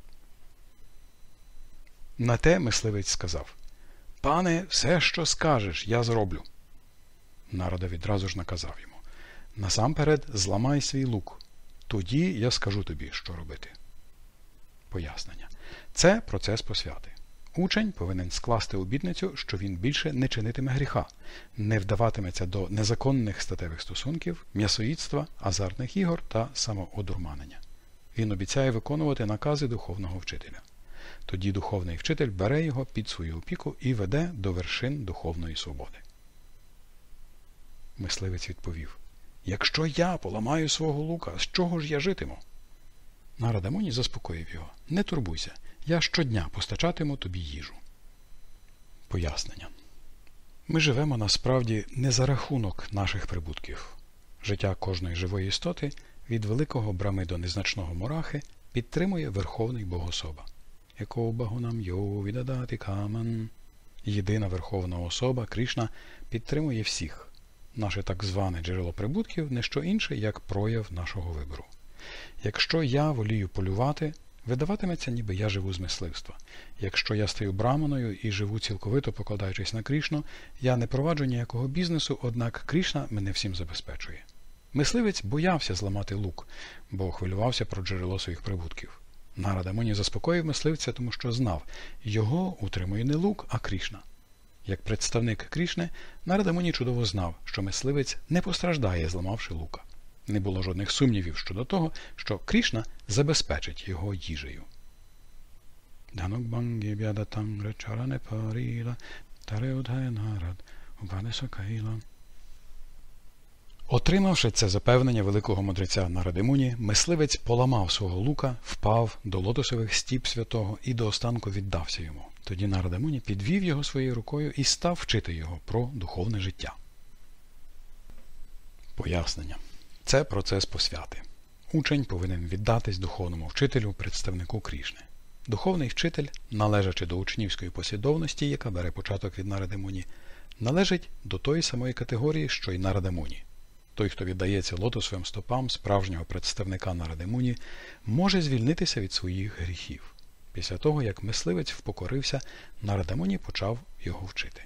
На те мисливець сказав: «Пане, все, що скажеш, я зроблю». Нарада відразу ж наказав йому: «Насамперед зламай свій лук». Тоді я скажу тобі, що робити. Пояснення. Це процес посвяти. Учень повинен скласти обітницю, що він більше не чинитиме гріха, не вдаватиметься до незаконних статевих стосунків, м'ясоїдства, азартних ігор та самоодурманення. Він обіцяє виконувати накази духовного вчителя. Тоді духовний вчитель бере його під свою опіку і веде до вершин духовної свободи. Мисливець відповів: «Якщо я поламаю свого лука, з чого ж я житиму?» Нарада Муні заспокоїв його: «Не турбуйся, я щодня постачатиму тобі їжу». Пояснення. Ми живемо насправді не за рахунок наших прибутків. Життя кожної живої істоти, від великого брами до незначного мурахи, підтримує Верховний Богособа. Яко багунам йо відадати каман. Єдина Верховна Особа, Кришна, підтримує всіх. Наше так зване джерело прибутків – не що інше, як прояв нашого вибору. Якщо я волію полювати, видаватиметься, ніби я живу з мисливства. Якщо я стаю браманою і живу цілковито покладаючись на Кришну, я не проваджу ніякого бізнесу, однак Кришна мене всім забезпечує. Мисливець боявся зламати лук, бо хвилювався про джерело своїх прибутків. Нарада Муні заспокоїв мисливця, тому що знав, його утримує не лук, а Кришна. Як представник Кришни, Нарада Муні чудово знав, що мисливець не постраждає, зламавши лука. Не було жодних сумнівів щодо того, що Кришна забезпечить його їжею. Отримавши це запевнення великого мудреця Наради Муні, мисливець поламав свого лука, впав до лотосових стіп святого і до останку віддався йому. Тоді Нарада Муні підвів його своєю рукою і став вчити його про духовне життя. Пояснення. Це процес посвяти. Учень повинен віддатись духовному вчителю, представнику Кришни. Духовний вчитель, належачи до учнівської послідовності, яка бере початок від Наради Муні, належить до тої самої категорії, що й Нарада Муні. Той, хто віддається лотосовим стопам справжнього представника Наради Муні, може звільнитися від своїх гріхів. Після того, як мисливець впокорився, Нарада Муні почав його вчити.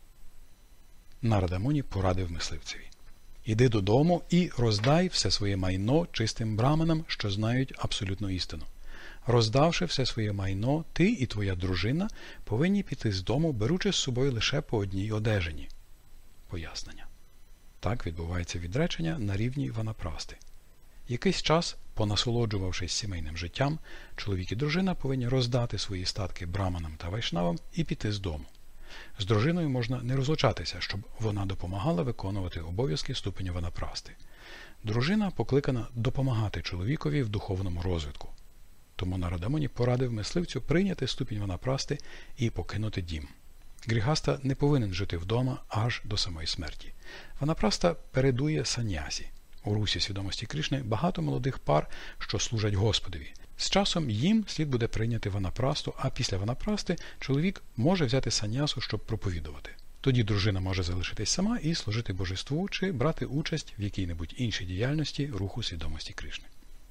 Нарада Муні порадив мисливцеві: «Іди додому і роздай все своє майно чистим браманам, що знають абсолютну істину. Роздавши все своє майно, ти і твоя дружина повинні піти з дому, беручи з собою лише по одній одежині». Пояснення. Так відбувається відречення на рівні ванапрасти. Якийсь час, понасолоджувавшись сімейним життям, чоловік і дружина повинні роздати свої статки браманам та вайшнавам і піти з дому. З дружиною можна не розлучатися, щоб вона допомагала виконувати обов'язки ступеня ванапрасти. Дружина покликана допомагати чоловікові в духовному розвитку. Тому Нарада Муні порадив мисливцю прийняти ступінь ванапрасти і покинути дім. Грігаста не повинен жити вдома аж до самої смерті. Ванапраста передує саньясі. У русі свідомості Кришни багато молодих пар, що служать Господові. З часом їм слід буде прийняти ванапрасту, а після ванапрасти чоловік може взяти саньясу, щоб проповідувати. Тоді дружина може залишитись сама і служити божеству чи брати участь в якій-небудь іншій діяльності руху свідомості Кришни.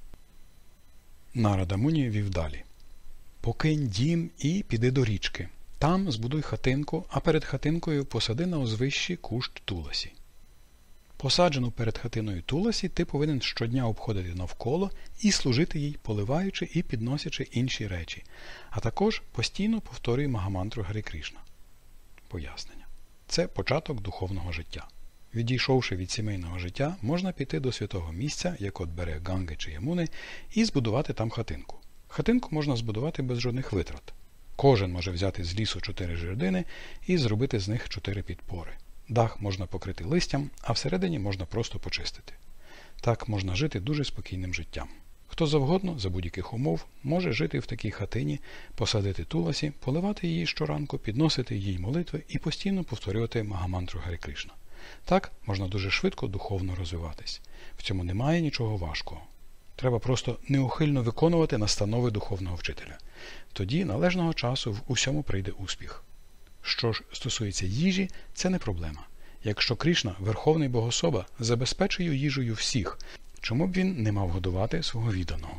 Нарада Муні вів далі. «Покинь дім і піди до річки. Там збудуй хатинку, а перед хатинкою посади на узвищі кущ туласі. Посаджену перед хатиною туласі ти повинен щодня обходити навколо і служити їй, поливаючи і підносячи інші речі, а також постійно повторюй Магамантру Гарі Кришна». Пояснення. Це початок духовного життя. Відійшовши від сімейного життя, можна піти до святого місця, як от берег Ганги чи Ямуни, і збудувати там хатинку. Хатинку можна збудувати без жодних витрат. Кожен може взяти з лісу чотири жердини і зробити з них чотири підпори. Дах можна покрити листям, а всередині можна просто почистити. Так можна жити дуже спокійним життям. Хто завгодно, за будь-яких умов, може жити в такій хатині, посадити туласі, поливати її щоранку, підносити їй молитви і постійно повторювати Магамантру Гарі Кришна. Так можна дуже швидко духовно розвиватись. В цьому немає нічого важкого. Треба просто неухильно виконувати настанови духовного вчителя. Тоді належного часу в усьому прийде успіх. Що ж стосується їжі, це не проблема. Якщо Кришна, Верховний Богособа, забезпечує їжею всіх, чому б він не мав годувати свого відданого?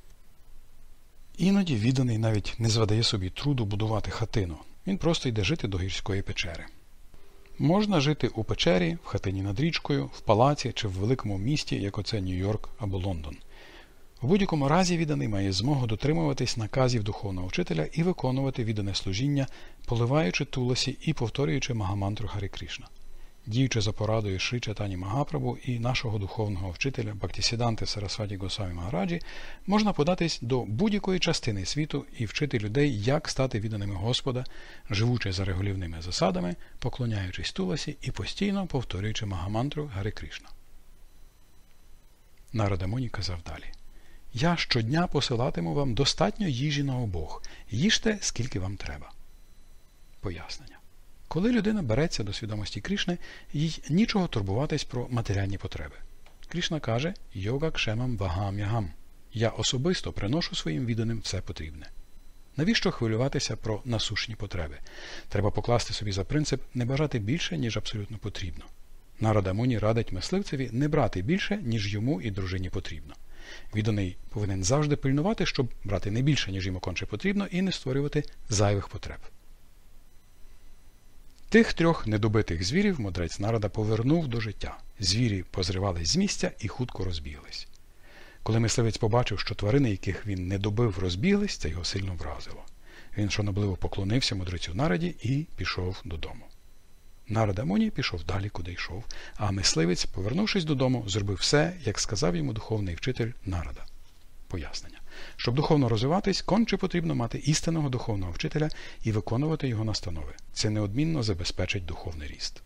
Іноді відданий навіть не завдає собі труду будувати хатину. Він просто йде жити до гірської печери. Можна жити у печері, в хатині над річкою, в палаці чи в великому місті, як оце Нью-Йорк або Лондон. У будь-якому разі відданий має змогу дотримуватись наказів духовного вчителя і виконувати віддане служіння, поливаючи туласі і повторюючи Магамантру Гарі Кришна. Діючи за порадою Шрі Чайтані Магапрабху і нашого духовного вчителя Бхактисіданти Сарасваті Госвамі Магараджі, можна податись до будь-якої частини світу і вчити людей, як стати відданими Господа, живучи за регулівними засадами, поклоняючись туласі і постійно повторюючи Магамантру Гарі Кришна. Нарада Муні казав далі: «Я щодня посилатиму вам достатньо їжі на обох. Їжте, скільки вам треба». Пояснення. Коли людина береться до свідомості Кришни, їй нічого турбуватись про матеріальні потреби. Кришна каже: «Йога кшемам вагам-ягам». «Я особисто приношу своїм відданим все потрібне». Навіщо хвилюватися про насущні потреби? Треба покласти собі за принцип не бажати більше, ніж абсолютно потрібно. Нарада Муні радить мисливцеві не брати більше, ніж йому і дружині потрібно. Відданий повинен завжди пильнувати, щоб брати не більше, ніж йому конче потрібно, і не створювати зайвих потреб. Тих трьох недобитих звірів мудрець Нарада повернув до життя. Звірі позривались з місця і хутко розбіглись. Коли мисливець побачив, що тварини, яких він не добив, розбіглись, це його сильно вразило. Він шанобливо поклонився мудрецю Нараді і пішов додому. Нарада Муні пішов далі, куди йшов, а мисливець, повернувшись додому, зробив все, як сказав йому духовний вчитель Нарада. Пояснення. Щоб духовно розвиватись, конче потрібно мати істинного духовного вчителя і виконувати його настанови. Це неодмінно забезпечить духовний ріст.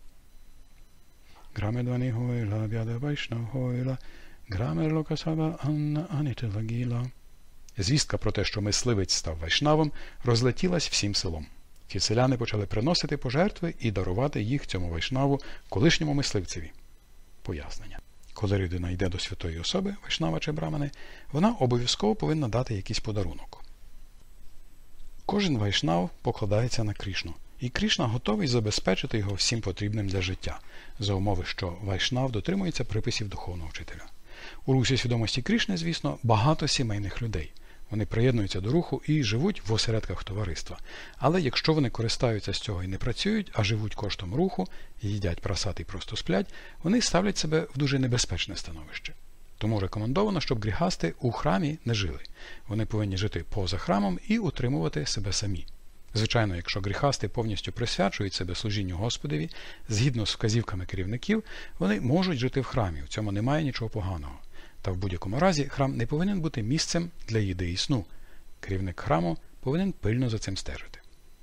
Звістка про те, що мисливець став вайшнавом, розлетілась всім селом. Ті селяни почали приносити пожертви і дарувати їх цьому вайшнаву, колишньому мисливцеві. Пояснення. Коли людина йде до святої особи, вайшнава чи брамани, вона обов'язково повинна дати якийсь подарунок. Кожен вайшнав покладається на Кришну, і Кришна готовий забезпечити його всім потрібним для життя, за умови, що вайшнав дотримується приписів духовного вчителя. У русі свідомості Кришни, звісно, багато сімейних людей. Вони приєднуються до руху і живуть в осередках товариства. Але якщо вони користаються з цього і не працюють, а живуть коштом руху, їдять прасад і просто сплять, вони ставлять себе в дуже небезпечне становище. Тому рекомендовано, щоб гріхасти у храмі не жили. Вони повинні жити поза храмом і утримувати себе самі. Звичайно, якщо гріхасти повністю присвячують себе служінню Господові, згідно з вказівками керівників, вони можуть жити в храмі, в цьому немає нічого поганого. Та в будь-якому разі храм не повинен бути місцем для їди і сну. Керівник храму повинен пильно за цим стежити.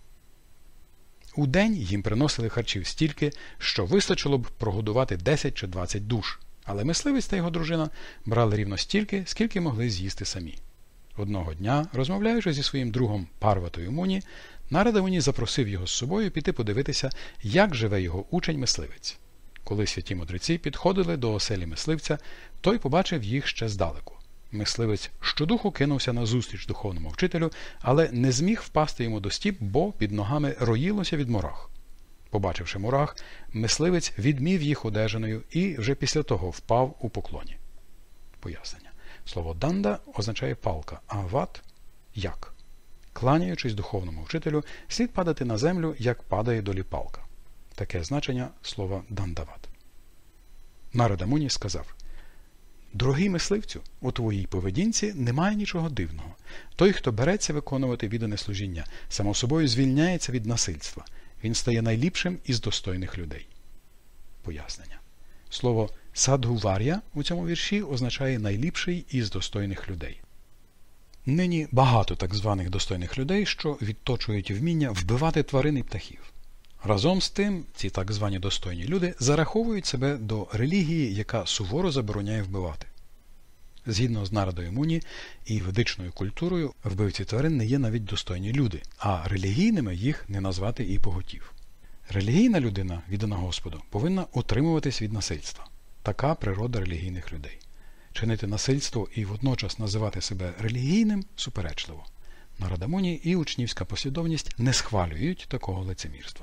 У день їм приносили харчів стільки, що вистачило б прогодувати десять чи двадцять душ, але мисливець та його дружина брали рівно стільки, скільки могли з'їсти самі. Одного дня, розмовляючи зі своїм другом Парватою Муні, Нарада Муні запросив його з собою піти подивитися, як живе його учень-мисливець. Коли святі мудреці підходили до оселі мисливця, той побачив їх ще здалеку. Мисливець щодуху кинувся назустріч духовному вчителю, але не зміг впасти йому до стіп, бо під ногами роїлося від мурах. Побачивши мурах, мисливець відмів їх одежиною і вже після того впав у поклоні. Пояснення. Слово «данда» означає палка, а «ват» – як. Кланяючись духовному вчителю, слід падати на землю, як падає долі палка. Таке значення слова «дандават». Нарада Муні сказав: «Дорогий мисливцю, у твоїй поведінці немає нічого дивного. Той, хто береться виконувати віддане служіння, само собою звільняється від насильства. Він стає найліпшим із достойних людей». Пояснення. Слово «садгувар'я» у цьому вірші означає «найліпший із достойних людей». Нині багато так званих достойних людей, що відточують вміння вбивати тварин і птахів. Разом з тим, ці так звані достойні люди зараховують себе до релігії, яка суворо забороняє вбивати. Згідно з Нарадою Муні і ведичною культурою, вбивці тварин не є навіть достойні люди, а релігійними їх не назвати і поготів. Релігійна людина, віддана Господу, повинна утримуватись від насильства. Така природа релігійних людей. Чинити насильство і водночас називати себе релігійним – суперечливо. Нарада Муні і учнівська послідовність не схвалюють такого лицемірства.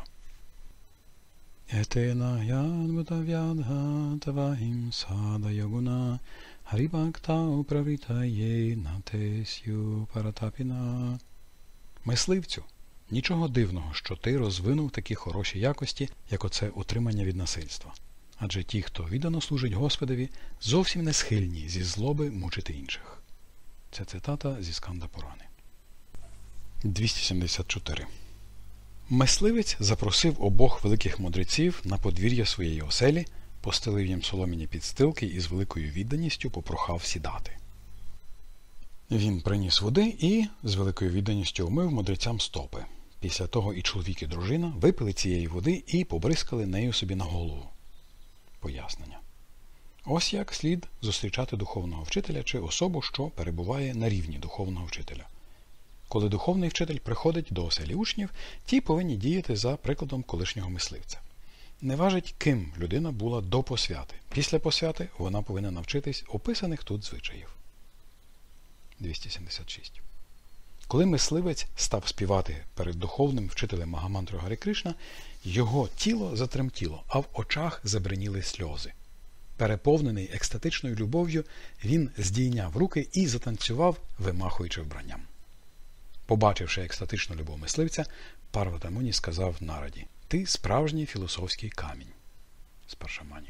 Етена ядбута вядга тавахім сада йогуна харібакта управрітає натесю паратапіна. Мисливцю, нічого дивного, що ти розвинув такі хороші якості, як оце утримання від насильства. Адже ті, хто віддано служить Господові, зовсім не схильні зі злоби мучити інших. Це цитата зі Сканда Пурани. двісті сімдесят чотири. Мисливець запросив обох великих мудреців на подвір'я своєї оселі, постелив їм солом'яні підстилки і з великою відданістю попрохав сідати. Він приніс води і з великою відданістю умив мудрецям стопи. Після того і чоловік, і дружина випили цієї води і побризкали нею собі на голову. Пояснення. Ось як слід зустрічати духовного вчителя чи особу, що перебуває на рівні духовного вчителя. Коли духовний вчитель приходить до оселі учнів, ті повинні діяти за прикладом колишнього мисливця. Не важить, ким людина була до посвяти. Після посвяти вона повинна навчитись описаних тут звичаїв. двісті сімдесят шість. Коли мисливець став співати перед духовним вчителем Магамантру Гарі Кришна, його тіло затремтіло, а в очах забриніли сльози. Переповнений екстатичною любов'ю, він здійняв руки і затанцював, вимахуючи вбранням. Побачивши екстатичну любов мисливця, Парвата Муні сказав Нараді: «Ти справжній філософський камінь». Спаршамані.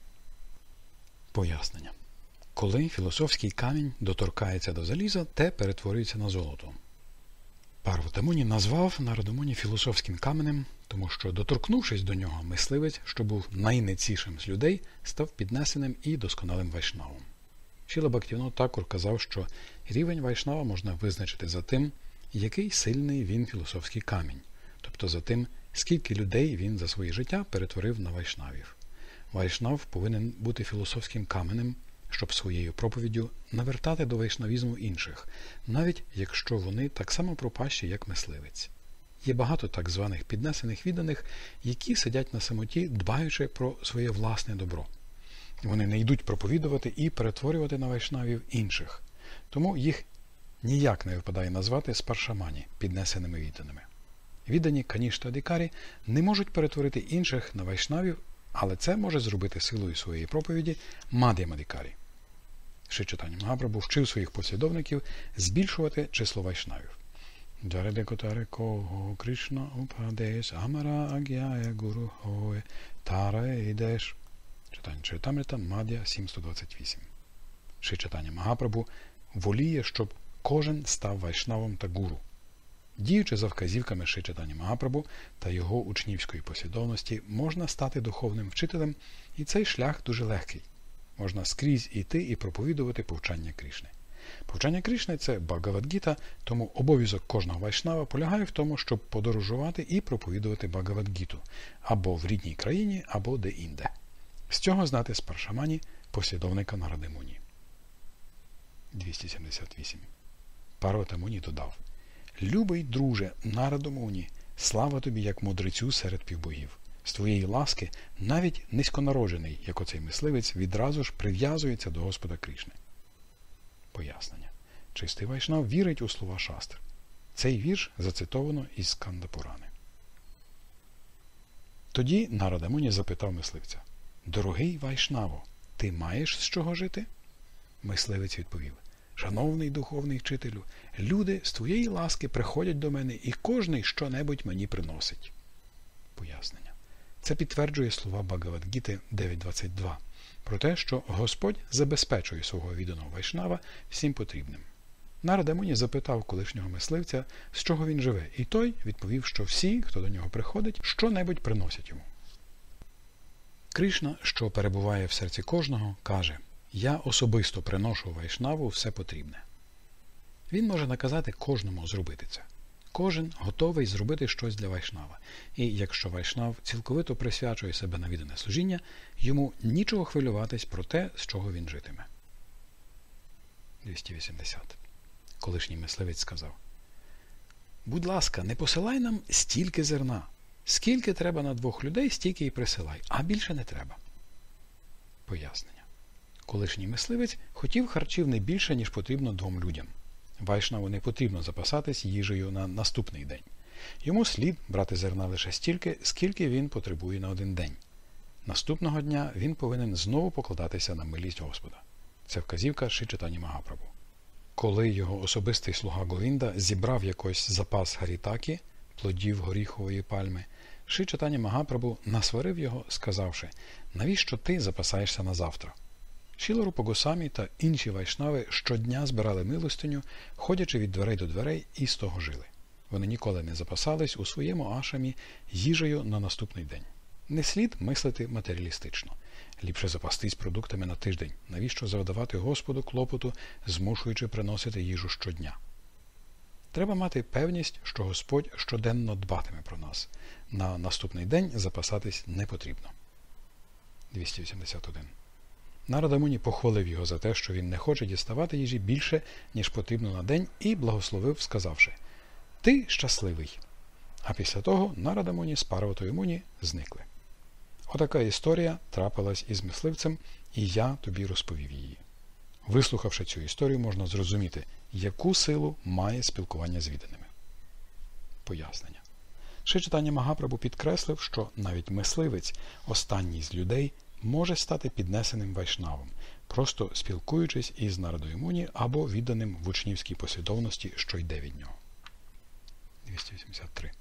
Пояснення. Коли філософський камінь доторкається до заліза, те перетворюється на золото. Парвата Муні назвав Нараду Муні філософським каменем, тому що, доторкнувшись до нього, мисливець, що був найницішим з людей, став піднесеним і досконалим вайшнавом. Шіла Бхактивінод Такур казав, що рівень вайшнава можна визначити за тим, який сильний він філософський камінь, тобто за тим, скільки людей він за своє життя перетворив на вайшнавів. Вайшнав повинен бути філософським каменем, щоб своєю проповіддю навертати до вайшнавізму інших, навіть якщо вони так само пропащі, як мисливець. Є багато так званих піднесених відданих, які сидять на самоті, дбаючи про своє власне добро. Вони не йдуть проповідувати і перетворювати на вайшнавів інших. Тому їх ніяк не випадає назвати спаршамані, піднесеними відданими. Віддані Каніштадикарі не можуть перетворити інших на вайшнавів, але це може зробити силою своєї проповіді Мад'ямадикарі. Шрі Чайтання Магапрабху вчив своїх послідовників збільшувати число вайшнавів. Джаредекотаре кого Кришна упадеш, амара агяя гуру хое, тара ідеш. Читання Чайтамрита, Мад'я сімсот двадцять вісім. Шрі Чайтання Магапрабху воліє, щоб кожен став вайшнавом та гуру. Діючи за вказівками Шрі Чайтання Магапрабху та його учнівської послідовності, можна стати духовним вчителем, і цей шлях дуже легкий. Можна скрізь іти і проповідувати повчання Кришни. Повчання Кришни – це Бхагавад-гіта, тому обов'язок кожного вайшнава полягає в тому, щоб подорожувати і проповідувати Бхагавад-гіту або в рідній країні, або де-інде. З цього знати спаршамані послідовника Наради Муні. двісті сімдесят вісім. Парвата Муні додав: «Любий друже Нараду Муні, слава тобі як мудрецю серед півбогів. З твоєї ласки навіть низьконароджений, як оцей мисливець, відразу ж прив'язується до Господа Кришни». Пояснення. Чистий вайшнав вірить у слова шастр. Цей вірш зацитовано із Сканда Пурани. Тоді Нарада Муні запитав мисливця: «Дорогий вайшнаво, ти маєш з чого жити?» Мисливець відповів: «Шановний духовний вчителю, люди з твоєї ласки приходять до мене, і кожний що-небудь мені приносить». Пояснення. Це підтверджує слова Бхагавад-гіти дев'ять двадцять два про те, що Господь забезпечує свого відданого вайшнава всім потрібним. Нарада Муні запитав колишнього мисливця, з чого він живе, і той відповів, що всі, хто до нього приходить, що-небудь приносять йому. Кришна, що перебуває в серці кожного, каже: «Я особисто приношу вайшнаву все потрібне». Він може наказати кожному зробити це. Кожен готовий зробити щось для вайшнава. І якщо вайшнав цілковито присвячує себе на віддане служіння, йому нічого хвилюватись про те, з чого він житиме. двісті вісімдесят. Колишній мисливець сказав: «Будь ласка, не посилай нам стільки зерна. Скільки треба на двох людей, стільки і присилай, а більше не треба». Пояснення. Колишній мисливець хотів харчів не більше, ніж потрібно двом людям. Вайшнаву не потрібно запасатись їжею на наступний день. Йому слід брати зерна лише стільки, скільки він потребує на один день. Наступного дня він повинен знову покладатися на милість Господа. Це вказівка Шрі Чайтання Магапрабху. Коли його особистий слуга Говінда зібрав якийсь запас гарітакі, плодів горіхової пальми, Шрі Чайтання Магапрабху насварив його, сказавши: «Навіщо ти запасаєшся на завтра?» Шіла Рупа Госамі та інші вайшнави щодня збирали милостиню, ходячи від дверей до дверей, і з того жили. Вони ніколи не запасались у своєму ашамі їжею на наступний день. Не слід мислити матеріалістично. Ліпше запастись продуктами на тиждень. Навіщо завдавати Господу клопоту, змушуючи приносити їжу щодня? Треба мати певність, що Господь щоденно дбатиме про нас. На наступний день запасатись не потрібно. двісті вісімдесят один. Нарада Муні похвалив його за те, що він не хоче діставати їжі більше, ніж потрібно на день, і благословив, сказавши: «Ти щасливий». А після того Нарада Муні з Парватою Муні зникли. Отака історія трапилась із мисливцем, і я тобі розповів її. Вислухавши цю історію, можна зрозуміти, яку силу має спілкування з відданими. Пояснення. Шри Чайтання Магапрабху підкреслив, що навіть мисливець, останній з людей, може стати піднесеним вайшнавом, просто спілкуючись із Нарадою Муні або відданим в учнівській послідовності, що йде від нього. двісті вісімдесят три.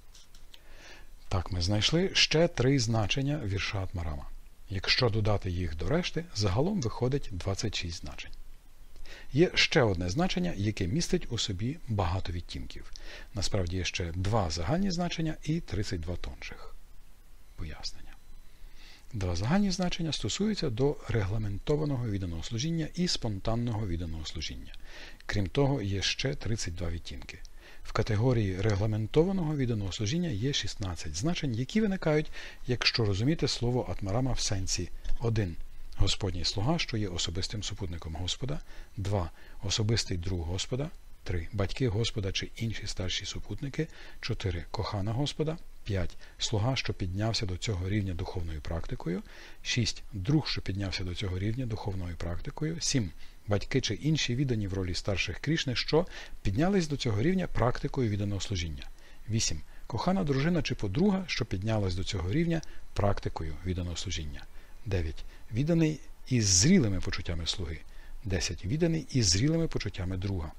Так, ми знайшли ще три значення вірша Атмарама. Якщо додати їх до решти, загалом виходить двадцять шість значень. Є ще одне значення, яке містить у собі багато відтінків. Насправді є ще два загальні значення і тридцять два тонших. Пояснення. Два загальні значення стосуються до регламентованого відданого служіння і спонтанного відданого служіння. Крім того, є ще тридцять два відтінки. В категорії регламентованого відданого служіння є шістнадцять значень, які виникають, якщо розуміти слово Атмарама в сенсі один. Господній слуга, що є особистим супутником Господа, два. Особистий друг Господа, три. Батьки Господа чи інші старші супутники, чотири. Кохана Господа, п'ять. Слуга, що піднявся до цього рівня духовною практикою, шість. Друг, що піднявся до цього рівня духовною практикою, сім. Батьки чи інші віддані в ролі старших Крішни, що піднялись до цього рівня практикою відданого служіння, вісім. Кохана дружина чи подруга, що піднялась до цього рівня практикою відданого служіння, дев'ять. Відданий із зрілими почуттями слуги, десять. Відданий із зрілими почуттями друга.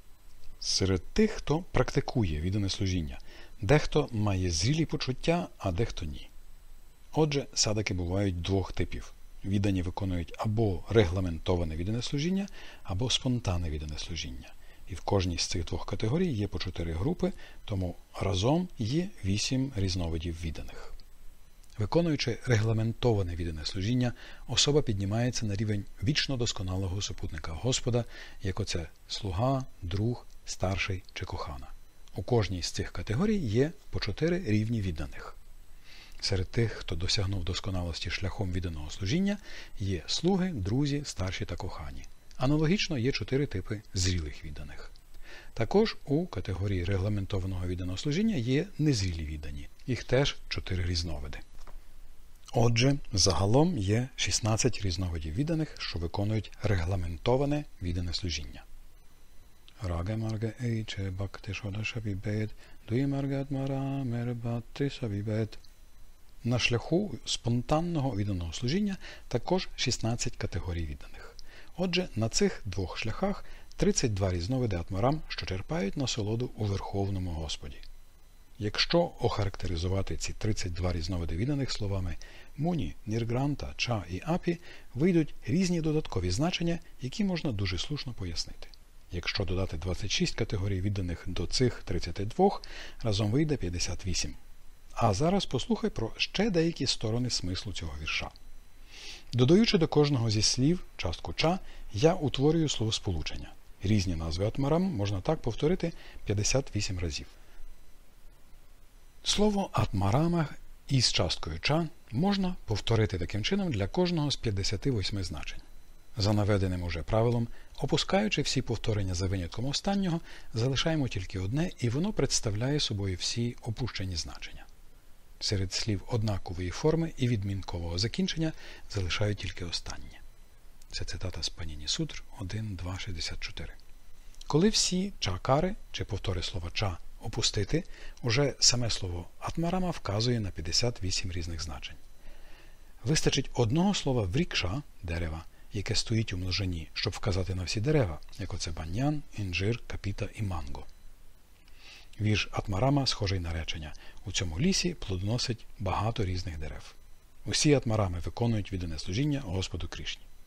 Серед тих, хто практикує віддане служіння, дехто має зрілі почуття, а дехто ні. Отже, садаки бувають двох типів. Віддані виконують або регламентоване віддане служіння, або спонтанне віддане служіння. І в кожній з цих двох категорій є по чотири групи, тому разом є вісім різновидів відданих. Виконуючи регламентоване віддане служіння, особа піднімається на рівень вічно досконалого супутника Господа, як оце слуга, друг, старший чи кохана. У кожній з цих категорій є по чотири рівні відданих. Серед тих, хто досягнув досконалості шляхом відданого служіння, є слуги, друзі, старші та кохані. Аналогічно є чотири типи зрілих відданих. Також у категорії регламентованого відданого служіння є незрілі віддані. Їх теж чотири різновиди. Отже, загалом є шістнадцять різновидів відданих, що виконують регламентоване віддане служіння. Раге марге ейче бхакти шодаша вібед, дує марге атмара мербати савібед. На шляху спонтанного відданого служіння також шістнадцять категорій відданих. Отже, на цих двох шляхах тридцять два різновиди атмарам, що черпають насолоду у Верховному Господі. Якщо охарактеризувати ці тридцять два різновиди відданих словами Муні, Ніргранта, Ча і Апі, вийдуть різні додаткові значення, які можна дуже слушно пояснити. Якщо додати двадцять шість категорій відданих до цих тридцяти двох, разом вийде п'ятдесят вісім. А зараз послухай про ще деякі сторони смислу цього вірша. Додаючи до кожного зі слів частку «ча», я утворюю словосполучення. Різні назви атмарам можна так повторити п'ятдесят вісім разів. Слово «атмарама» із часткою «ча» можна повторити таким чином для кожного з п'ятдесяти восьми значень. За наведеним уже правилом, опускаючи всі повторення за винятком останнього, залишаємо тільки одне, і воно представляє собою всі опущені значення. Серед слів однакової форми і відмінкового закінчення залишаю тільки останнє. Це цитата з Паніні Сутр один два шістдесят чотири. Коли всі чакари, чи повтори слова «ча», опустити, уже саме слово «атмарама» вказує на п'ятдесят вісім різних значень. Вистачить одного слова «врікша» – дерева, яке стоїть у множині, щоб вказати на всі дерева, як оце баньян, інжир, капіта і манго. Вірш Атмарама схожий на речення. У цьому лісі плодоносить багато різних дерев. Усі атмарами виконують віддане служіння Господу Крішні.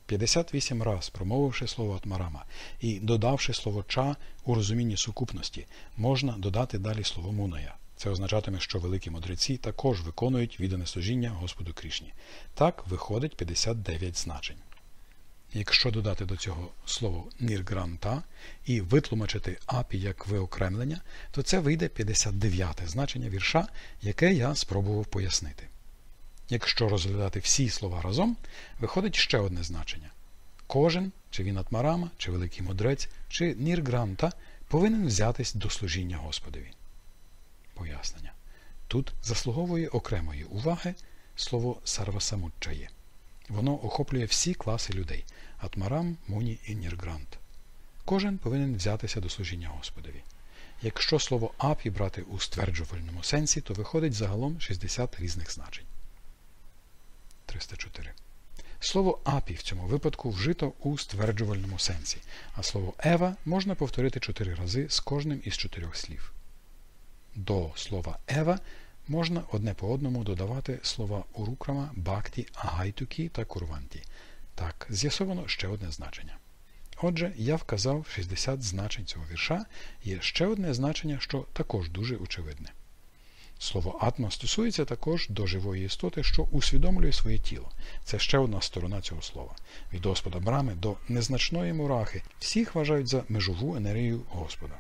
п'ятдесят вісім раз промовивши слово атмарама і додавши слово ча у розумінні сукупності, можна додати далі слово муная. Це означатиме, що великі мудреці також виконують віддане служіння Господу Крішні. Так виходить п'ятдесят дев'ять значень. Якщо додати до цього слово ніргранта і витлумачити апі як виокремлення, то це вийде п'ятдесят дев'яте значення вірша, яке я спробував пояснити. Якщо розглядати всі слова разом, виходить ще одне значення. Кожен, чи він атмарама, чи великий мудрець, чи ніргранта, повинен взятись до служіння Господові. Пояснення. Тут заслуговує окремої уваги слово сарвасамуччає. Воно охоплює всі класи людей – атмарам, муні і ніргрант. Кожен повинен взятися до служіння Господові. Якщо слово апі брати у стверджувальному сенсі, то виходить загалом шістдесят різних значень. триста чотири. Слово апі в цьому випадку вжито у стверджувальному сенсі, а слово ева можна повторити чотири рази з кожним із чотирьох слів. До слова ева можна одне по одному додавати слова урукрама, бхакті, агайтукі та курванті. Так, з'ясовано ще одне значення. Отже, я вказав шістдесят значень цього вірша, є ще одне значення, що також дуже очевидне. Слово атма стосується також до живої істоти, що усвідомлює своє тіло. Це ще одна сторона цього слова. Від Господа Брами до незначної мурахи всіх вважають за межову енергію Господа.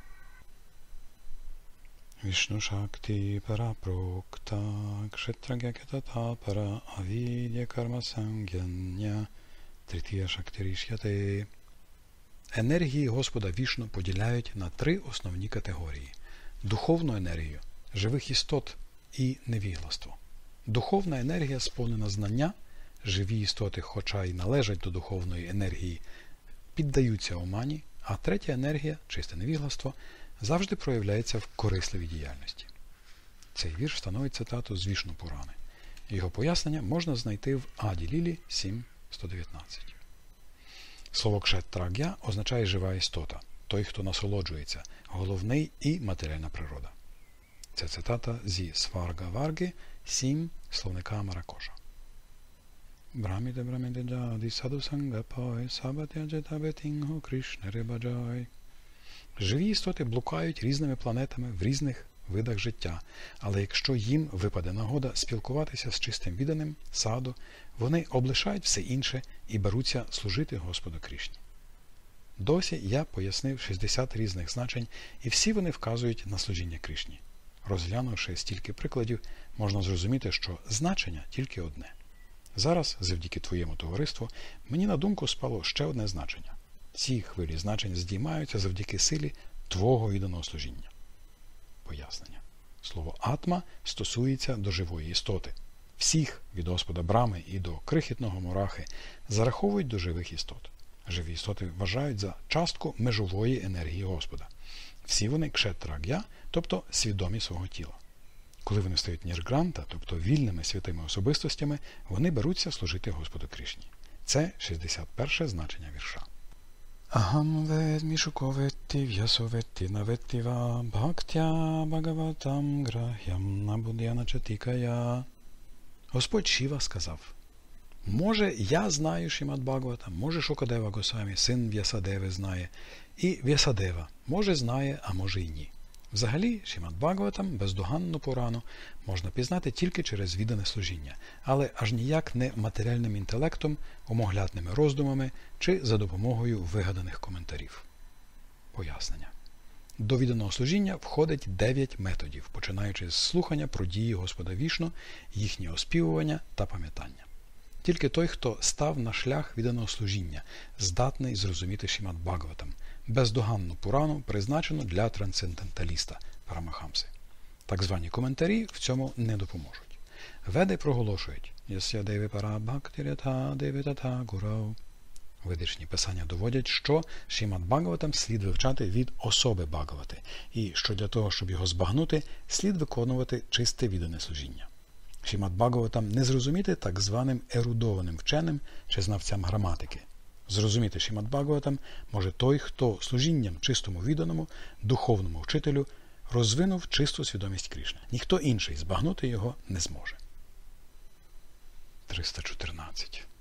Вішну шакти пара прокта, кшетрагякетата пара авідя карма сангяння, тритія шактиріш'яти. Енергії Господа Вішну поділяють на три основні категорії. Духовну енергію, живих істот і невігластво. Духовна енергія сповнена знання, живі істоти, хоча й належать до духовної енергії, піддаються омані, а третя енергія, чисте невігластво, завжди проявляється в корисливій діяльності. Цей вірш становить цитату з Вішну Пурани. Його пояснення можна знайти в Аді Лілі сім сто дев'ятнадцять. Слово кшетраг'я означає жива істота, той, хто насолоджується, головний і матеріальна природа. Це цитата зі Сварга Варги сім словника Маракоша. Браміде браміде джаді саду сангапай сабатя джетабетінгу кришнери баджай. Живі істоти блукають різними планетами в різних видах життя, але якщо їм випаде нагода спілкуватися з чистим відданим, саду, вони облишають все інше і беруться служити Господу Крішні. Досі я пояснив шістдесят різних значень, і всі вони вказують на служіння Крішні. Розглянувши стільки прикладів, можна зрозуміти, що значення тільки одне. Зараз, завдяки твоєму товариству, мені на думку спало ще одне значення. Ці хвилі значень здіймаються завдяки силі твого відданого служіння. Пояснення. Слово атма стосується до живої істоти. Всіх від Господа Брами і до крихітного мурахи зараховують до живих істот. Живі істоти вважають за частку межової енергії Господа. Всі вони кшетраг'я, тобто свідомі свого тіла. Коли вони стають ніргранта, тобто вільними святими особистостями, вони беруться служити Господу Крішні. Це шістдесят перше значення вірша. Ахам вед мішуковетті в'ясоветті наветті ва бхактя бхагаватам грахям набудяна чатікая. Господь Шіва сказав: може, я знаю Шримад Бхагавата, може Шукадева Госвамі, син В'ясадеви, знає, і В'ясадева, може знає, а може й ні. Взагалі, Шримад Бхагаватам, бездоганну Пурану, можна пізнати тільки через віддане служіння, але аж ніяк не матеріальним інтелектом, омоглядними роздумами чи за допомогою вигаданих коментарів. Пояснення. До відданого служіння входить дев'ять методів, починаючи з слухання про дії Господа Вішну, їхнє оспівування та пам'ятання. Тільки той, хто став на шлях відданого служіння, здатний зрозуміти Шримад Бхагаватам, бездоганну Пурану, призначену для трансценденталіста Парамахамси. Так звані коментарі в цьому не допоможуть. Веди проголошують «Ясya деви пара бхактирята деви тата гурау». Ведичні писання доводять, що Шримад Бхагаватам слід вивчати від особи Бхагавати, і що для того, щоб його збагнути, слід виконувати чисте віддане служіння. Шримад Бхагаватам не зрозуміти так званим ерудованим вченим чи знавцям граматики. Зрозуміти Шримад Бхагаватам може той, хто служінням чистому відданому, духовному вчителю розвинув чисту свідомість Крішни. Ніхто інший збагнути його не зможе. триста чотирнадцять.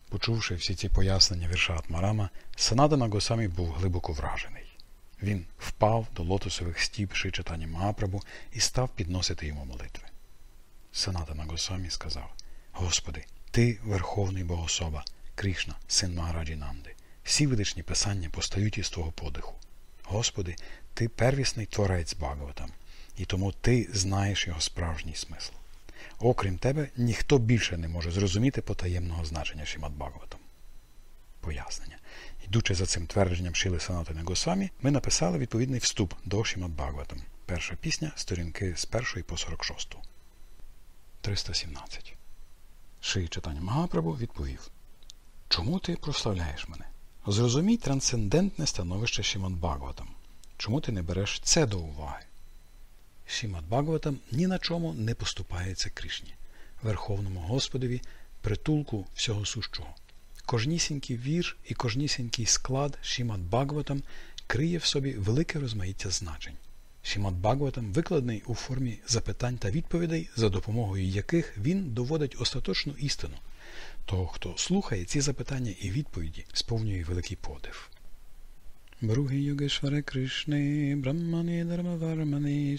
Почувши всі ці пояснення вірша Атмарама, Санатана Госамі був глибоко вражений. Він впав до лотосових стіп Шрі Чайтанья Магапрабху і став підносити йому молитви. Санатана Госамі сказав: «Господи, Ти – Верховний Богособа, Кришна, син Магараджі Нанди. Всі ведичні писання постають із Твого подиху. Господи, Ти – первісний творець Бхагаватам, і тому Ти знаєш його справжній смисл. Окрім Тебе, ніхто більше не може зрозуміти потаємного значення Шримад Бхагаватам». Пояснення. Йдучи за цим твердженням Шріли Санатани Госамі, ми написали відповідний вступ до Шримад Бхагаватам. Перша пісня, сторінки з першої по сорок шосту. триста сімнадцять. Шрі Чайтанья Магапрабху відповів: «Чому ти прославляєш мене? Зрозумій трансцендентне становище Шримад Бхагаватам. Чому ти не береш це до уваги?» Шримад Бхагаватам ні на чому не поступається Кришні, Верховному Господові, притулку всього сущого. Кожнісінький вірш і кожнісінький склад Шримад Бхагаватам криє в собі велике розмаїття значень. Шримад Бхагаватам викладений у формі запитань та відповідей, за допомогою яких він доводить остаточну істину. Того, хто слухає ці запитання і відповіді, сповнює великий подив. Бругі Йогешваре Кришне, Браммані Дармавармані,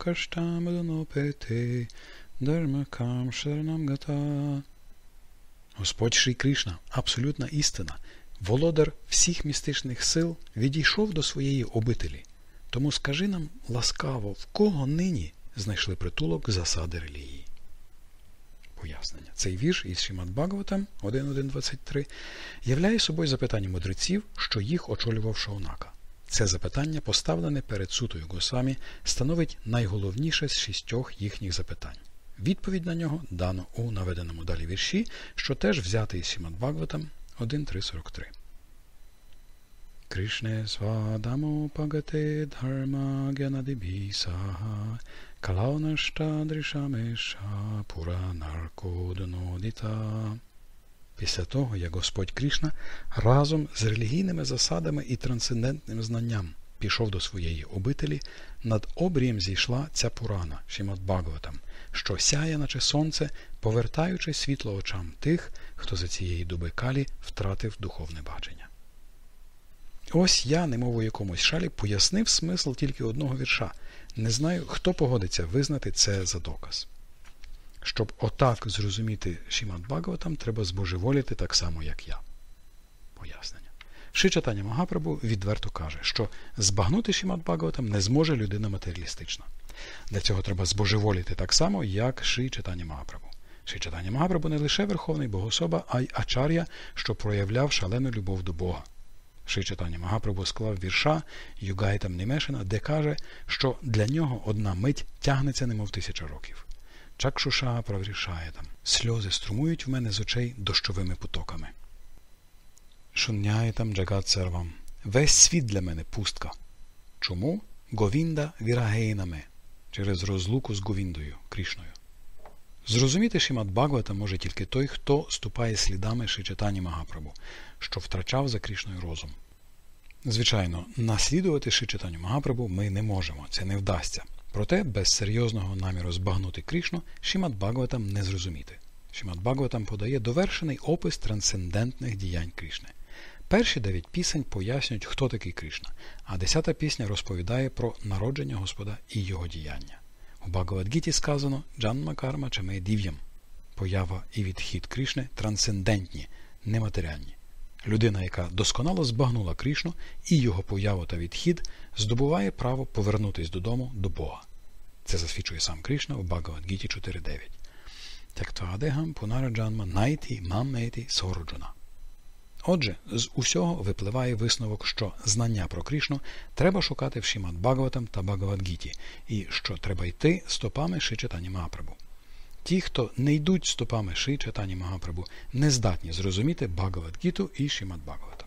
Самкаштамадонопете, Дармакам Шаранам Гата. Господь Шрі Кришна, абсолютна істина, володар всіх містичних сил, відійшов до своєї обителі. Тому скажи нам ласкаво, в кого нині знайшли притулок засади релігії? Пояснення. Цей вірш із Шримад Бхагаватам один один двадцять три являє собою запитання мудреців, що їх очолював Шаунака. Це запитання, поставлене перед Сутою Госвамі, становить найголовніше з шістьох їхніх запитань. Відповідь на нього дано у наведеному далі вірші, що теж взятий із Шримад Бхагаватам один три сорок три. Кришне свадамо пагате дхарма гянадибісаха калаунаштадришамеша пуранаркодонодіта. Після того, як Господь Кришна разом з релігійними засадами і трансцендентним знанням пішов до своєї обителі, над обрієм зійшла ця Пурана, Шримад Бхагаватам, що сяє, наче сонце, повертаючи світло очам тих, хто за цієї доби калі втратив духовне бачення. Ось я, немов у якомусь шалі, пояснив смисл тільки одного вірша. Не знаю, хто погодиться визнати це за доказ. Щоб отак зрозуміти Шримад Бхагаватам, треба збожеволіти так само, як я. Пояснення. Шрі Чайтанья Магапрабху відверто каже, що збагнути Шримад Бхагаватам не зможе людина матеріалістична. Для цього треба збожеволіти так само, як Шрі Чайтанья Магапрабху. Шрі Чайтанья Магапрабху не лише Верховний Богособа, а й ачар'я, що проявляв шалену любов до Бога. Шрі Чайтанья Магапрабху склав вірша Югайтам Німешана, де каже, що для нього одна мить тягнеться немов тисяча років. Чакшуша праврішає там. Сльози струмують в мене з очей дощовими потоками. Шунняє там джагат сервам. Весь світ для мене пустка. Чому? Говінда вірагейнаме. Через розлуку з Говіндою, Кришною. Зрозуміти Шримад Бхагаватам може тільки той, хто ступає слідами Шрі Чайтаньї Магапрабху, що втрачав за Кришною розум. Звичайно, наслідувати Шрі Чайтанью Магапрабху ми не можемо, це не вдасться. Проте, без серйозного наміру збагнути Кришну, Шримад Бхагаватам не зрозуміти. Шримад Бхагаватам подає довершений опис трансцендентних діянь Кришни. Перші дев'ять пісень пояснюють, хто такий Кришна, а десята пісня розповідає про народження Господа і його діяння. У Бхагавад-гіті сказано «Джанма карма чаме дів'ям». Поява і відхід Кришни трансцендентні, нематеріальні. Людина, яка досконало збагнула Кришну, і його появу та відхід здобуває право повернутись додому до Бога. Це засвідчує сам Кришна у Бхагавад-гіті чотири дев'ять. Тактвадегам пунараджанма найти маммейти сороджуна. Отже, з усього випливає висновок, що знання про Кришну треба шукати в Шримад Бхагаватам та Бхагавад-гіті, і що треба йти стопами Шрі Чайтаньї Магапрабху. Ті, хто не йдуть стопами Шрі Чайтаньї Магапрабху, не здатні зрозуміти Бхагавад-гіту і Шримад Бхагаватам.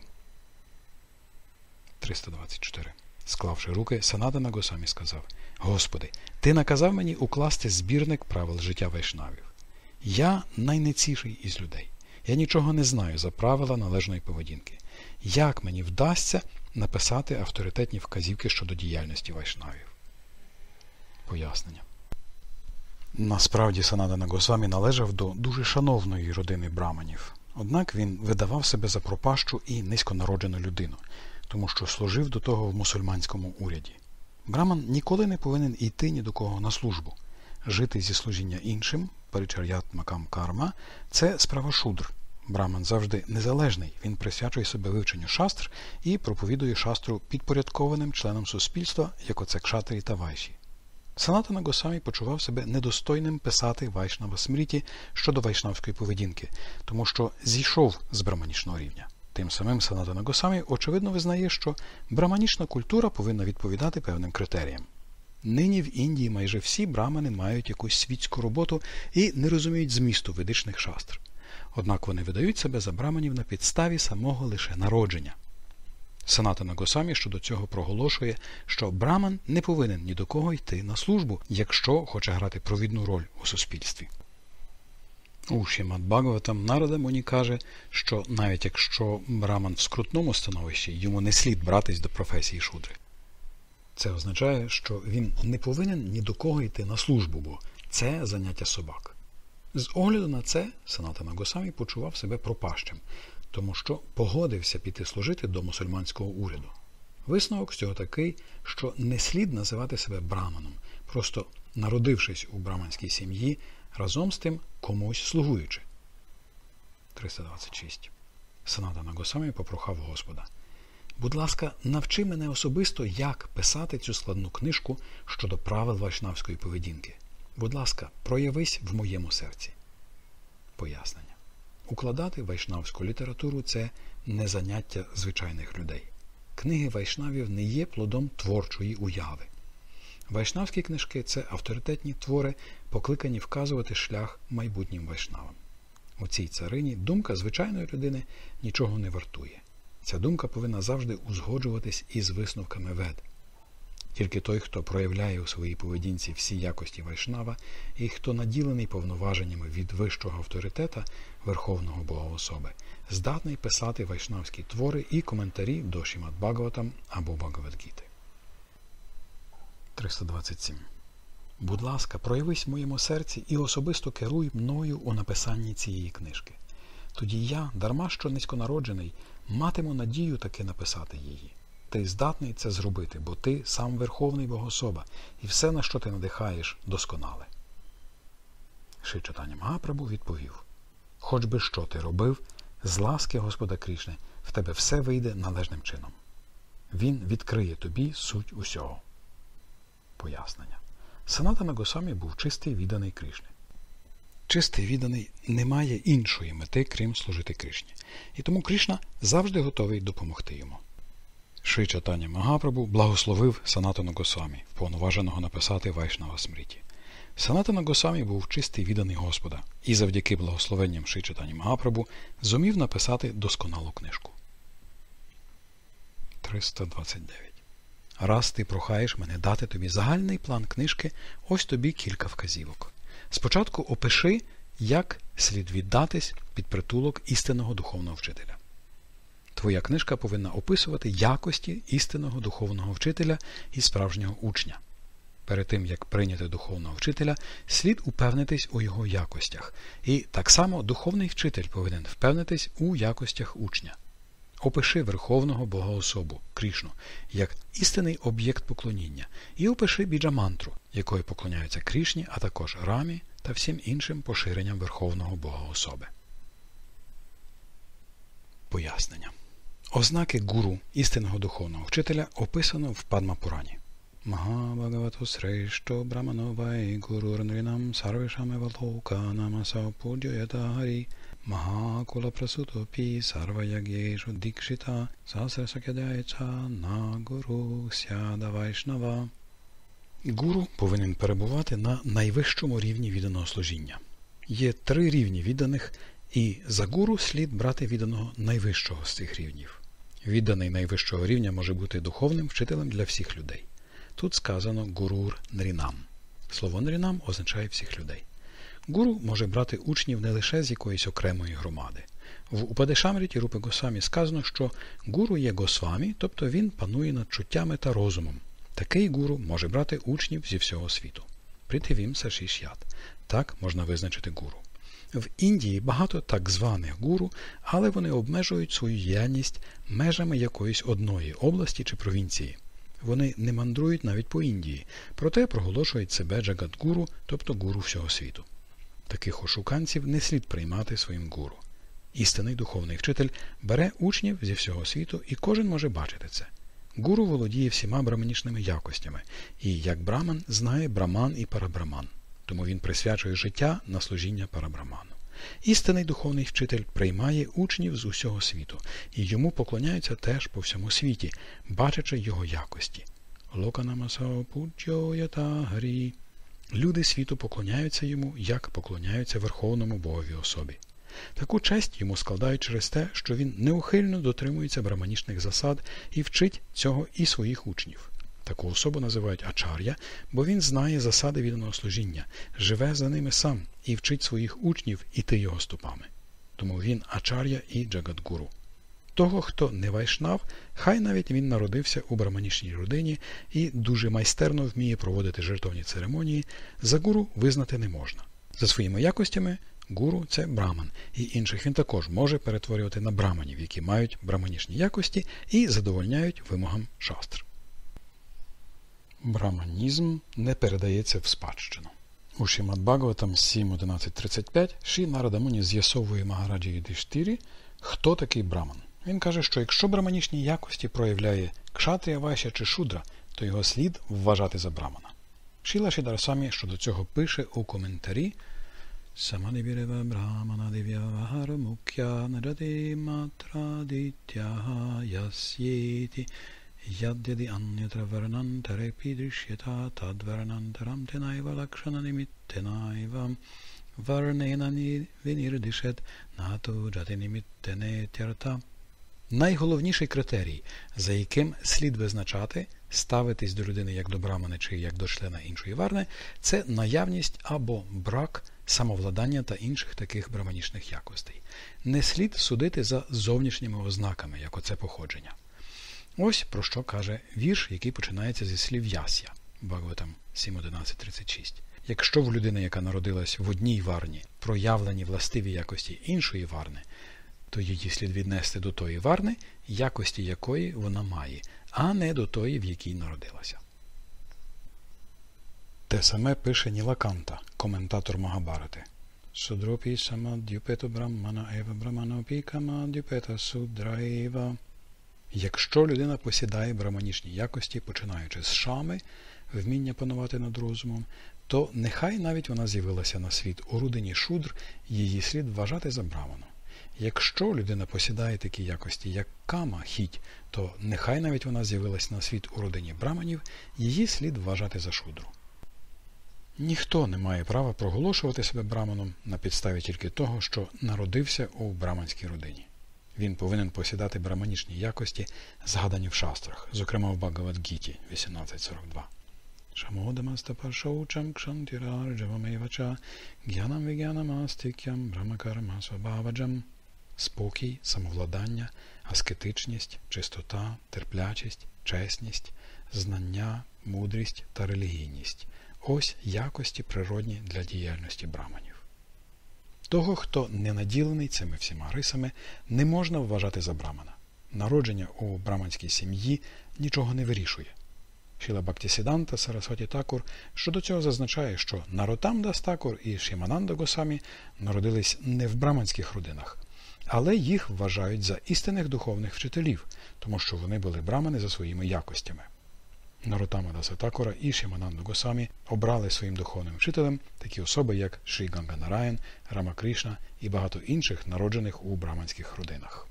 триста двадцять чотири. Склавши руки, Санатана Госамі сказав: «Господи, Ти наказав мені укласти збірник правил життя вайшнавів. Я найнеціший із людей. Я нічого не знаю за правила належної поведінки. Як мені вдасться написати авторитетні вказівки щодо діяльності вайшнавів?» Пояснення. Насправді Санатана Госамі належав до дуже шановної родини браманів. Однак він видавав себе за пропащу і низьконароджену людину, тому що служив до того в мусульманському уряді. Браман ніколи не повинен йти ні до кого на службу. Жити зі служіння іншим, паричар'ят макам карма, це справа шудр. Браман завжди незалежний, він присвячує себе вивченню шастр і проповідує шастру підпорядкованим членам суспільства, як оце кшатрі та вайші. Санатана Госамі почував себе недостойним писати Вайшнава Смріті щодо вайшнавської поведінки, тому що зійшов з браманічного рівня. Тим самим Санатана Госамі очевидно визнає, що браманічна культура повинна відповідати певним критеріям. Нині в Індії майже всі брамани мають якусь світську роботу і не розуміють змісту ведичних шастр. Однак вони видають себе за браманів на підставі самого лише народження. Санатана Госамі щодо цього проголошує, що браман не повинен ні до кого йти на службу, якщо хоче грати провідну роль у суспільстві. У Шримад Бхагаватам Нарада Муні каже, що навіть якщо браман в скрутному становищі, йому не слід братись до професії шудри. Це означає, що він не повинен ні до кого йти на службу, бо це заняття собак. З огляду на це Санатана Госамі почував себе пропащим, тому що погодився піти служити до мусульманського уряду. Висновок з цього такий, що не слід називати себе браманом, просто народившись у браманській сім'ї, разом з тим комусь слугуючи. триста двадцять шість. Санатана Госамі попрохав Господа: «Будь ласка, навчи мене особисто, як писати цю складну книжку щодо правил вайшнавської поведінки. Будь ласка, проявись в моєму серці». Пояснення. Укладати вайшнавську літературу – це не заняття звичайних людей. Книги вайшнавів не є плодом творчої уяви. Вайшнавські книжки – це авторитетні твори, покликані вказувати шлях майбутнім вайшнавам. У цій царині думка звичайної людини нічого не вартує. Ця думка повинна завжди узгоджуватись із висновками вед. Тільки той, хто проявляє у своїй поведінці всі якості вайшнава і хто наділений повноваженнями від вищого авторитета Верховного Богоособи, здатний писати вайшнавські твори і коментарі до Шримад Бхагаватам або Бхагавад-гіти. триста двадцять сім. Будь ласка, проявись в моєму серці і особисто керуй мною у написанні цієї книжки. Тоді я, дарма що низьконароджений, матиму надію таки написати її. Ти здатний це зробити, бо ти сам Верховний Богособа, і все, на що ти надихаєш, досконале. Шрі Чайтаня Магапрабху відповів: «Хоч би що ти робив, з ласки Господа Крішни в тебе все вийде належним чином. Він відкриє тобі суть усього». Пояснення. Санатана Госамі був чистий відданий Крішні. Чистий відданий не має іншої мети, крім служити Крішні. І тому Крішна завжди готовий допомогти йому. Шрі Чайтаня Магапрабху благословив Санатану Госамі, вповноваженого написати Вайшнава Смріті. Санатана Госамі був чистий відданий Господа і завдяки благословенням Шрі Чайтані Магапрабху зумів написати досконалу книжку. триста двадцять дев'ять. Раз ти прохаєш мене дати тобі загальний план книжки, ось тобі кілька вказівок. Спочатку опиши, як слід віддатись під притулок істинного духовного вчителя. Твоя книжка повинна описувати якості істинного духовного вчителя і справжнього учня. Перед тим, як прийняти духовного вчителя, слід упевнитись у його якостях. І так само духовний вчитель повинен впевнитись у якостях учня. Опиши Верховного Богоособу, Крішну, як істинний об'єкт поклоніння, і опиши біджа-мантру, якою поклоняються Крішні, а також Рамі та всім іншим поширенням Верховного Богоособи. Пояснення. Ознаки гуру, істинного духовного вчителя, описано в Падма-пурані. Магабхагавато срешто брамановай гурурнринам сарвешам евалоканам асау пудьоята гарі Магакула прасутопі сарваягєшу дікшита сасрасакядяйча на гуру сяда вайшнава. Гуру повинен перебувати на найвищому рівні відданого служіння. Є три рівні відданих, і за гуру слід брати відданого найвищого з цих рівнів. Відданий найвищого рівня може бути духовним вчителем для всіх людей. Тут сказано «гурур нрінам». Слово «нрінам» означає «всіх людей». Гуру може брати учнів не лише з якоїсь окремої громади. В Упадешамріті Рупи Госвамі сказано, що гуру є Госвамі, тобто він панує над чуттями та розумом. Такий гуру може брати учнів зі всього світу. Притивім сашіш'ят. Так можна визначити гуру. В Індії багато так званих гуру, але вони обмежують свою діяльність межами якоїсь одної області чи провінції. Вони не мандрують навіть по Індії, проте проголошують себе джагат-гуру, тобто гуру всього світу. Таких ошуканців не слід приймати своїм гуру. Істинний духовний вчитель бере учнів зі всього світу, і кожен може бачити це. Гуру володіє всіма браманічними якостями, і як браман знає браман і парабраман. Тому він присвячує життя на служіння парабраману. Істинний духовний вчитель приймає учнів з усього світу, і йому поклоняються теж по всьому світі, бачачи його якості. Локанамасао пуджьо ята гарі. Люди світу поклоняються йому, як поклоняються Верховному Богові особі. Таку честь йому складають через те, що він неухильно дотримується браманічних засад і вчить цього і своїх учнів. Таку особу називають ачар'я, бо він знає засади відданого служіння, живе за ними сам і вчить своїх учнів іти його стопами. Тому він ачар'я і джагат-гуру. Того, хто не вайшнав, хай навіть він народився у браманічній родині і дуже майстерно вміє проводити жертовні церемонії, за гуру визнати не можна. За своїми якостями гуру – це браман, і інших він також може перетворювати на браманів, які мають браманічні якості і задовольняють вимогам шастр. Браманізм не передається в спадщину. У Шримад Бхагаватам сім одинадцять тридцять п'ять Шрі Нарада Муні з'ясовує Магараджі Юдхиштирі, хто такий браман. Він каже, що якщо браманічні якості проявляє кшатрія, вайшя чи шудра, то його слід вважати за брамана. Шріла Шрідарасвамі щодо цього пише у коментарі Самадибірева брамана див'явагара мукя наради матрадитяга ясєті Ядяди анятра варнантаре підріш'ята тадварнантарам тенайва лакшана німіттенайва варнена вінірдишет нато джати німіттене тярта. Найголовніший критерій, за яким слід визначати, ставитись до людини як до брамани чи як до члена іншої варни, це наявність або брак самовладання та інших таких браманічних якостей. Не слід судити за зовнішніми ознаками, як оце походження. Ось про що каже вірш, який починається зі слів ясya, Бхагаватам сім одинадцять тридцять шість. Якщо в людини, яка народилась в одній варні, проявлені властиві якості іншої варни, то її слід віднести до тої варни, якості якої вона має, а не до тої, в якій народилася. Те саме пише Нілаканта, коментатор Магабарати. Судропі самад'юпето брамана ева браманопі камад'юпета судраєва. Якщо людина посідає браманічні якості, починаючи з шами, вміння панувати над розумом, то нехай навіть вона з'явилася на світ у родині шудр, її слід вважати за браману. Якщо людина посідає такі якості, як кама, хіть, то нехай навіть вона з'явилася на світ у родині браманів, її слід вважати за шудру. Ніхто не має права проголошувати себе браманом на підставі тільки того, що народився у браманській родині. Він повинен посідати браманічні якості, згадані в шастрах, зокрема в Бхагавад-гіті вісімнадцять сорок два. Шамодамастапашоучам кшантірарджавамейвача гьянам вігянамастикям брамакарма свабаваджам. Спокій, самовладання, аскетичність, чистота, терплячість, чесність, знання, мудрість та релігійність – ось якості природні для діяльності браманів. Того, хто не наділений цими всіма рисами, не можна вважати за брамана. Народження у браманській сім'ї нічого не вирішує. Шріла Бхактісіданта Сарасваті Такур щодо цього зазначає, що Нароттам Дас Такур і Шімананда Госамі народились не в браманських родинах, але їх вважають за істинних духовних вчителів, тому що вони були брамани за своїми якостями. Нароттама Даса Такура і Шімананду Госамі обрали своїм духовним вчителем такі особи, як Шрі Ганганараян, Рама Кришна і багато інших, народжених у браманських родинах.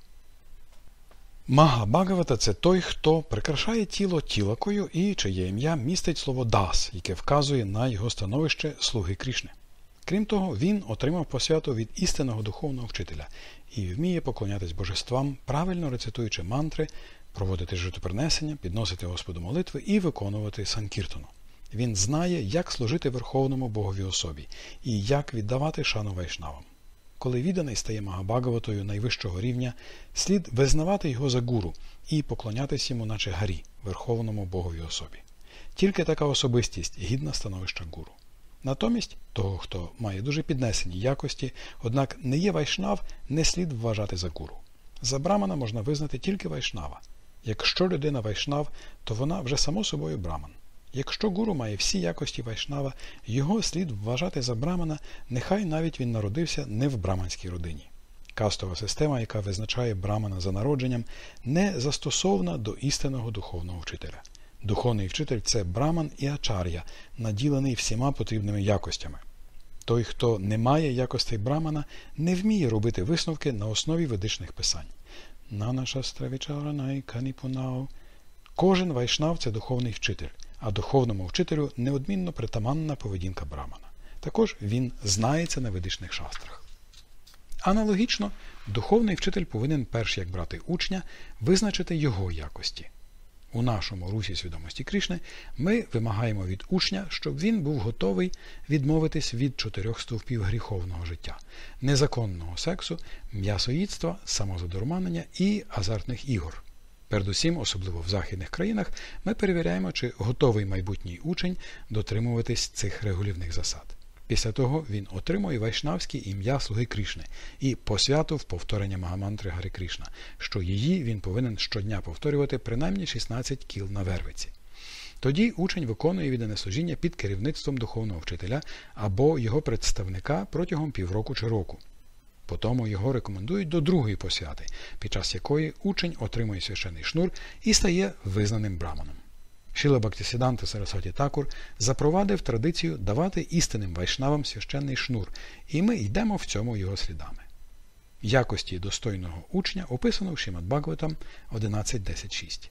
Мага Бхагавата – це той, хто прикрашає тіло тілакою і чиє ім'я містить слово «дас», яке вказує на його становище слуги Крішни. Крім того, він отримав посвяту від істинного духовного вчителя і вміє поклонятись божествам, правильно рецитуючи мантри, проводити жертвопринесення, підносити Господу молитви і виконувати санкіртану. Він знає, як служити Верховному Богові особі і як віддавати шану вайшнавам. Коли відданий стає Магабхагаватою найвищого рівня, слід визнавати його за гуру і поклонятись йому наче Гарі, Верховному Богові особі. Тільки така особистість гідна становища гуру. Натомість того, хто має дуже піднесені якості, однак не є вайшнав, не слід вважати за гуру. За брамана можна визнати тільки вайшнава. Якщо людина вайшнав, то вона вже само собою браман. Якщо гуру має всі якості вайшнава, його слід вважати за брамана, нехай навіть він народився не в браманській родині. Кастова система, яка визначає брамана за народженням, не застосована до істинного духовного вчителя. Духовний вчитель – це браман і ачар'я, наділений всіма потрібними якостями. Той, хто не має якостей брамана, не вміє робити висновки на основі ведичних писань. Кожен вайшнав – це духовний вчитель, а духовному вчителю неодмінно притаманна поведінка брамана. Також він знається на ведичних шастрах. Аналогічно, духовний вчитель повинен, перш як брати учня, визначити його якості. У нашому русі свідомості Кришни ми вимагаємо від учня, щоб він був готовий відмовитись від чотирьох стовпів гріховного життя – незаконного сексу, м'ясоїдства, самозадурманення і азартних ігор. Передусім, особливо в західних країнах, ми перевіряємо, чи готовий майбутній учень дотримуватись цих регулівних засад. Після того він отримує вайшнавське ім'я слуги Кришни і посвяту в повторення Магамантри Гарі Кришна, що її він повинен щодня повторювати принаймні шістнадцять кіл на вервиці. Тоді учень виконує віддане служіння під керівництвом духовного вчителя або його представника протягом півроку чи року. Потому його рекомендують до другої посвяти, під час якої учень отримує священний шнур і стає визнаним браманом. Шріла Бхактисіданта Сарасваті Такур запровадив традицію давати істинним вайшнавам священний шнур, і ми йдемо в цьому його слідами. Якості достойного учня описано в Шримад Бхагаватам одинадцять десять шість.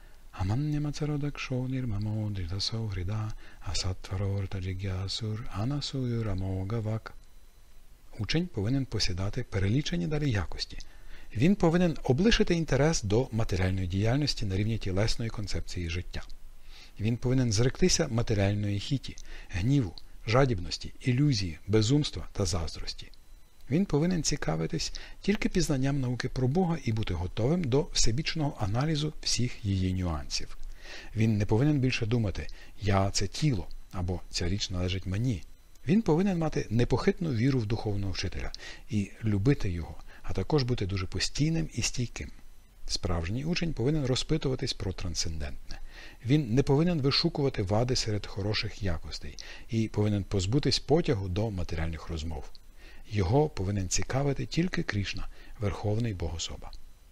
Аманнямацародакшо нірмамо дритасо грида асаттварорта джигясур анасуюр амогавак. Учень повинен посідати перелічені далі якості. Він повинен облишити інтерес до матеріальної діяльності на рівні тілесної концепції життя. Він повинен зректися матеріальної хіті, гніву, жадібності, ілюзії, безумства та заздрості. Він повинен цікавитись тільки пізнанням науки про Бога і бути готовим до всебічного аналізу всіх її нюансів. Він не повинен більше думати «я – це тіло» або «ця річ належить мені». Він повинен мати непохитну віру в духовного вчителя і любити його, а також бути дуже постійним і стійким. Справжній учень повинен розпитуватись про трансцендентне. Він не повинен вишукувати вади серед хороших якостей і повинен позбутись потягу до матеріальних розмов. Його повинен цікавити тільки Кришна, Верховний Богособа.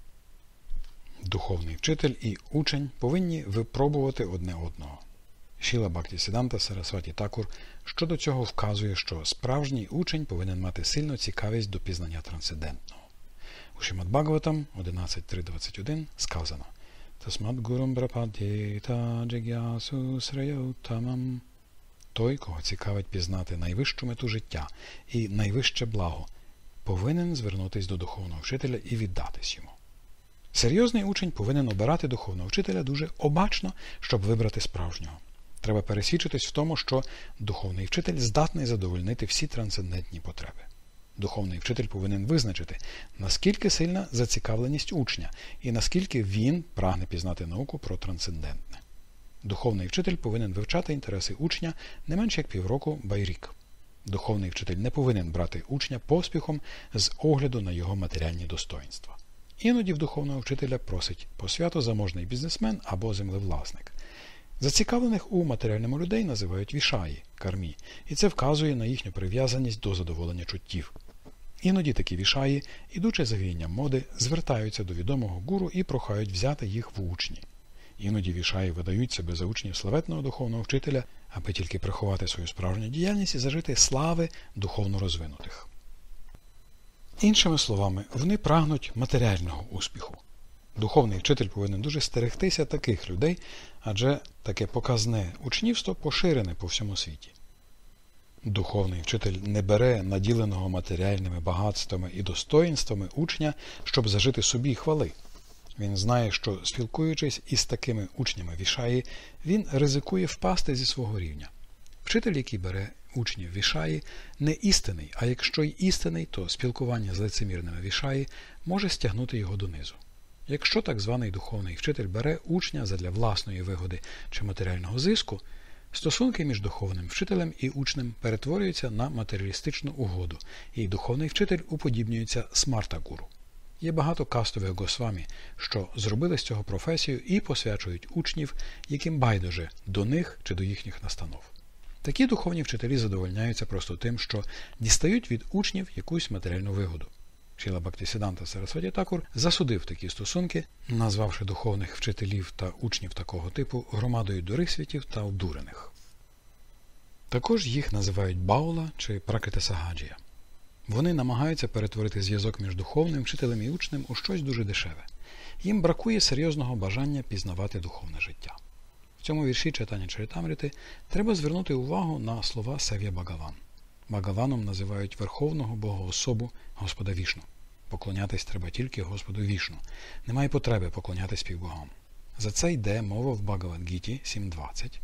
Духовний вчитель і учень повинні випробувати одне одного. Шріла Бхактисіданта Сарасваті Такур щодо цього вказує, що справжній учень повинен мати сильну цікавість до пізнання трансцендентного. У Шримад Бхагаватам одинадцять три двадцять один сказано «Тасмад гурум брападєта джигясу среютамам». Той, кого цікавить пізнати найвищу мету життя і найвище благо, повинен звернутися до духовного вчителя і віддатись йому. Серйозний учень повинен обирати духовного вчителя дуже обачно, щоб вибрати справжнього. Треба пересвідчитись в тому, що духовний вчитель здатний задовольнити всі трансцендентні потреби. Духовний вчитель повинен визначити, наскільки сильна зацікавленість учня і наскільки він прагне пізнати науку про трансцендентне. Духовний вчитель повинен вивчати інтереси учня не менше як півроку байрік. Духовний вчитель не повинен брати учня поспіхом з огляду на його матеріальні достоїнства. Іноді в духовного вчителя просить посвяту заможний бізнесмен або землевласник. Зацікавлених у матеріальному людей називають вішаї, кармі, і це вказує на їхню прив'язаність до задоволення чуттів. Іноді такі вішаї, ідучи за віянням моди, звертаються до відомого гуру і прохають взяти їх в учні. Іноді вішаї видають себе за учнів славетного духовного вчителя, аби тільки приховати свою справжню діяльність і зажити слави духовно розвинутих. Іншими словами, вони прагнуть матеріального успіху. Духовний вчитель повинен дуже стерегтися таких людей, адже таке показне учнівство поширене по всьому світі. Духовний вчитель не бере наділеного матеріальними багатствами і достоїнствами учня, щоб зажити собі хвали. Він знає, що, спілкуючись із такими учнями вішаї, він ризикує впасти зі свого рівня. Вчитель, який бере учнів вішаї, не істинний, а якщо й істинний, то спілкування з лицемірними вішаї може стягнути його донизу. Якщо так званий духовний вчитель бере учня задля власної вигоди чи матеріального зиску, Стосунки між духовним вчителем і учнем перетворюються на матеріалістичну угоду, і духовний вчитель уподібнюється смарта-гуру. Є багато кастових госвамі, що зробили з цього професію і посвячують учнів, яким байдуже до них чи до їхніх настанов. Такі духовні вчителі задовольняються просто тим, що дістають від учнів якусь матеріальну вигоду. Шріла Бхактисіданта Сарасваті Такур засудив такі стосунки, назвавши духовних вчителів та учнів такого типу громадою дурисвітів та обдурених. Також їх називають баула чи пракритасагаджія. Вони намагаються перетворити зв'язок між духовним вчителем і учнем у щось дуже дешеве. Їм бракує серйозного бажання пізнавати духовне життя. В цьому вірші Чайтання Чаритамріти треба звернути увагу на слова Сев'я Багаван. Багаваном називають Верховного Богоособу Господа Вішну. Поклонятись треба тільки Господу Вішну. Немає потреби поклонятись півбогам. За це йде мова в Багавад-гіті сім двадцять.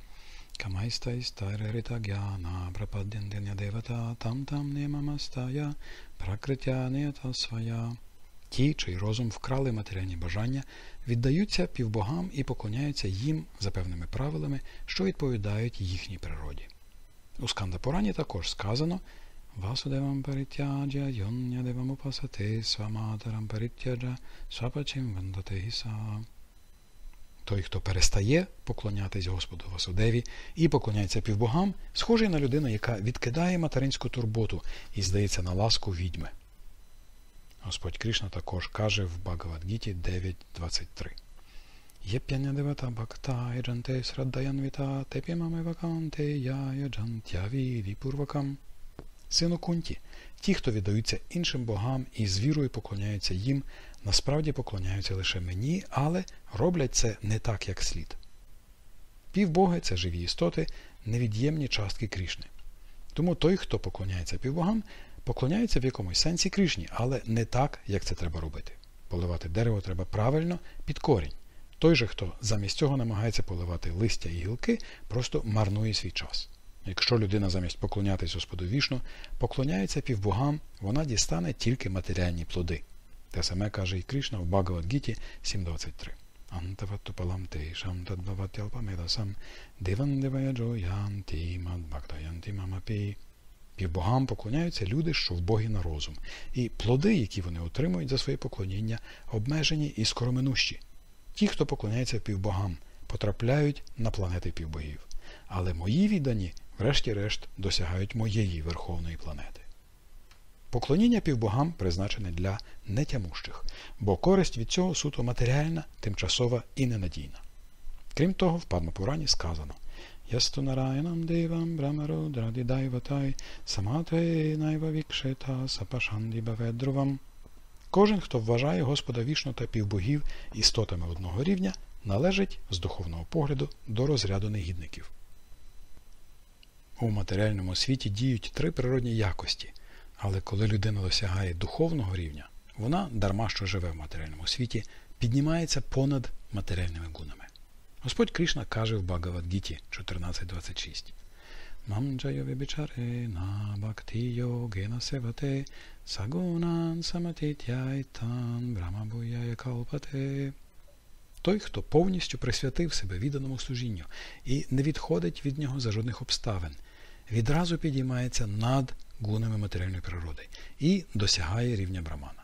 Камайстайстайреритагяна прападдяндяня девата там-там немамастая пракриття нета своя. Ті, чий розум вкрали матеріальні бажання, віддаються півбогам і поклоняються їм за певними правилами, що відповідають їхній природі. У Сканда-Пурані також сказано «Васудевам паритяджа йоннядевам упасати сваматарам паритяджа свапачим вандатегіса». Той, хто перестає поклонятись Господу Васудеві і поклоняється півбогам, схожий на людину, яка відкидає материнську турботу і здається на ласку відьми. Господь Кришна також каже в Багавад-гіті дев'ять двадцять три. Єп'янядевата бхакта яджанте сраддаянвіта тепімаме ваканте я яджантявіді пурвакам. Сину Кунті, ті, хто віддаються іншим богам і з вірою поклоняються їм, насправді поклоняються лише мені, але роблять це не так, як слід. Півбоги – це живі істоти, невід'ємні частки Кришни. Тому той, хто поклоняється півбогам, поклоняється в якомусь сенсі Кришні, але не так, як це треба робити. Поливати дерево треба правильно, під корінь. Той же, хто замість цього намагається поливати листя і гілки, просто марнує свій час. Якщо людина замість поклонятись Господу Вішну поклоняється півбогам, вона дістане тільки матеріальні плоди. Те саме каже і Кришна в Багавад-гіті сім двадцять три. Антаваттупалам тейшам тадбаватялпамедасам дивандиваяджоянти мадбактаянти мамапі. Півбогам поклоняються люди, що вбогі на розум, і плоди, які вони отримують за своє поклоніння, обмежені і скороминущі. Ті, хто поклоняється півбогам, потрапляють на планети півбогів. Але мої віддані, врешті-решт, досягають моєї верховної планети. Поклоніння півбогам призначене для нетямущих, бо користь від цього суто матеріальна, тимчасова і ненадійна. Крім того, в Падма-Пурані сказано «Ясту нараянам девам брамарудради дайватай саматвей найва вікшета сапашанді баведрувам». Кожен, хто вважає Господа Вішну та півбогів істотами одного рівня, належить з духовного погляду до розряду негідників. У матеріальному світі діють три природні якості, але коли людина досягає духовного рівня, вона, дарма що живе в матеріальному світі, піднімається понад матеріальними гунами. Господь Кришна каже в Багавад-гіті чотирнадцять двадцять шість. Мамджайо вибічаре на бхакти гена севате сагунан саматитяйтан брамабуяє калпате. Той, хто повністю присвятив себе відданому служінню і не відходить від нього за жодних обставин, відразу підіймається над гунами матеріальної природи і досягає рівня брамана.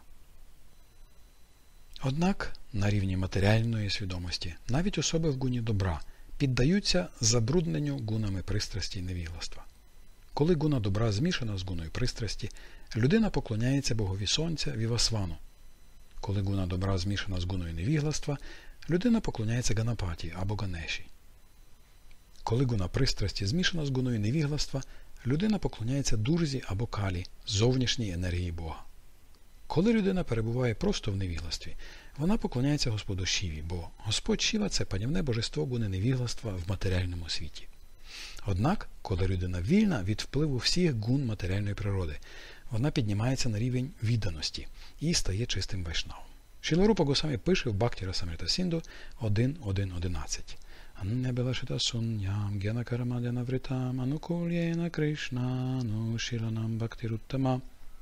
Однак на рівні матеріальної свідомості навіть особи в гуні добра піддаються забрудненню гунами пристрасті і невігластва. Коли гуна добра змішана з гуною пристрасті, людина поклоняється богові сонця Вівасвану. Коли гуна добра змішана з гуною невігластва, людина поклоняється Ганапаті або Ганеші. Коли гуна пристрасті змішана з гуною невігластва, людина поклоняється Дурзі або Калі, зовнішній енергії Бога. Коли людина перебуває просто в невігластві, вона поклоняється Господу Шіві, бо Господь Шіва – це панівне божество гуни невігластва в матеріальному світі. Однак, коли людина вільна від впливу всіх гун матеріальної природи, вона піднімається на рівень відданості і стає чистим вайшнавом. Шріла Рупа Госвамі пише в Бхакті Расамрита Сінду один один одинадцять. Аннебелашита сунням гена карамадяна вритам анукульєна Кришна ну шіланам бхактируттама.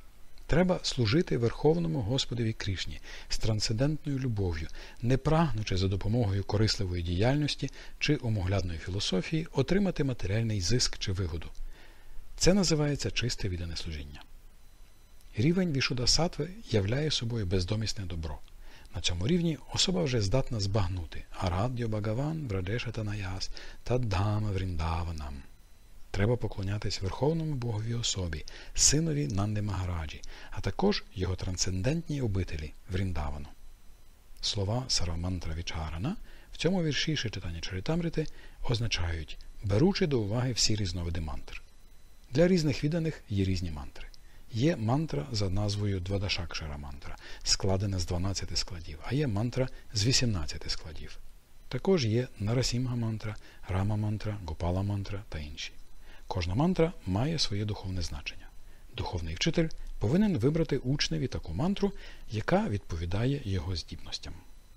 Треба служити Верховному Господові Кришні з трансцендентною любов'ю, не прагнучи за допомогою корисливої діяльності чи омоглядної філософії отримати матеріальний зиск чи вигоду. Це називається чисте віддане служіння. Рівень Вішудасатви являє собою бездомісне добро. На цьому рівні особа вже здатна збагнути Арадьо Багаван Врадешатанаяс та Дхама Вріндаванам. Треба поклонятись Верховному Богові особі, синові Нанди Магараджі, а також його трансцендентній обителі Вріндавану. Слова Сарамантра Вічарана в цьому вірші Шичатані Чаритамрити означають «беручи до уваги всі різновиди мантр». Для різних відданих є різні мантри. Є мантра за назвою Двадашакшара мантра, складена з дванадцяти складів, а є мантра з вісімнадцяти складів. Також є Нарасімга мантра, Рама мантра, Гопала мантра та інші. Кожна мантра має своє духовне значення. Духовний вчитель повинен вибрати учневі таку мантру, яка відповідає його здібностям.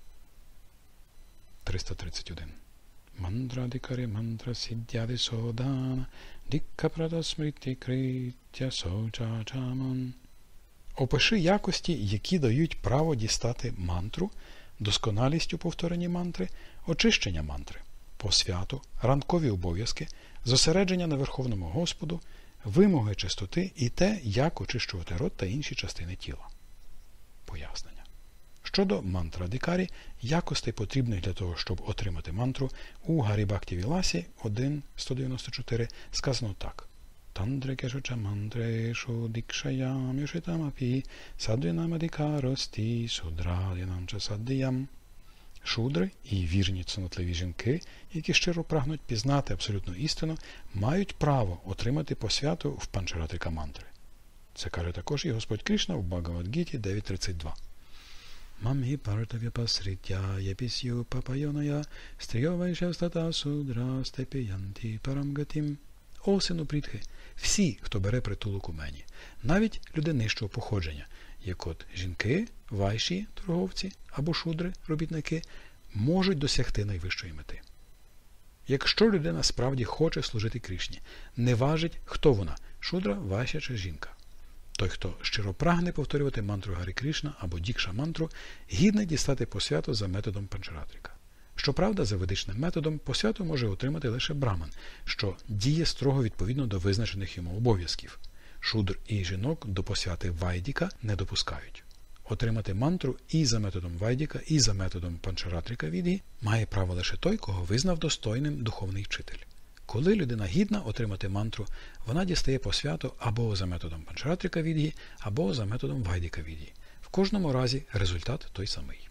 триста тридцять один. Мантра дикари мантра сиддяди содана дикка прада смрити криття сочачаман. Опиши якості, які дають право дістати мантру, досконалість у повторенні мантри, очищення мантри, посвяту, ранкові обов'язки, зосередження на Верховному Господу, вимоги чистоти і те, як очищувати рот та інші частини тіла. Пояснення. Щодо мантра-дикарі, якостей потрібних для того, щоб отримати мантру, у Гарі-бхакті-віласі один сто дев'яносто чотири сказано так. Тандрекешуча мантрешу дикшаям юшитамапі садвінамадикарості судрадянамча саддіям. Шудри і вірні цнотливі жінки, які щиро прагнуть пізнати абсолютну істину, мають право отримати посвяту в панчаратрика мантри. Це каже також і Господь Кришна в Бхагавад-гіті дев'ять тридцять два. Мамгі партав'япасритя єпісю папайоная стрійовайшавстата судра степіянті парамгатім. О, сину Прітхи, всі, хто бере притулок у мені, навіть люди нижчого походження, як от жінки, вайші, торговці або шудри, робітники, можуть досягти найвищої мети. Якщо людина справді хоче служити Кришні, не важить, хто вона – шудра, вайшя чи жінка. Той, хто щиро прагне повторювати мантру Гарі Кришна або Дікша-мантру, гідний дістати посвяту за методом панчаратрика. Щоправда, за ведичним методом посвяту може отримати лише браман, що діє строго відповідно до визначених йому обов'язків. Шудр і жінок до посвяти вайдіка не допускають. Отримати мантру і за методом вайдіка, і за методом панчаратрика віді має право лише той, кого визнав достойним духовний вчитель. Коли людина гідна отримати мантру, вона дістає посвяту або за методом панчаратрика віді, або за методом вайдіка віді. В кожному разі результат той самий.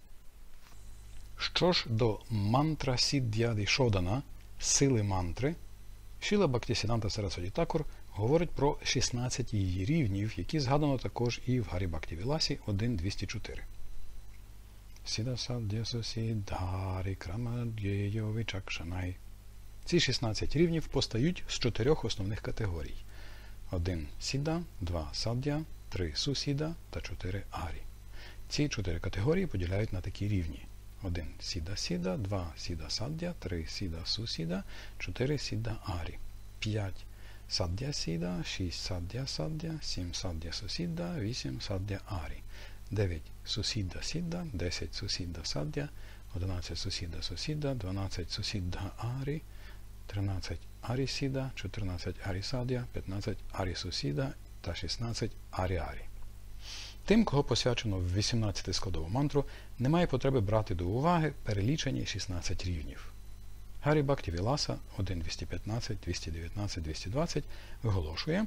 Що ж до мантра Сіддяди Шодана, сили мантри, Шіла Бхактісіданта Сарасваті Такур говорить про шістнадцять її рівнів, які згадано також і в Гарі-бхакті-віласі один двісті чотири. Сіда саддя сусіддарі крамад'єйо вичакшанай. Ці шістнадцять рівнів постають з чотирьох основних категорій. один сіда, два саддя, три сусіда та чотири арі. Ці чотири категорії поділяють на такі рівні. один сіда-сіда, два сіда-саддя, три сіда-сусіда, чотири сіда-арі, п'ять саддя-сіда, шість саддя-саддя, сім саддя-сусіда, вісім саддя-арі, дев'ять сусіда-сідда, десять сусіда-саддя, одинадцять сусіда-сусіда, дванадцять сусіда-арі, тринадцять арі-сіда, чотирнадцять арі-саддя, п'ятнадцять арі-сусіда та шістнадцять арі-арі. Тим, кого посвячено в вісімнадцятискладову мантру, немає потреби брати до уваги перелічені шістнадцять рівнів. Гарі-бхакті-віласа один двісті п'ятнадцять, двісті дев'ятнадцять, двісті двадцять виголошує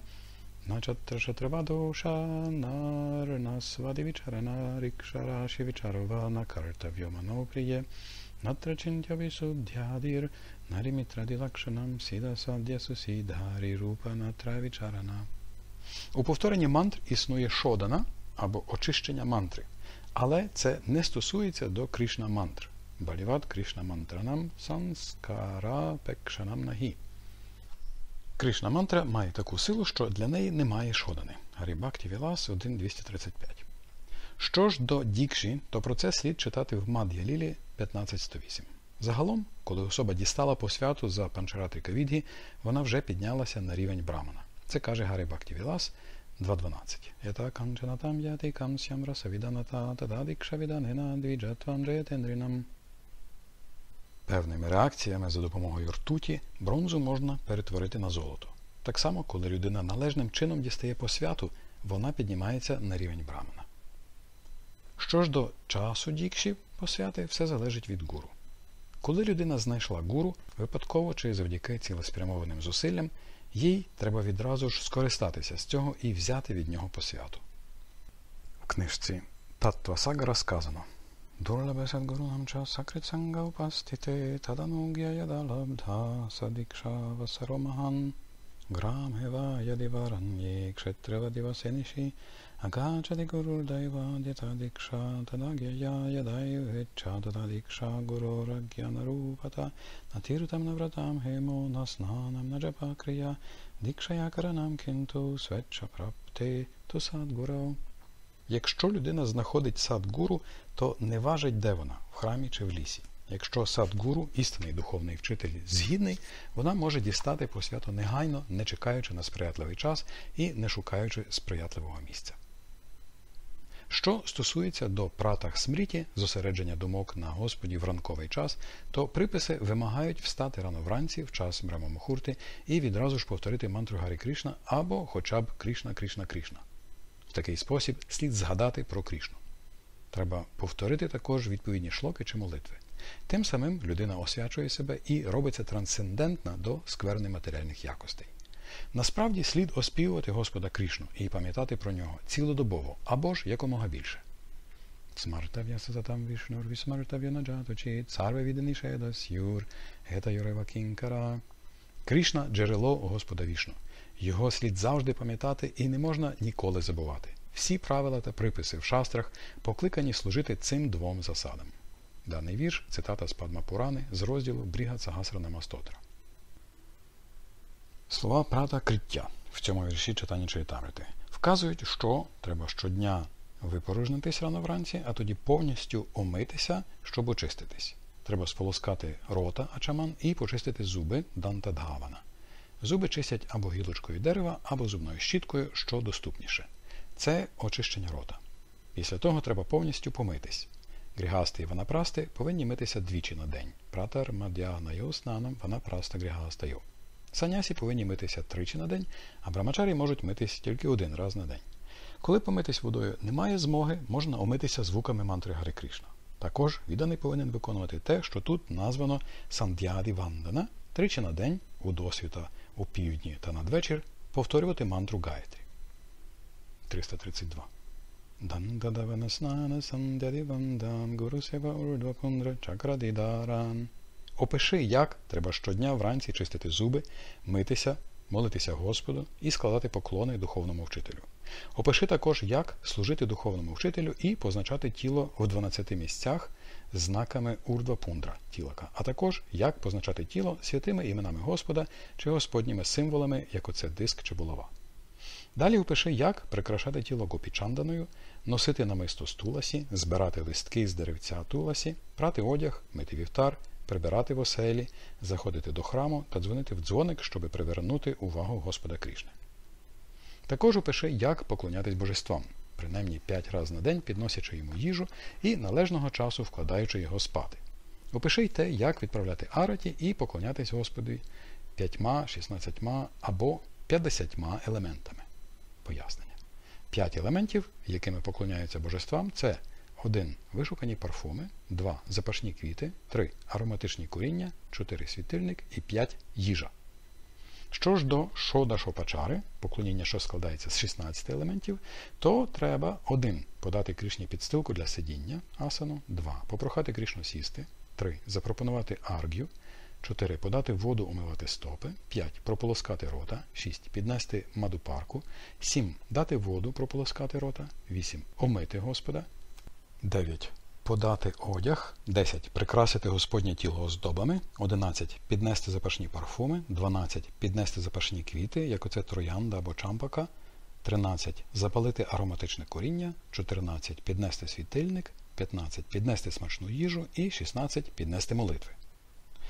У повторенні мантр існує шодана, або очищення мантри. Але це не стосується до Кришна-мантр. Баліват Кришна-мантранам санскара пекшанам нагі. Кришна-мантра має таку силу, що для неї немає шодани. Гарі-бхакті-вілас один двісті тридцять п'ять. Що ж до дікші, то про це слід читати в Мад'я-лілі п'ятнадцять сто вісім. Загалом, коли особа дістала посвяту за панчаратрика відгі, вона вже піднялася на рівень брамана. Це каже Гарі-бхакті-вілас два дванадцять. Ята канчанатам яти камсям расавіданата тададикшавіданина двіджатвам джетендрінам. Певними реакціями за допомогою ртуті бронзу можна перетворити на золото. Так само, коли людина належним чином дістає посвяту, вона піднімається на рівень брамана. Що ж до часу дікші посвяти, все залежить від гуру. Коли людина знайшла гуру, випадково чи завдяки цілеспрямованим зусиллям, їй треба відразу ж скористатися з цього і взяти від нього посвяту. В книжці Таттва Сагара сказано: Дурлабе садгурунам ча сакрит санга упастите таданугya яда лабдha садикша васаромахан грамхева ядивараньє кшетревадива сениші агачади гуру дайва дятадикша тадагя ядайвеча тададикша гуру рагьянарупата натиртам навратам хемо наснанам наджапа крия дикшая каранам кинту свеча прапте тусадгуру. Якщо людина знаходить садгуру, то не важить, де вона, в храмі чи в лісі. Якщо садгуру, істинний духовний вчитель, згідний, вона може дістати посвяту негайно, не чекаючи на сприятливий час і не шукаючи сприятливого місця. Що стосується до пратах смріті, зосередження думок на Господі в ранковий час, то приписи вимагають встати рано вранці в час Брахма-мухурти і відразу ж повторити мантру Гарі Кришна або хоча б Кришна, Кришна, Кришна. В такий спосіб слід згадати про Кришну. Треба повторити також відповідні шлоки чи молитви. Тим самим людина освячує себе і робиться трансцендентна до скверни матеріальних якостей. Насправді слід оспівувати Господа Кришну і пам'ятати про нього цілодобово, або ж якомога більше. Смартав'я сататам вішнур вісмартав'я наджаточі царве віденішедас юр гета юрева кінкара. Кришна – джерело Господа Вішну. Його слід завжди пам'ятати і не можна ніколи забувати. Всі правила та приписи в шастрах покликані служити цим двом засадам. Даний вірш – цитата з Падма-пурани з розділу Брігад Сагасранама Стотра. Слова прата криття в цьому вірші читання Чаритамрити вказують, що треба щодня випорожнитись рано вранці, а тоді повністю омитися, щоб очиститись. Треба сполоскати рота ачаман і почистити зуби дантадгавана. Зуби чистять або гілочкою дерева, або зубною щіткою, що доступніше. Це очищення рота. Після того треба повністю помитись. Гріхасти і ванапрасти повинні митися двічі на день. Пратар мад'ягнайо снанам ванапраста гріхастайо. Санясі повинні митися тричі на день, а брамачарі можуть митись тільки один раз на день. Коли помитись водою немає змоги, можна омитися звуками мантри Гарі Кришна. Також відданий повинен виконувати те, що тут названо Санд'яді Вандана, тричі на день, у досвіта, у півдні та надвечір, повторювати мантру Гаєтрі. триста тридцять два. Опиши, як треба щодня вранці чистити зуби, митися, молитися Господу і складати поклони духовному вчителю. Опиши також, як служити духовному вчителю і позначати тіло в дванадцяти місцях знаками урдва-пундра, тілака, а також як позначати тіло святими іменами Господа чи Господніми символами, як оце диск чи булава. Далі опиши, як прикрашати тіло гопічанданою, носити намисто з туласі, збирати листки з деревця туласі, прати одяг, мити вівтар, прибирати в оселі, заходити до храму та дзвонити в дзвоник, щоб привернути увагу Господа Кришни. Також опиши, як поклонятись божествам, принаймні п'ять разів на день підносячи йому їжу і належного часу вкладаючи його спати. Опиши й те, як відправляти араті і поклонятись Господу п'ятьма, шістнадцятьма або п'ятдесятьма елементами. Пояснення. П'ять елементів, якими поклоняються божествам, це один вишукані парфуми, два запашні квіти, три ароматичні куріння, чотири світильник і п'ять їжа. Що ж до шодашопачари, поклоніння, що складається з шістнадцяти елементів, то треба один подати Кришні підстилку для сидіння, асану, два попрохати Кришну сісти, три запропонувати арг'ю, чотири подати воду умивати стопи, п'ять прополоскати рота, шість піднести мадупарку, сім дати воду прополоскати рота, вісім омити Господа, дев'ять подати одяг, десять прикрасити Господнє тіло оздобами, одинадцять піднести запашні парфуми, дванадцять піднести запашні квіти, як оце троянда або чампака, тринадцять запалити ароматичне коріння, чотирнадцять піднести світильник, п'ятнадцять піднести смачну їжу і шістнадцять піднести молитви.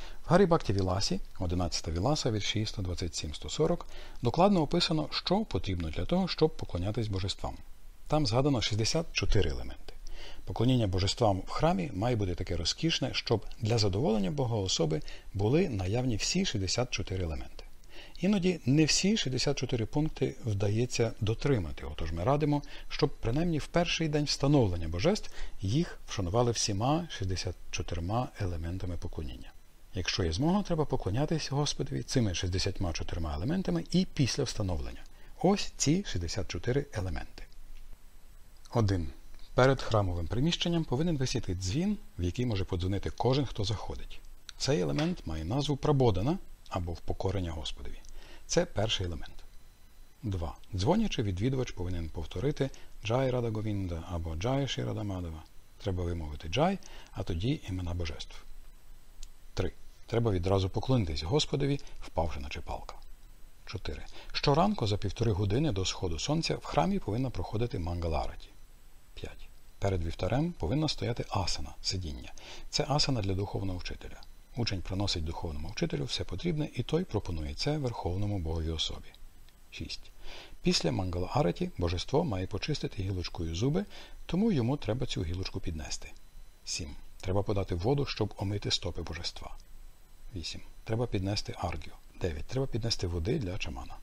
В Гарі Бхакті Віласі, одинадцята Віласа, вірші сто двадцять сім - сто сорок, докладно описано, що потрібно для того, щоб поклонятись божествам. Там згадано шістдесят чотири елементи. Поклоніння божествам в храмі має бути таке розкішне, щоб для задоволення Богоособи були наявні всі шістдесят чотири елементи. Іноді не всі шістдесят чотири пункти вдається дотримати, отож ми радимо, щоб принаймні в перший день встановлення божеств їх вшанували всіма шістдесят чотирма елементами поклоніння. Якщо є змога, треба поклонятись Господові цими шістдесят чотири елементами і після встановлення. Ось ці шістдесят чотири елементи. один. Перед храмовим приміщенням повинен висіти дзвін, в який може подзвонити кожен, хто заходить. Цей елемент має назву прабодана або впокорення Господові. Це перший елемент. два. Дзвонячи, відвідувач повинен повторити Джай Рада Говінда або Джай Ші Рада Мадава. Треба вимовити Джай, а тоді імена божеств. три. Треба відразу поклонитись Господові, впавши на чепалка. чотири. Щоранку за півтори години до сходу сонця в храмі повинна проходити мангалараті. п'ять. Перед вівтарем повинна стояти асана, сидіння. Це асана для духовного вчителя. Учень приносить духовному вчителю все потрібне, і той пропонує це Верховному Боговій особі. шість. Після мангала-араті божество має почистити гілочкою зуби, тому йому треба цю гілочку піднести. сім. Треба подати воду, щоб омити стопи божества. вісім. Треба піднести аргю. дев'ять. Треба піднести води для чамана.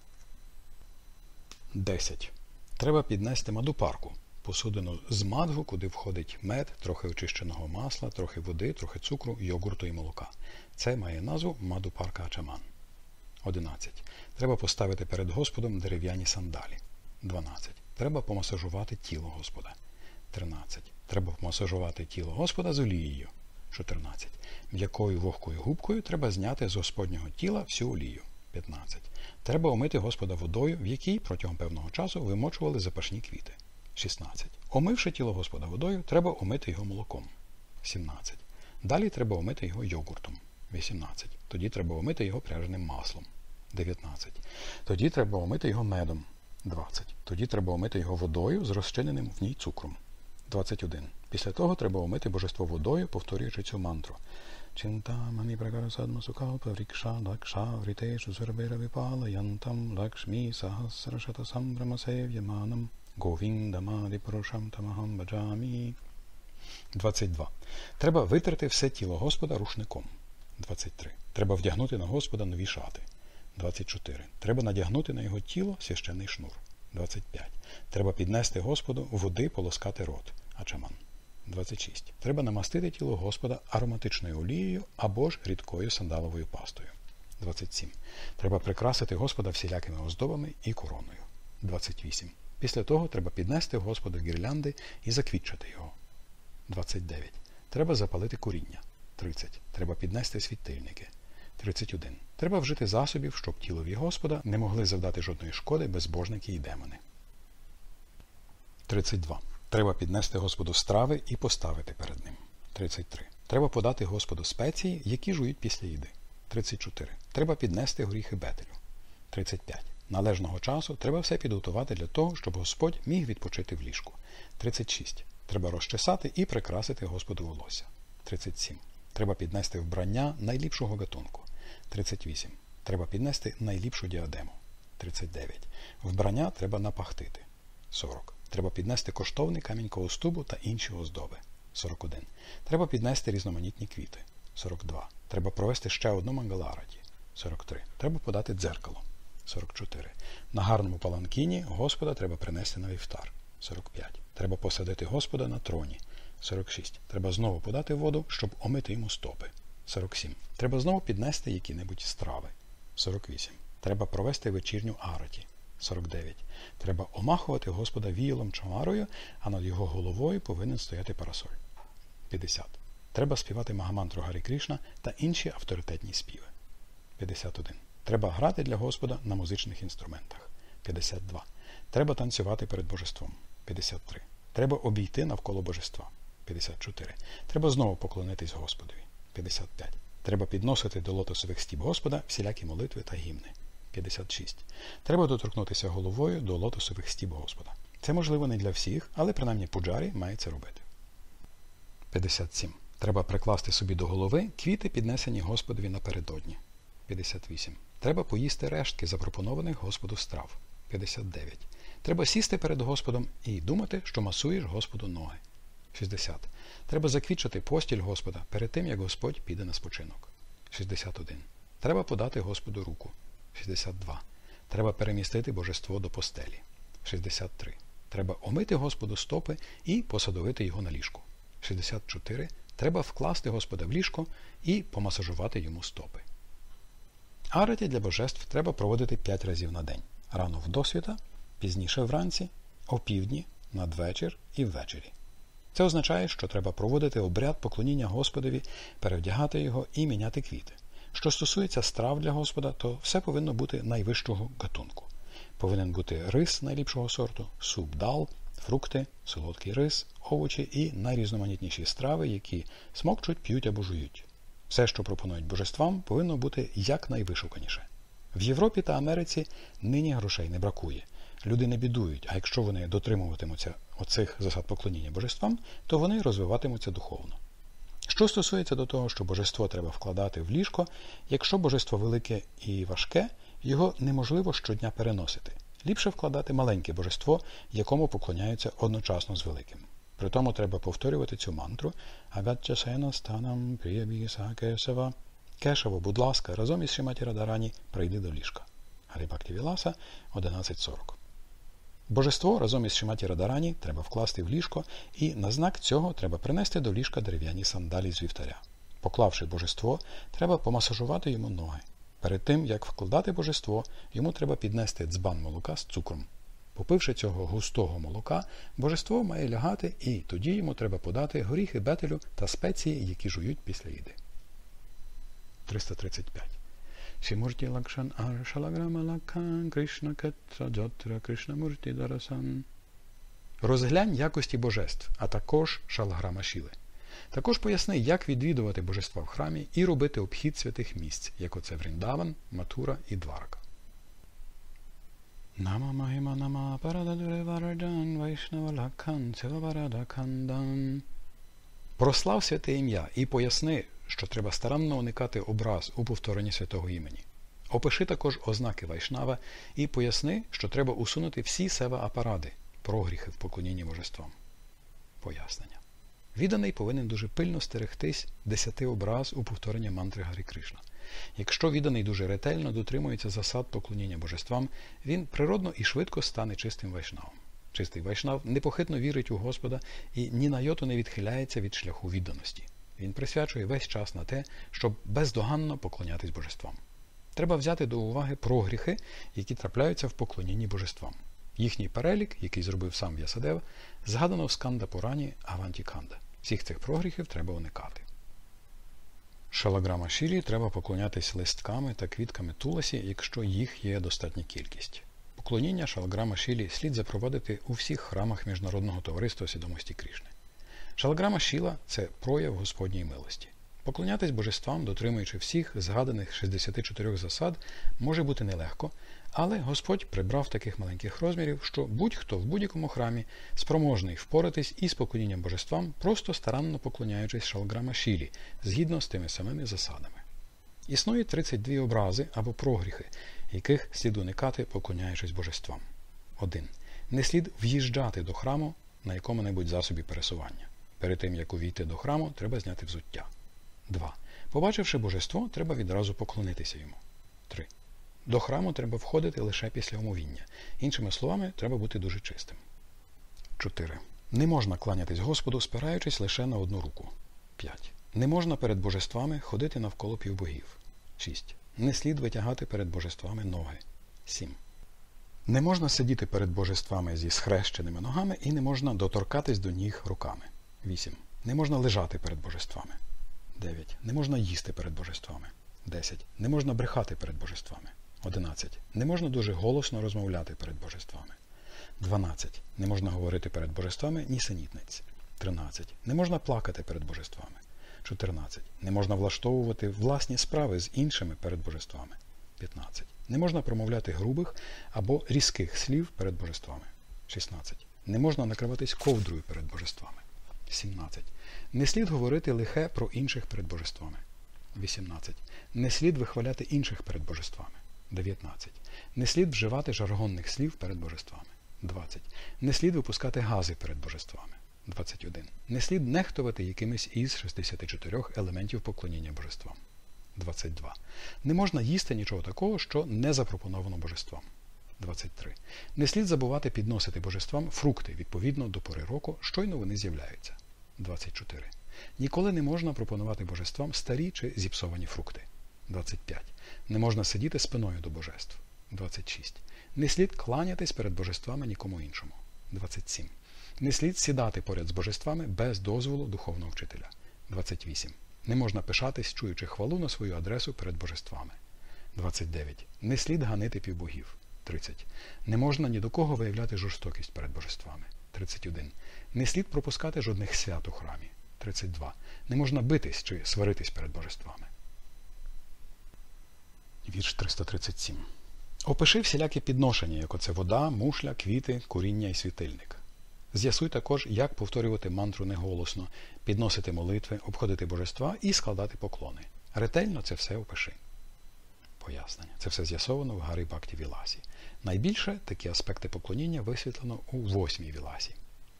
десять. Треба піднести мадупарку. Посудину з мадгу, куди входить мед, трохи очищеного масла, трохи води, трохи цукру, йогурту і молока. Це має назву мадупарка ачаман. одинадцять. Треба поставити перед Господом дерев'яні сандалі. дванадцять. Треба помасажувати тіло Господа. тринадцять. Треба помасажувати тіло Господа з олією. чотирнадцять. М'якою вогкою губкою треба зняти з Господнього тіла всю олію. п'ятнадцять. Треба омити Господа водою, в якій протягом певного часу вимочували запашні квіти. шістнадцять. Омивши тіло Господа водою, треба омити його молоком. сімнадцять. Далі треба омити його йогуртом. вісімнадцять. Тоді треба омити його пряженим маслом. дев'ятнадцять. Тоді треба омити його медом. двадцять. Тоді треба омити його водою з розчиненим в ній цукром. двадцять один. Після того треба омити божество водою, повторюючи цю мантру. Чинтамани пракарасадма сукалпа врікша дакша врітешу зурбера випала янтам лакшмі сахасрашата самбрама сев'яманам говіндамади пурушам тамахам баджамі. двадцять два. Треба витерти все тіло Господа рушником. двадцять три. Треба вдягнути на Господа нові шати. двадцять чотири. Треба надягнути на його тіло священний шнур. двадцять п'ять. Треба піднести Господу води полоскати рот. Ачаман. двадцять шість. Треба намастити тіло Господа ароматичною олією або ж рідкою сандаловою пастою. двадцять сім. Треба прикрасити Господа всілякими оздобами і короною. двадцять вісім. Після того треба піднести Господу гірлянди і заквітчати його. двадцять дев'ять. Треба запалити куріння. тридцять. Треба піднести світильники. тридцять один. Треба вжити засобів, щоб тілові Господа не могли завдати жодної шкоди безбожники і демони. тридцять два. Треба піднести Господу страви і поставити перед ним. тридцять три. Треба подати Господу спеції, які жують після їди. тридцять чотири. Треба піднести горіхи бетелю. тридцять п'ять. Належного часу треба все підготувати для того, щоб Господь міг відпочити в ліжку. тридцять шість. Треба розчесати і прикрасити Господу волосся. тридцять сім. Треба піднести вбрання найліпшого гатунку. тридцять вісім. Треба піднести найліпшу діадему. тридцять дев'ять. Вбрання треба напахтити. сорок. Треба піднести коштовний камінь коустубу та інші оздоби. сорок один. Треба піднести різноманітні квіти. сорок два. Треба провести ще одну мангалараті. сорок три. Треба подати дзеркало. сорок чотири. На гарному паланкіні Господа треба принести на вівтар. сорок п'ять. Треба посадити Господа на троні. сорок шість. Треба знову подати воду, щоб омити йому стопи. сорок сім. Треба знову піднести які-небудь страви. сорок вісім. Треба провести вечірню араті. сорок дев'ять. Треба омахувати Господа віялом чамарою, а над його головою повинен стояти парасоль. п'ятдесят. Треба співати Магамантру Гарі Кришна та інші авторитетні співи. п'ятдесят один. Треба грати для Господа на музичних інструментах. п'ятдесят два. Треба танцювати перед божеством. п'ятдесят три. Треба обійти навколо божества. п'ятдесят чотири. Треба знову поклонитись Господові. п'ятдесят п'ять. Треба підносити до лотосових стіп Господа всілякі молитви та гімни. п'ятдесят шість. Треба доторкнутися головою до лотосових стіп Господа. Це можливо не для всіх, але принаймні пуджарі має це робити. п'ятдесят сім. Треба прикласти собі до голови квіти, піднесені Господові напередодні. п'ятдесят вісім. Треба поїсти рештки запропонованих Господу страв. п'ятдесят дев'ять. Треба сісти перед Господом і думати, що масуєш Господу ноги. шістдесят. Треба заквітчити постіль Господа перед тим, як Господь піде на спочинок. шістдесят один. Треба подати Господу руку. шістдесят два. Треба перемістити божество до постелі. шістдесят три. Треба омити Господу стопи і посадовити його на ліжку. шістдесят чотири. Треба вкласти Господа в ліжко і помасажувати йому стопи. Араті для божеств треба проводити п'ять разів на день. Рано вдосвіта, пізніше вранці, опівдні, надвечір і ввечері. Це означає, що треба проводити обряд поклоніння Господові, перевдягати його і міняти квіти. Що стосується страв для Господа, то все повинно бути найвищого гатунку. Повинен бути рис найліпшого сорту, суп дал, фрукти, солодкий рис, овочі і найрізноманітніші страви, які смокчуть, п'ють або жують. Все, що пропонують божествам, повинно бути якнайвишуканіше. В Європі та Америці нині грошей не бракує. Люди не бідують, а якщо вони дотримуватимуться оцих засад поклоніння божествам, то вони розвиватимуться духовно. Що стосується до того, що божество треба вкладати в ліжко, якщо божество велике і важке, його неможливо щодня переносити. Ліпше вкладати маленьке божество, якому поклоняються одночасно з великим. При тому треба повторювати цю мантру «Агаччасена станам приябіса кешава». Кешаво, будь ласка, разом із Шриматі Радарані прийди до ліжка. Гарі Бхактивіласа, одинадцять сорок. Божество разом із Шриматі Радарані треба вкласти в ліжко, і на знак цього треба принести до ліжка дерев'яні сандалі з вівтаря. Поклавши божество, треба помасажувати йому ноги. Перед тим, як вкладати божество, йому треба піднести дзбан молока з цукром. Попивши цього густого молока, божество має лягати, і тоді йому треба подати горіхи бетелю та спеції, які жують після їди. триста тридцять п'ять. Шімурті лакшан ар шалаграма лакан Кришна кетра джотра Кришна мурті дарасан. Розглянь якості божеств, а також шалаграма Шіли. Також поясни, як відвідувати божества в храмі і робити обхід святих місць, як оце Вріндаван, Матура і Дварака. Нама Махіма Нама Парададуре Вараджан Вайшнава Лакхан Цеваварадакандан. Прослав святе ім'я і поясни, що треба старанно уникати образ у повторенні святого імені. Опиши також ознаки Вайшнава і поясни, що треба усунути всі сева-апаради, прогріхи в поклонінні божествам. Пояснення. Відданий повинен дуже пильно стерегтись десяти образ у повторенні мантри Гарі Кришна. Якщо відданий дуже ретельно дотримується засад поклоніння божествам, він природно і швидко стане чистим вайшнавом. Чистий вайшнав непохитно вірить у Господа і ні на йоту не відхиляється від шляху відданості. Він присвячує весь час на те, щоб бездоганно поклонятись божествам. Треба взяти до уваги прогріхи, які трапляються в поклонінні божествам. Їхній перелік, який зробив сам В'ясадева, згадано в Сканда-Пурані Аванті-Канда. Всіх цих прогріхів треба уникати. Шалаграма Шілі треба поклонятись листками та квітками туласі, якщо їх є достатня кількість. Поклоніння Шалаграма Шілі слід запровадити у всіх храмах Міжнародного товариства свідомості Кришни. Шалаграма Шіла – це прояв Господньої милості. Поклонятись божествам, дотримуючи всіх згаданих шістдесят чотири засад, може бути нелегко, але Господь прибрав таких маленьких розмірів, що будь-хто в будь-якому храмі спроможний впоратись із поклонінням божествам, просто старанно поклоняючись Шалаграма Шілі, згідно з тими самими засадами. Існує тридцять дві образи або прогріхи, яких слід уникати, поклоняючись божествам. один. Не слід в'їжджати до храму на якому-небудь засобі пересування. Перед тим, як увійти до храму, треба зняти взуття. два. Побачивши божество, треба відразу поклонитися йому. три. До храму треба входити лише після омовіння. Іншими словами, треба бути дуже чистим. чотири. Не можна кланятись Господу, спираючись лише на одну руку. п'ять. Не можна перед божествами ходити навколо півбогів. шість. Не слід витягати перед божествами ноги. сім. Не можна сидіти перед божествами зі схрещеними ногами і не можна доторкатись до ніг руками. вісім. Не можна лежати перед божествами. дев'ять. Не можна їсти перед божествами. десять. Не можна брехати перед божествами. одинадцять. Не можна дуже голосно розмовляти перед божествами. дванадцять. Не можна говорити перед божествами нісенітниць. тринадцять. Не можна плакати перед божествами. чотирнадцять. Не можна влаштовувати власні справи з іншими перед божествами. п'ятнадцять. Не можна промовляти грубих або різких слів перед божествами. шістнадцять. Не можна накриватись ковдрою перед божествами. сімнадцять. Не слід говорити лихе про інших перед божествами. вісімнадцять. Не слід вихваляти інших перед божествами. дев'ятнадцять. Не слід вживати жаргонних слів перед божествами. двадцять. Не слід випускати гази перед божествами. двадцять один. Не слід нехтувати якимись із шістдесят чотири елементів поклоніння божествам. двадцять два. Не можна їсти нічого такого, що не запропоновано божествам. двадцять три. Не слід забувати підносити божествам фрукти відповідно до пори року, щойно вони з'являються. двадцять чотири. Ніколи не можна пропонувати божествам старі чи зіпсовані фрукти. двадцять п'ять. Не можна сидіти спиною до божеств. двадцять шість. Не слід кланятись перед божествами нікому іншому. двадцять сім. Не слід сідати поряд з божествами без дозволу духовного вчителя. двадцять вісім. Не можна пишатись, чуючи хвалу на свою адресу перед божествами. двадцять дев'ять. Не слід ганити півбогів. тридцять. Не можна ні до кого виявляти жорстокість перед божествами. тридцять один. Не слід пропускати жодних свят у храмі. тридцять два. Не можна битись чи сваритись перед божествами. Вірш триста тридцять сім. Опиши всілякі підношення, як оце вода, мушля, квіти, куріння і світильник. З'ясуй також, як повторювати мантру неголосно, підносити молитви, обходити божества і складати поклони. Ретельно це все опиши. Пояснення. Це все з'ясовано в Гарі Бхакті Віласі. Найбільше такі аспекти поклоніння висвітлено у восьмій Віласі.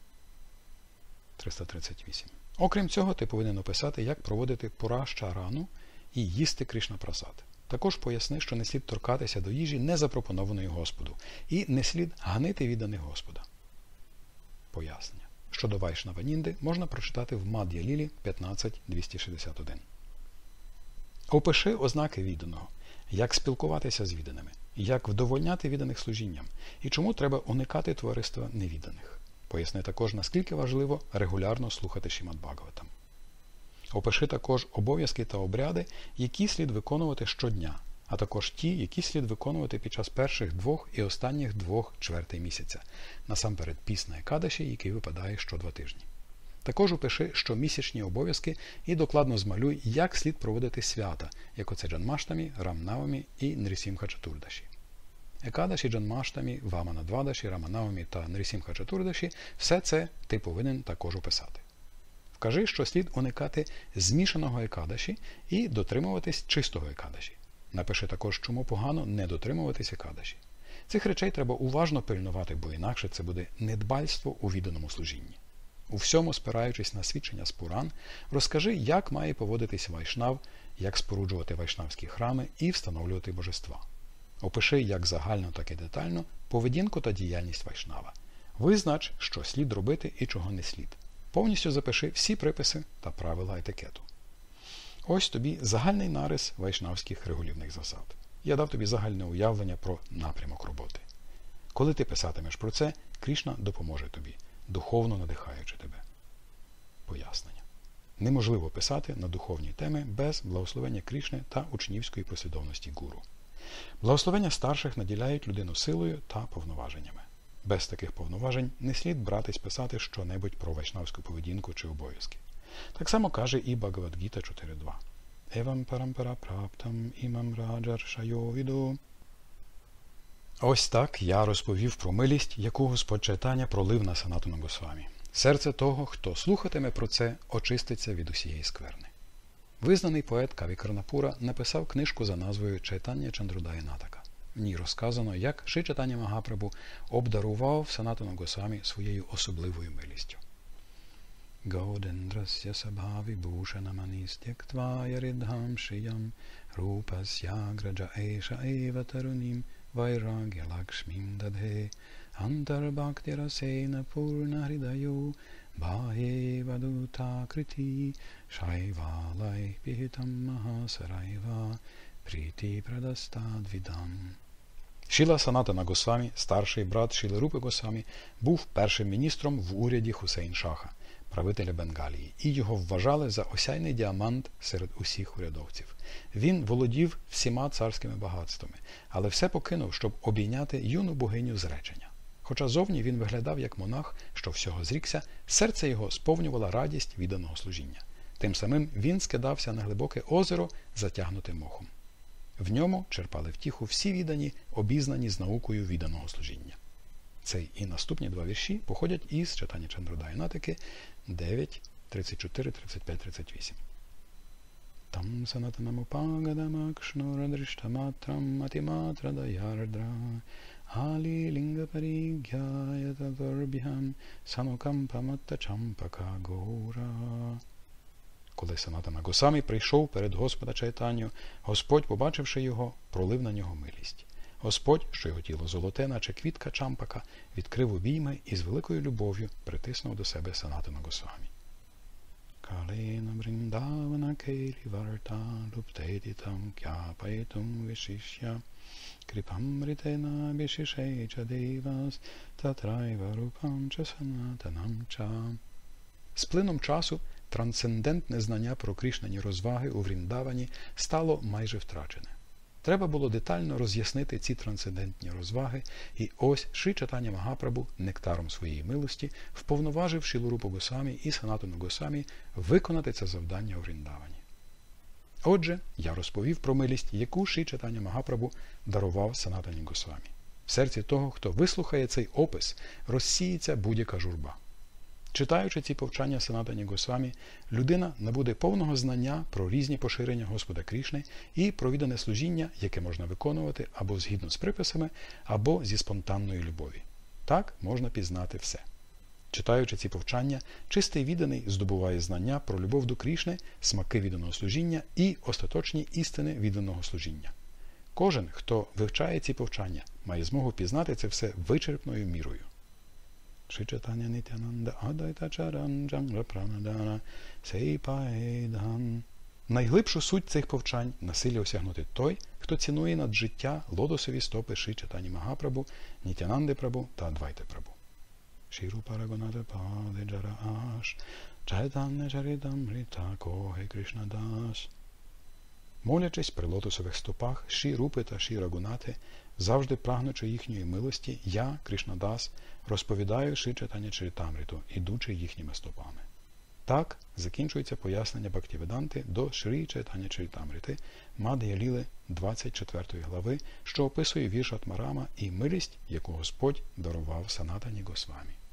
триста тридцять вісім. Окрім цього, ти повинен описати, як проводити пурашчарану і їсти Кришна-прасад. Також поясни, що не слід торкатися до їжі, не запропонованої Господу, і не слід ганити відданих Господа. Пояснення. Щодо Вайшнава-нінди можна прочитати в Мад'я-лілі п'ятнадцять двісті шістдесят один. Опиши ознаки відданого, як спілкуватися з відданими, як вдовольняти відданих служінням, і чому треба уникати товариства невідданих. Поясни також, наскільки важливо регулярно слухати Шримад-Бхагаватам. Опиши також обов'язки та обряди, які слід виконувати щодня, а також ті, які слід виконувати під час перших двох і останніх двох чвертей місяця, насамперед піс на Екадаші, який випадає що два тижні. Також опиши щомісячні обов'язки і докладно змалюй, як слід проводити свята, як оце Джанмаштамі, Рамнавамі і Нрісімха-Чатурдаші. Екадаші, Джанмаштамі, Вамана-Двадаші, Раманавамі та Нрісімха-Чатурдаші – все це ти повинен також описати. Вкажи, що слід уникати змішаного Екадаші і дотримуватись чистого Екадаші. Напиши також, чому погано не дотримуватись Екадаші. Цих речей треба уважно пильнувати, бо інакше це буде недбальство у відданому служінні. У всьому, спираючись на свідчення з Пуран, розкажи, як має поводитись вайшнав, як споруджувати вайшнавські храми і встановлювати божества. Опиши як загально, так і детально поведінку та діяльність вайшнава. Визнач, що слід робити і чого не слід. Повністю запиши всі приписи та правила етикету. Ось тобі загальний нарис вайшнавських регулівних засад. Я дав тобі загальне уявлення про напрямок роботи. Коли ти писатимеш про це, Кришна допоможе тобі, духовно надихаючи тебе. Пояснення. Неможливо писати на духовні теми без благословення Кришни та учнівської послідовності гуру. Благословення старших наділяють людину силою та повноваженнями. Без таких повноважень не слід братись писати що-небудь про вайшнавську поведінку чи обов'язки. Так само каже і Бхагавад-гіта чотири два. Евам парампара праптам імам раджаршайо віду. Ось так я розповів про милість, яку Господь Чайтаня пролив на Санатану Госвамі. Серце того, хто слухатиме про це, очиститься від усієї скверни. Визнаний поет Каві Карнапура написав книжку за назвою «Чайтання Чандрадая Натака». В ній розказано, як Шрі Чайтаня Магапрабху обдарував Санатану Госвамі своєю особливою милістю. Гауdendrasya sabhavi bhushanamanistyaktvaya ridham shriyam rupasyagraja esha eva tarunim vairagya lakshmim dadhe antarbhaktirasena purna hridayo bhaye vaduta kriti shaivalai pihitam mahasaraiva priti pradastadvidam. Шріла Санатана Госвамі, старший брат Шріли Рупи Госвамі, був першим міністром в уряді Хусейн-Шаха, правителя Бенгалії, і його вважали за осяйний діамант серед усіх урядовців. Він володів всіма царськими багатствами, але все покинув, щоб обійняти юну богиню зречення. Хоча зовні він виглядав як монах, що всього зрікся, серце його сповнювала радість відданого служіння. Тим самим він скидався на глибоке озеро, затягнуте мохом. В ньому черпали втіху всі віддані, обізнані з наукою відданого служіння. Цей і наступні два вірші походять із читання Чандрадайнатики дев'ять, тридцять чотири, тридцять п'ять, тридцять вісім. Там санатанамупагадамакшнурадріштаматрам атиматрадаярдра али лінгапарігяятадорбігам санукампаматтачампака гора. Коли Санатана Госамі прийшов перед Господа Чайтаню, Господь, побачивши його, пролив на нього милість. Господь, що його тіло золоте, наче квітка чампака, відкрив обійми і з великою любов'ю притиснув до себе Санатана Госамі. Калена Вріндавана Кейлі Варта Луптедітам Кяпайтум Вишишя Кріпамритена Бішишейча Девас Татрайва Рупанча Санатанамча. З плином часу трансцендентне знання про Крішнані розваги у Вріндавані стало майже втрачене. Треба було детально роз'яснити ці трансцендентні розваги, і ось Шрі Чайтаня Магапрабху нектаром своєї милості вповноважив Шрілу Рупу Госамі і Санатану Госамі виконати це завдання у Вріндавані. Отже, я розповів про милість, яку Шрі Чайтаня Магапрабху дарував Санатані Госамі. В серці того, хто вислухає цей опис, розсіється будь-яка журба. Читаючи ці повчання Санатані Госвамі, людина набуде повного знання про різні поширення Господа Крішни і про віддане служіння, яке можна виконувати або згідно з приписами, або зі спонтанної любові. Так можна пізнати все. Читаючи ці повчання, чистий відданий здобуває знання про любов до Крішни, смаки відданого служіння і остаточні істини відданого служіння. Кожен, хто вивчає ці повчання, має змогу пізнати це все вичерпною мірою. Шрі Чайтаня Нітянанда Адайта Чаранджангра Пранадана Сейпаедан. Найглибшу суть цих повчань насилля осягнути той, хто цінує над життя лотосові стопи Шрі Чайтані Магапрабху, Нітянанди Прабху та Адвайти Прабху. Шіру Парагоната Паде Джарааш Чайтання Чаритамрита Коге Кришнадас. Молячись при лотосових стопах Шрі Рупи та Шрі Рагунати, завжди прагнучи їхньої милості, я, Кришнадас, розповідаю Шрі Чайтаня Чаритамриту, ідучи їхніми стопами. Так закінчується пояснення Бхактіведанти до Шрі Чайтаня Чаритамрити, Мад'я Ліли двадцять четвертої глави, що описує вірш Атмарама і милість, яку Господь дарував Санатані Госвамі.